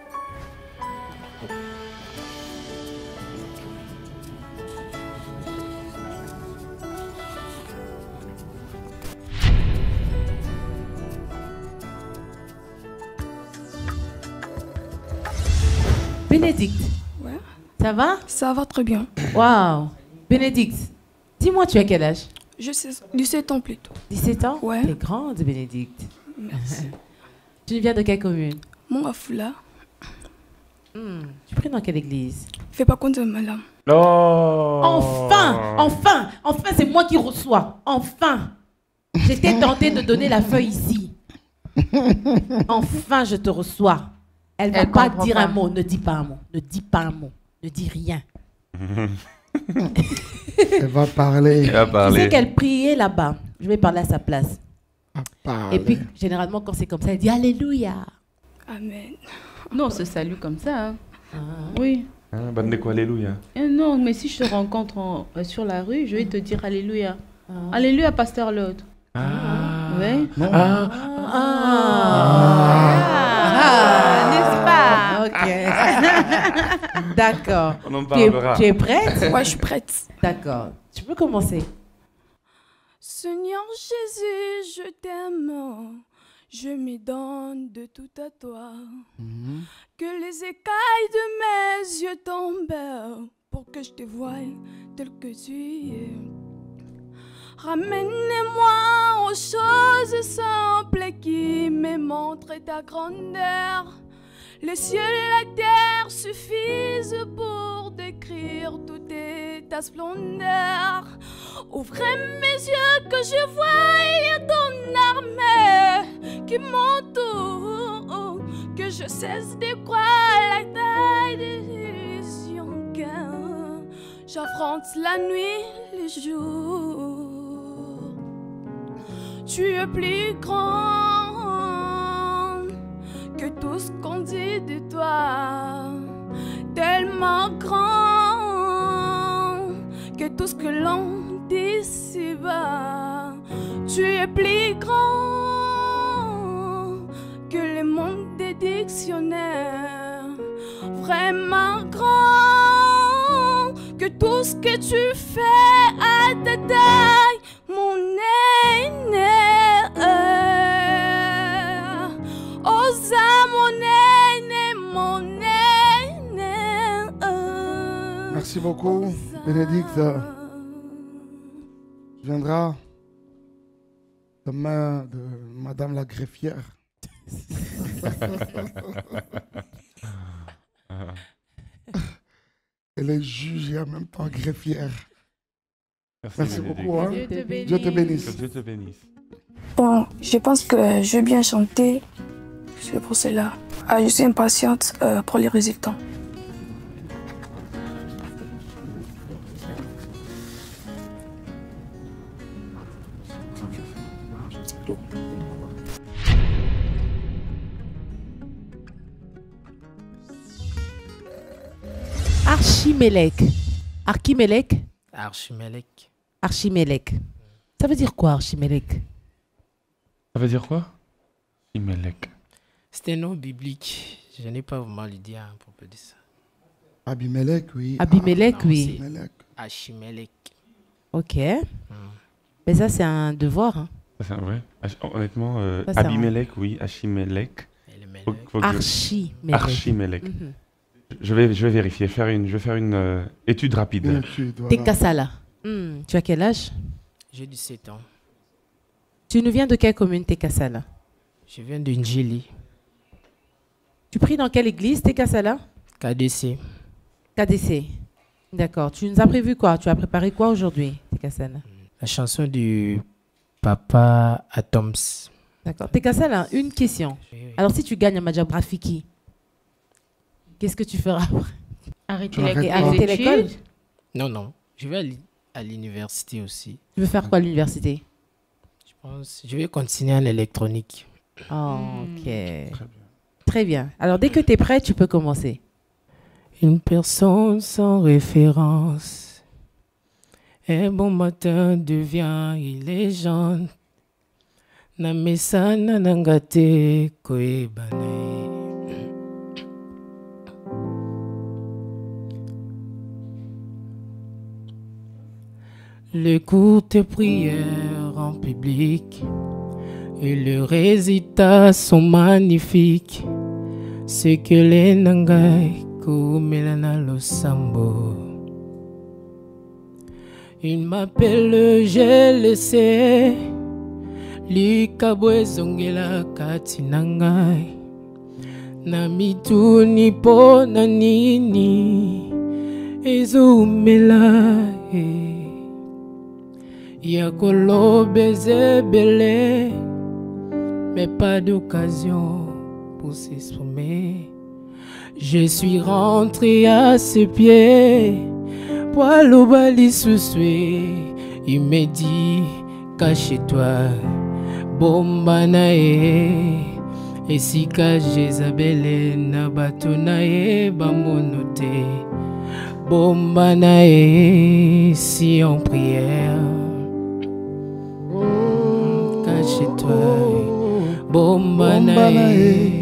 Bénédicte. Ouais. Ça va? Ça va très bien. Waouh. Bénédicte, dis-moi, tu as quel âge? Je sais, dix-sept ans plutôt. dix-sept ans? Ouais. T'es grande, Bénédicte. Merci. Tu viens de quelle commune? Mongafula. Hmm. Tu pries dans quelle église? Fais pas compte de madame. Oh. Enfin, enfin, enfin, c'est moi qui reçois. Enfin. J'étais tentée de donner la feuille ici. Enfin, je te reçois. Elle va Elle pas comprend dire pas. un mot. Ne dis pas un mot. Ne dis pas un mot. Ne dis rien. Elle va parler. Elle va Tu parler. sais qu'elle priait là-bas. Je vais parler à sa place. parler. Et puis, généralement, quand c'est comme ça, elle dit Alléluia. Amen. Non, on se salue comme ça. Hein. Oui. Hein, bonne déco, alléluia. Eh non, mais si je te rencontre en- euh, sur la rue, je vais te dire Alléluia. Alléluia, pasteur Lord. Ah. Oui. Ah. Ah, n'est-ce pas? Ok. D'accord. On en Tu es, parlera. tu es prête? Ouais, je suis prête. D'accord. Tu peux commencer. Seigneur Jésus, je t'aime. Je me donne de tout à toi. Que les écailles de mes yeux tombent pour que je te voie tel que tu es. Ramène-moi aux choses simples qui me montrent ta grandeur. Le ciel et la terre suffisent pour décrire toute ta splendeur. Ouvrez mes yeux que je voie ton armée qui m'entoure, que je cesse de croire la taille des illusions. J'affronte la nuit, le jour. Tu es plus grand que tout ce qu'on dit de toi, tellement grand que tout ce que l'on dit ici-bas. Tu es plus grand que le monde des dictionnaires, vraiment grand que tout ce que tu fais à ta taille, mon aîné. Osa mon aîné, mon aîné. Merci beaucoup, Bénédicte. Tu viendras de main de Madame la greffière. Elle est juge et en même temps greffière. Merci, Merci Bénédicte. beaucoup. Hein. Dieu te bénisse. Dieu te bénisse. Que Dieu te bénisse. Bon, je pense que je vais bien chanter. C'est pour cela. Ah, je suis impatiente euh, pour les résultats. Archimélec. Archimélec. Archimélec. Archimélec. Ça veut dire quoi, Archimélec? Ça veut dire quoi? Imelec. C'est un nom biblique. Je n'ai pas vraiment l'idée à propos de ça. Abimelech, oui. Abimelech, Non, oui. c'est Archimélec. Ok. Mais ça, c'est un devoir. Hein. Ça, c'est un vrai. Ach- Honnêtement, euh, Ça, c'est un- Abimelech, oui. Achimelech. Faut- faut que je- Archimélec. Archimélec. Mhm. Je vais, je vais vérifier, faire une, je vais faire une euh, étude rapide. Une étude, T'es voilà. Kassala. Hmm, Tu as quel âge? J'ai dix-sept ans. Tu nous viens de quelle commune, t'es Kassala? Je viens de Njili, Tu pries dans quelle église, t'es Kassala? K D C. K D C. D'accord. Tu nous as prévu quoi? Tu as préparé quoi aujourd'hui, t'es Kassala? La chanson du Papa Atoms. D'accord. T'es Kassala, une question. Alors, si tu gagnes à Majab Rafiki, qu'est-ce que tu feras après? Arrêter Tu arrêtes les- pas. les Arrêter l'école? études. Non, non. Je vais à l'uni- à l'université aussi. Tu veux faire quoi à l'université? Je pense. Je vais continuer en électronique. Oh, ok. Très bien. Alors, dès que tu es prêt, tu peux commencer. Une personne sans référence. Un bon matin devient une légende. na mesana nanga te koyebana ye. Les courtes prières en public et le résultat sont magnifiques. C'est que les nangai kumelana losambo. Il m'appelle, je le sais. Likabwe zongela kati nangai. Namitu nipo na nini. Ezumela e. Yakolo baiser belé, mais pas d'occasion pour s'exprimer. Je suis rentré à ses pieds, poil bali sous-soué. Il me dit, cache-toi, bombanae. Et si cache Isabelle na batonae, bamonote. Bombanae, si en prière. Cache-toi, bombanae.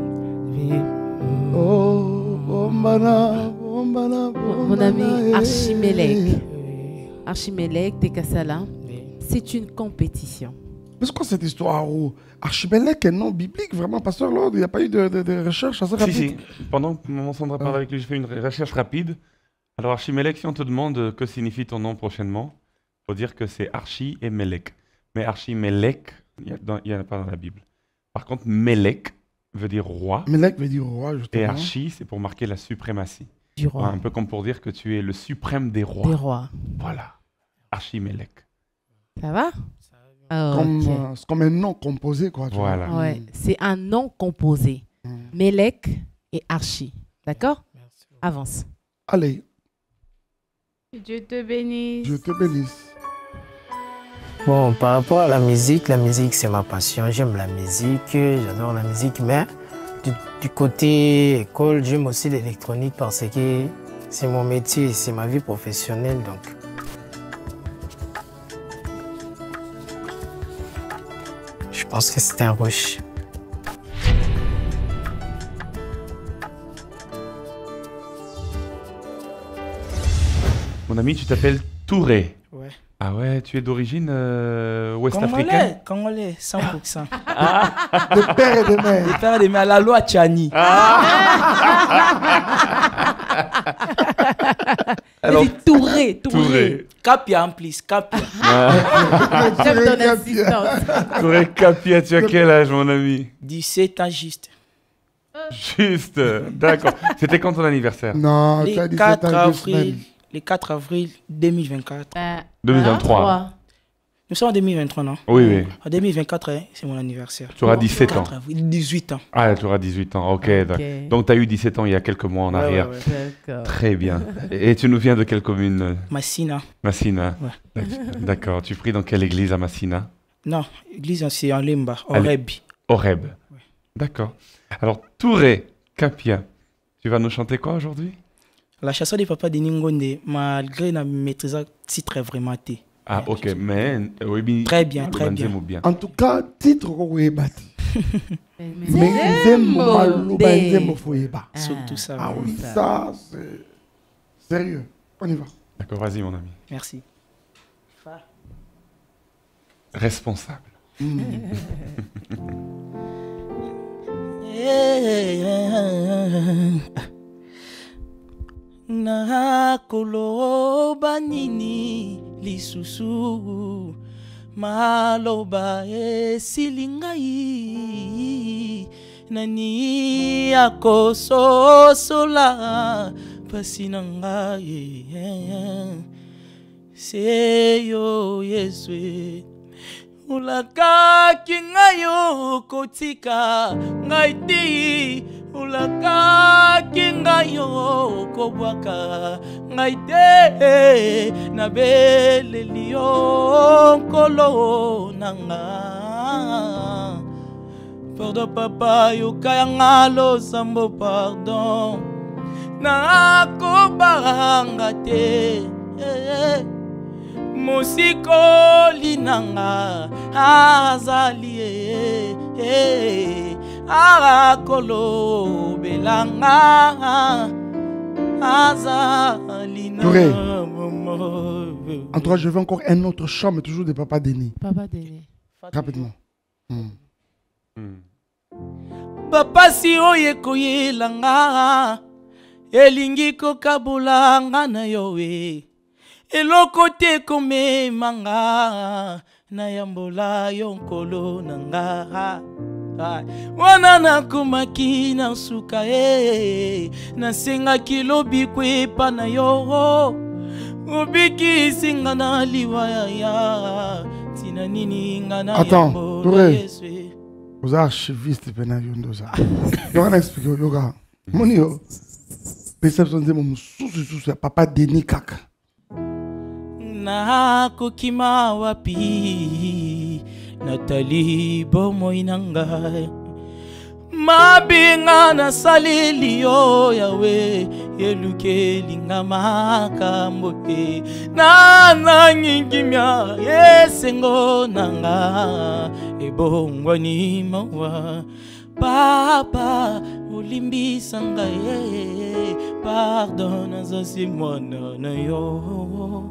Oh, bombana, bombana, bombana. Mon ami Archimélec, Archimélec Tekasala, c'est une compétition. Mais c'est quoi cette histoire où Archimélec est non biblique, vraiment, pasteur Lord? Il n'y a pas eu de, de, de recherche assez rapide? Si, si. Pendant que Maman Sandra parle avec lui, j'ai fait une recherche rapide. Alors, Archimélec, si on te demande que signifie ton nom prochainement, il faut dire que c'est Archi et Mélec. Mais Archimélec, il n'y en a pas dans la Bible. Par contre, Mélec veut dire roi. Mélec veut dire roi, justement. Et Archi, c'est pour marquer la suprématie. Du roi. Ouais, un peu comme pour dire que tu es le suprême des rois. Des rois. Voilà. Archimélec. Ça va? Oh, comme, okay. euh, c'est comme un nom composé, quoi. Tu voilà. vois. Ouais, c'est un nom composé. Mm. Mélec et Archi. D'accord? Avance. Allez. Dieu te bénisse. Dieu te bénisse. Bon, par rapport à la musique, la musique c'est ma passion. J'aime la musique, j'adore la musique, mais du, du côté école, j'aime aussi l'électronique parce que c'est mon métier, c'est ma vie professionnelle. Donc. Je pense que c'est un rush. Mon ami, tu t'appelles Touré. Ouais. Ah ouais, tu es d'origine euh, ouest-africaine? Congolais, Congolais, cent pour cent. Ah. De père et de mère. De père et de mère, la loi Tchani. Alors, Touré, Touré. Touré. Capia en plus, Capia. J'aime ton assistance. Touré Capia, tu as quel âge, mon ami? dix-sept ans juste. Juste, d'accord. C'était quand ton anniversaire? Non, Les tu as dix-sept quatre ans, deux avril, semaines. les quatre avril deux mille vingt-quatre. Euh, deux mille vingt-trois. Nous sommes en deux mille vingt-trois, non? Oui, oui. En deux mille vingt-quatre, hein, c'est mon anniversaire. Tu auras dix-sept ans. quatre avril, dix-huit ans. Ah, tu auras dix-huit ans, ok. Ok. Donc, tu as eu dix-sept ans il y a quelques mois en Ouais, arrière. ouais, D'accord. Très bien. Et tu nous viens de quelle commune? Massina. Massina. Ouais. D'accord. Tu pries dans quelle église à Massina? Non, église, c'est en Lemba, À L- Oreb. Oreb. D'accord. Alors, Touré Capia, tu vas nous chanter quoi aujourd'hui? La chanson des papas de Ningonde, malgré la maîtrise titre vraiment té. Ah, ok, mais oui, bien. Très bien, très bien. bien. En tout cas, titre Roebati. Mais Nzembo Maloba de- Nzembo Foyeba. Surtout ça. Ah oui, ça. ça, c'est sérieux. On y va. D'accord, vas-y, mon ami. Merci. Responsable. Mm. Nakoloba nini lisusu maloba esili ngai nani akososola pasi na ngai seyo Yesu ulakaki ngai yo kotika ngai ti ulakaki ngai yo kobwaka ngai te nabeleli yo nkolo nanga pardon papa yokayanga losambo pardon nakobanga te Mosikoli nanga azali eh, eh, arakolo belanga azali Touré. na En tout cas, je veux encore un autre chant, mais toujours de Papa Denis. Papa Denis. Rapidement. Hmm. Papa si oye koyelanga elingi kokabulanga na yowe eloko te komemanga na yambola yonkolo nanga wana nakomaki na suka e nasengaki lobi kwepa na yo obikisi nga na liwaya ya tina nini nga na Attends, yambola Touré. Yesu. Vous êtes archiviste, Yoga. Yoga, explique, Yoga. Mon yo, perception de mon sous-sous, Papa Denis Kaka. Na kokima wapi Nathalie bomoi nangai mabinga na salili yo yawe elukeli ngamaka mbote na nangingimya yesengo nanga ebongwa ni mawa papa ulimbisa ngai pardon zasi mwana na yo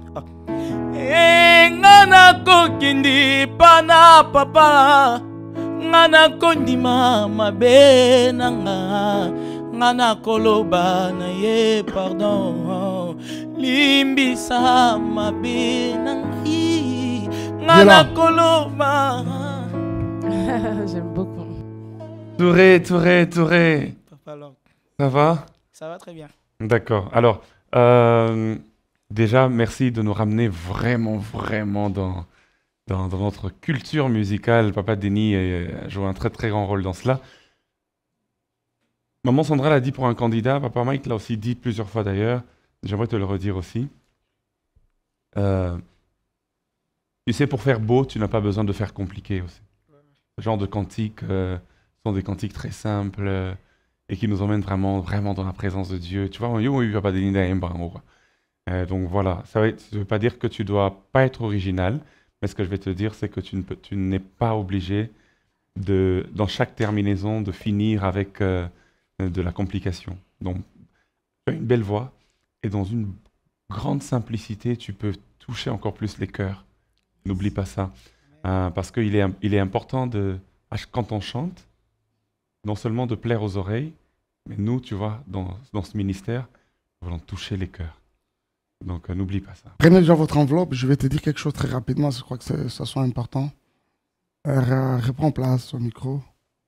ngana kokindi pana papa ngana kondima mabe nanga ngana koloba na ye pardon limbisa mabe nangi ngana koloba. J'aime beaucoup. Touré, Touré, Touré. Papa Lord. Ça va? Ça va très bien. D'accord. Alors, euh, déjà, merci de nous ramener vraiment, vraiment dans, dans, dans notre culture musicale. Papa Denis a joué un très, très grand rôle dans cela. Maman Sandra l'a dit pour un candidat. Papa Mike l'a aussi dit plusieurs fois d'ailleurs. J'aimerais te le redire aussi. Euh, tu sais, pour faire beau, tu n'as pas besoin de faire compliqué aussi. Ce genre de cantiques euh, sont des cantiques très simples euh, et qui nous emmènent vraiment, vraiment dans la présence de Dieu. Tu vois, oui, oui, Papa Denis d'ailleurs. Euh, donc voilà, ça ne veut pas dire que tu ne dois pas être original, mais ce que je vais te dire, c'est que tu ne peux, tu n'es pas obligé, de, dans chaque terminaison, de finir avec euh, de la complication. Donc, tu as une belle voix, et dans une grande simplicité, tu peux toucher encore plus les cœurs. N'oublie pas ça. Euh, parce qu'il est, il est important, de, quand on chante, non seulement de plaire aux oreilles, mais nous, tu vois, dans, dans ce ministère, nous voulons toucher les cœurs. Donc, euh, n'oublie pas ça. Prenez déjà votre enveloppe, je vais te dire quelque chose très rapidement, je crois que ça soit important. Euh, reprends place au micro.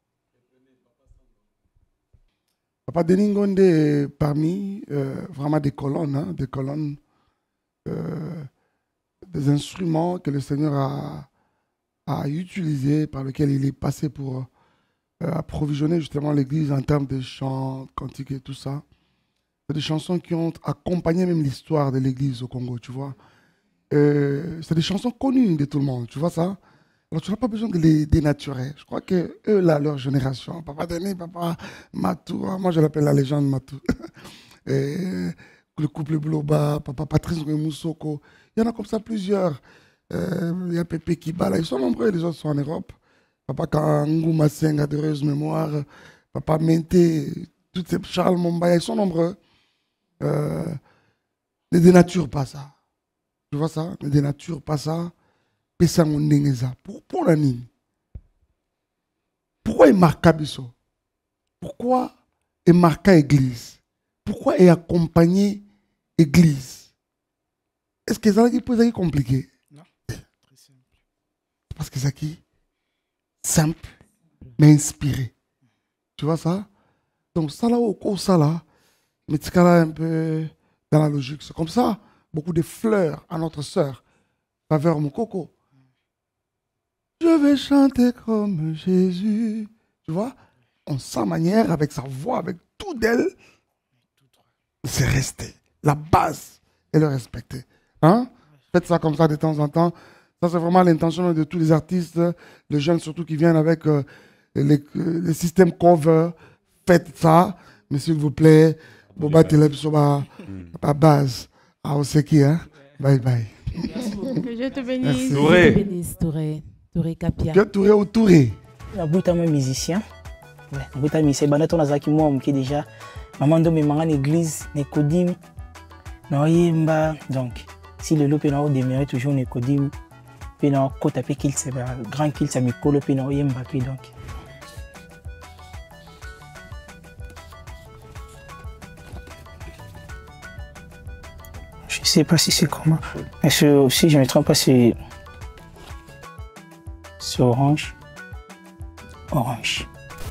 Papa Denis Ngonde est parmi euh, vraiment des colonnes, hein, des colonnes, euh, des instruments que le Seigneur a, a utilisés, par lesquels il est passé pour euh, approvisionner justement l'Église en termes de chants, cantiques et tout ça. C'est des chansons qui ont accompagné même l'histoire de l'Église au Congo, tu vois. Euh, c'est des chansons connues de tout le monde, tu vois ça. Alors tu n'as pas besoin de les dénaturer. Je crois que eux, là, leur génération, Papa Denis, Papa Matou, moi je l'appelle la légende Matou. Et le couple Bloba, Papa Patrice Moussoko, il y en a comme ça plusieurs. Euh, il y a Pépé Kibala, ils sont nombreux, les autres sont en Europe. Papa Kangou Massenga, d'heureuse mémoire, Papa Menté, tous ces Charles Mombaya, ils sont nombreux. Euh, ne dénature pas ça. Tu vois ça? Ne dénature pas ça. Pourquoi Pourquoi il marque Bisso? Pourquoi il marque Église? Pourquoi il accompagne Église? Est-ce que ça est compliqué? Non, très simple. Parce que c'est simple, mais inspiré. Tu vois ça? Donc ça là, au cours ça là, mais tu un peu dans la logique. C'est comme ça, beaucoup de fleurs à notre sœur, faveur mon coco. Je vais chanter comme Jésus. Tu vois, en sa manière, avec sa voix, avec tout d'elle, c'est resté. La base, et le respecter. Hein? Faites ça comme ça de temps en temps. Ça, c'est vraiment l'intention de tous les artistes, les jeunes surtout qui viennent avec euh, les, les systèmes cover. Faites ça, mais s'il vous plaît, Boba Teleb sur ma base. Ah, on sait qui, hein? Bye bye. Que Dieu te bénisse. Touré. Que Dieu te bénisse, Touré. Touré Kapia. Que Touré ou Touré? La boute à mon musicien. Ouais, la boute à musicien. Banaton Azaki moi qui déjà. Maman de mes mangan église, Nekodim. Noyemba. Donc, si le loup est en haut, demeurer toujours Nekodim. Puis non, côte à pied qu'il se grand qu'il se met colo, puis Noyemba. Puis donc. Je ne sais pas si c'est comment. Mais si je ne me trompe pas, c'est. C'est orange. Orange.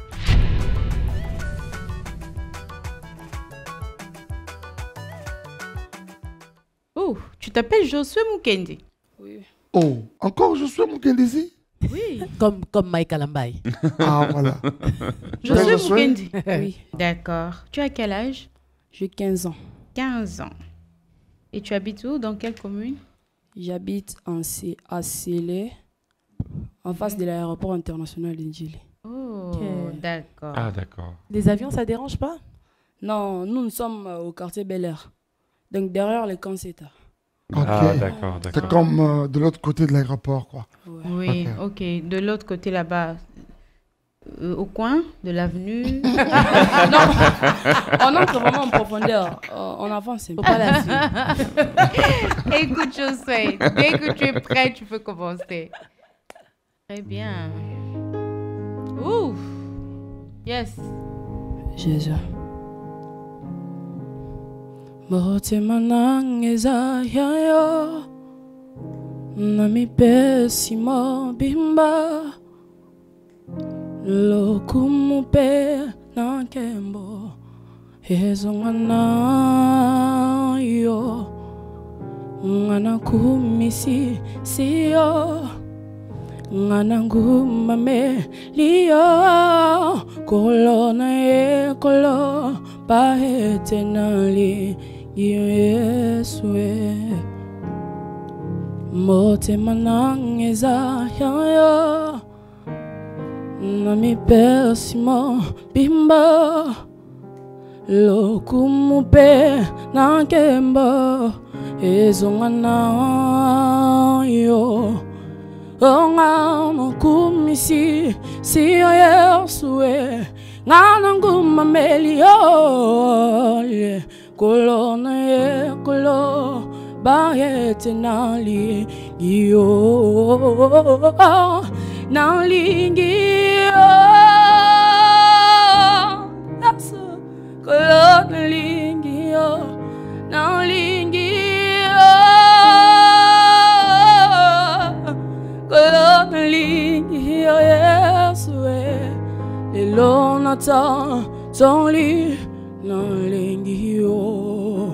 Oh, tu t'appelles Josué Mukendi? Oui. Oh, encore Josué Mukendi? Oui. Comme, comme Mike Alambaye. Ah, voilà. Josué Mukendi? Oui. D'accord. Tu as quel âge? J'ai quinze ans. quinze ans. Et tu habites où? Dans quelle commune? J'habite en C à Célé, en face de l'aéroport international d'Indjili. Oh, d'accord. Ah, d'accord. Les avions, ça dérange pas? Non, nous, nous sommes au quartier Bel Air. Donc derrière les camps CETA. Ok. Ah, d'accord, d'accord. C'est comme euh, de l'autre côté de l'aéroport, quoi. Ouais. Oui, ok. okay. De l'autre côté là-bas, euh, au coin de l'avenue. Non, on entre vraiment en profondeur. Euh, on avance un peu. Pas là-dessus. Écoute, Josué, dès que tu es prêt, tu peux commencer. Très bien. Ouh. Yes. Jésus. Motema nangeza yayo nami pesimo bimba lokumupe nankembo ezo ngana yo ngana kumisi siyo ngana ngumame liyo kolona ye kolo pahetenali Yeswe motema nangeza yayo nami pesimo bimba lokumupe nankemba ezongana yo ongano kumisi siyo Yeswe ngana nguma melio kolona ye kolo bahete nali yo nalingi yo kolona lingi yo nalingi yo kolona lingi yo Yeswe lelo nata tonli nalingi yo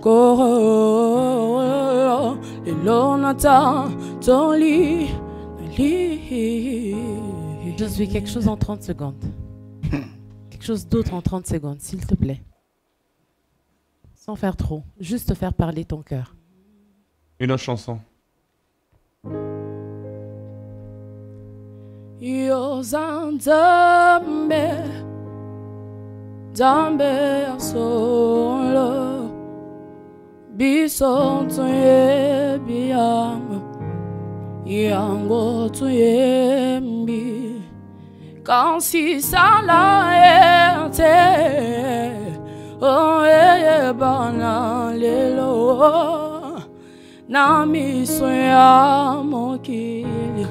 koro lelo nata tonli nali. Je suis quelque chose en trente secondes. Quelque chose d'autre en trente secondes, s'il te plaît. Sans faire trop, juste faire parler ton cœur. Une autre chanson. Yo zanzambe zambe solo bisonto ye biyama yango to yembi kansi sala ete o ye bana lelo na miso ya mokili.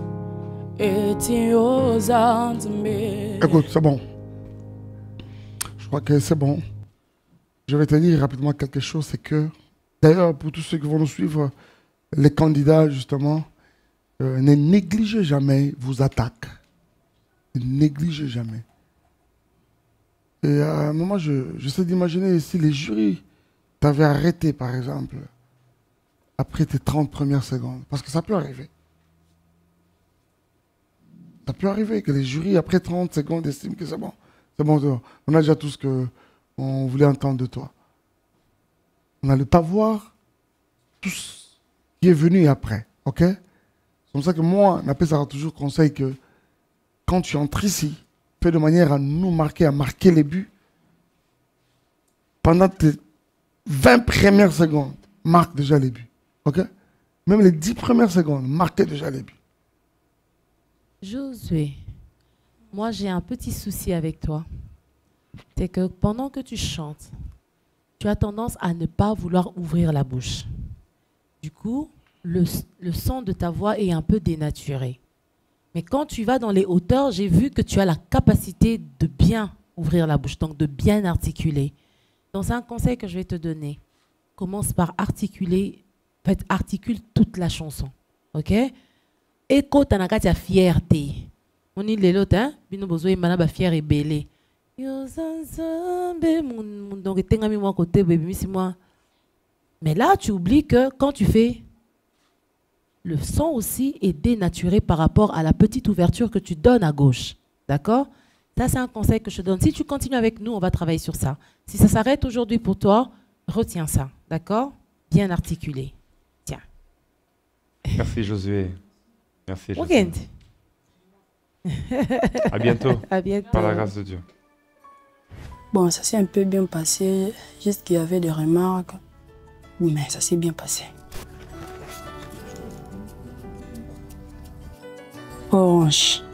Écoute, c'est bon. Je crois que c'est bon. Je vais te dire rapidement quelque chose, c'est que, d'ailleurs, pour tous ceux qui vont nous suivre, les candidats, justement, euh, ne négligez jamais vos attaques. Ne négligez jamais. Et à un moment, je, j'essaie d'imaginer si les jurys t'avaient arrêté, par exemple, après tes trente premières secondes. Parce que ça peut arriver. Ça peut arriver que les jurys, après trente secondes, estiment que c'est bon. C'est bon, on a déjà tout ce qu'on voulait entendre de toi. On n'allait pas voir tout ce qui est venu après. Ok? C'est comme ça que moi, Napé, ça a toujours conseil que quand tu entres ici, fais de manière à nous marquer, à marquer les buts. Pendant tes vingt premières secondes, marque déjà les buts. Ok? Même les dix premières secondes marquaient déjà les buts. Josué, moi j'ai un petit souci avec toi. C'est que pendant que tu chantes, tu as tendance à ne pas vouloir ouvrir la bouche. Du coup, le, le son de ta voix est un peu dénaturé. Mais quand tu vas dans les hauteurs, j'ai vu que tu as la capacité de bien ouvrir la bouche, donc de bien articuler. Donc c'est un conseil que je vais te donner. Commence par articuler, en fait, articule toute la chanson. Ok? Écoute, tu as la fierté. On est les autres, hein? Bino bozo et manaba fier et belé. Mais là, tu oublies que quand tu fais, le son aussi est dénaturé par rapport à la petite ouverture que tu donnes à gauche. D'accord? Ça, c'est un conseil que je te donne. Si tu continues avec nous, on va travailler sur ça. Si ça s'arrête aujourd'hui pour toi, retiens ça. D'accord? Bien articulé. Tiens. Merci Josué. Merci Josué. Weekend. À bientôt. À bientôt. Par la grâce de Dieu. Bon, ça s'est un peu bien passé. Juste qu'il y avait des remarques. Mais ça s'est bien passé. Orange.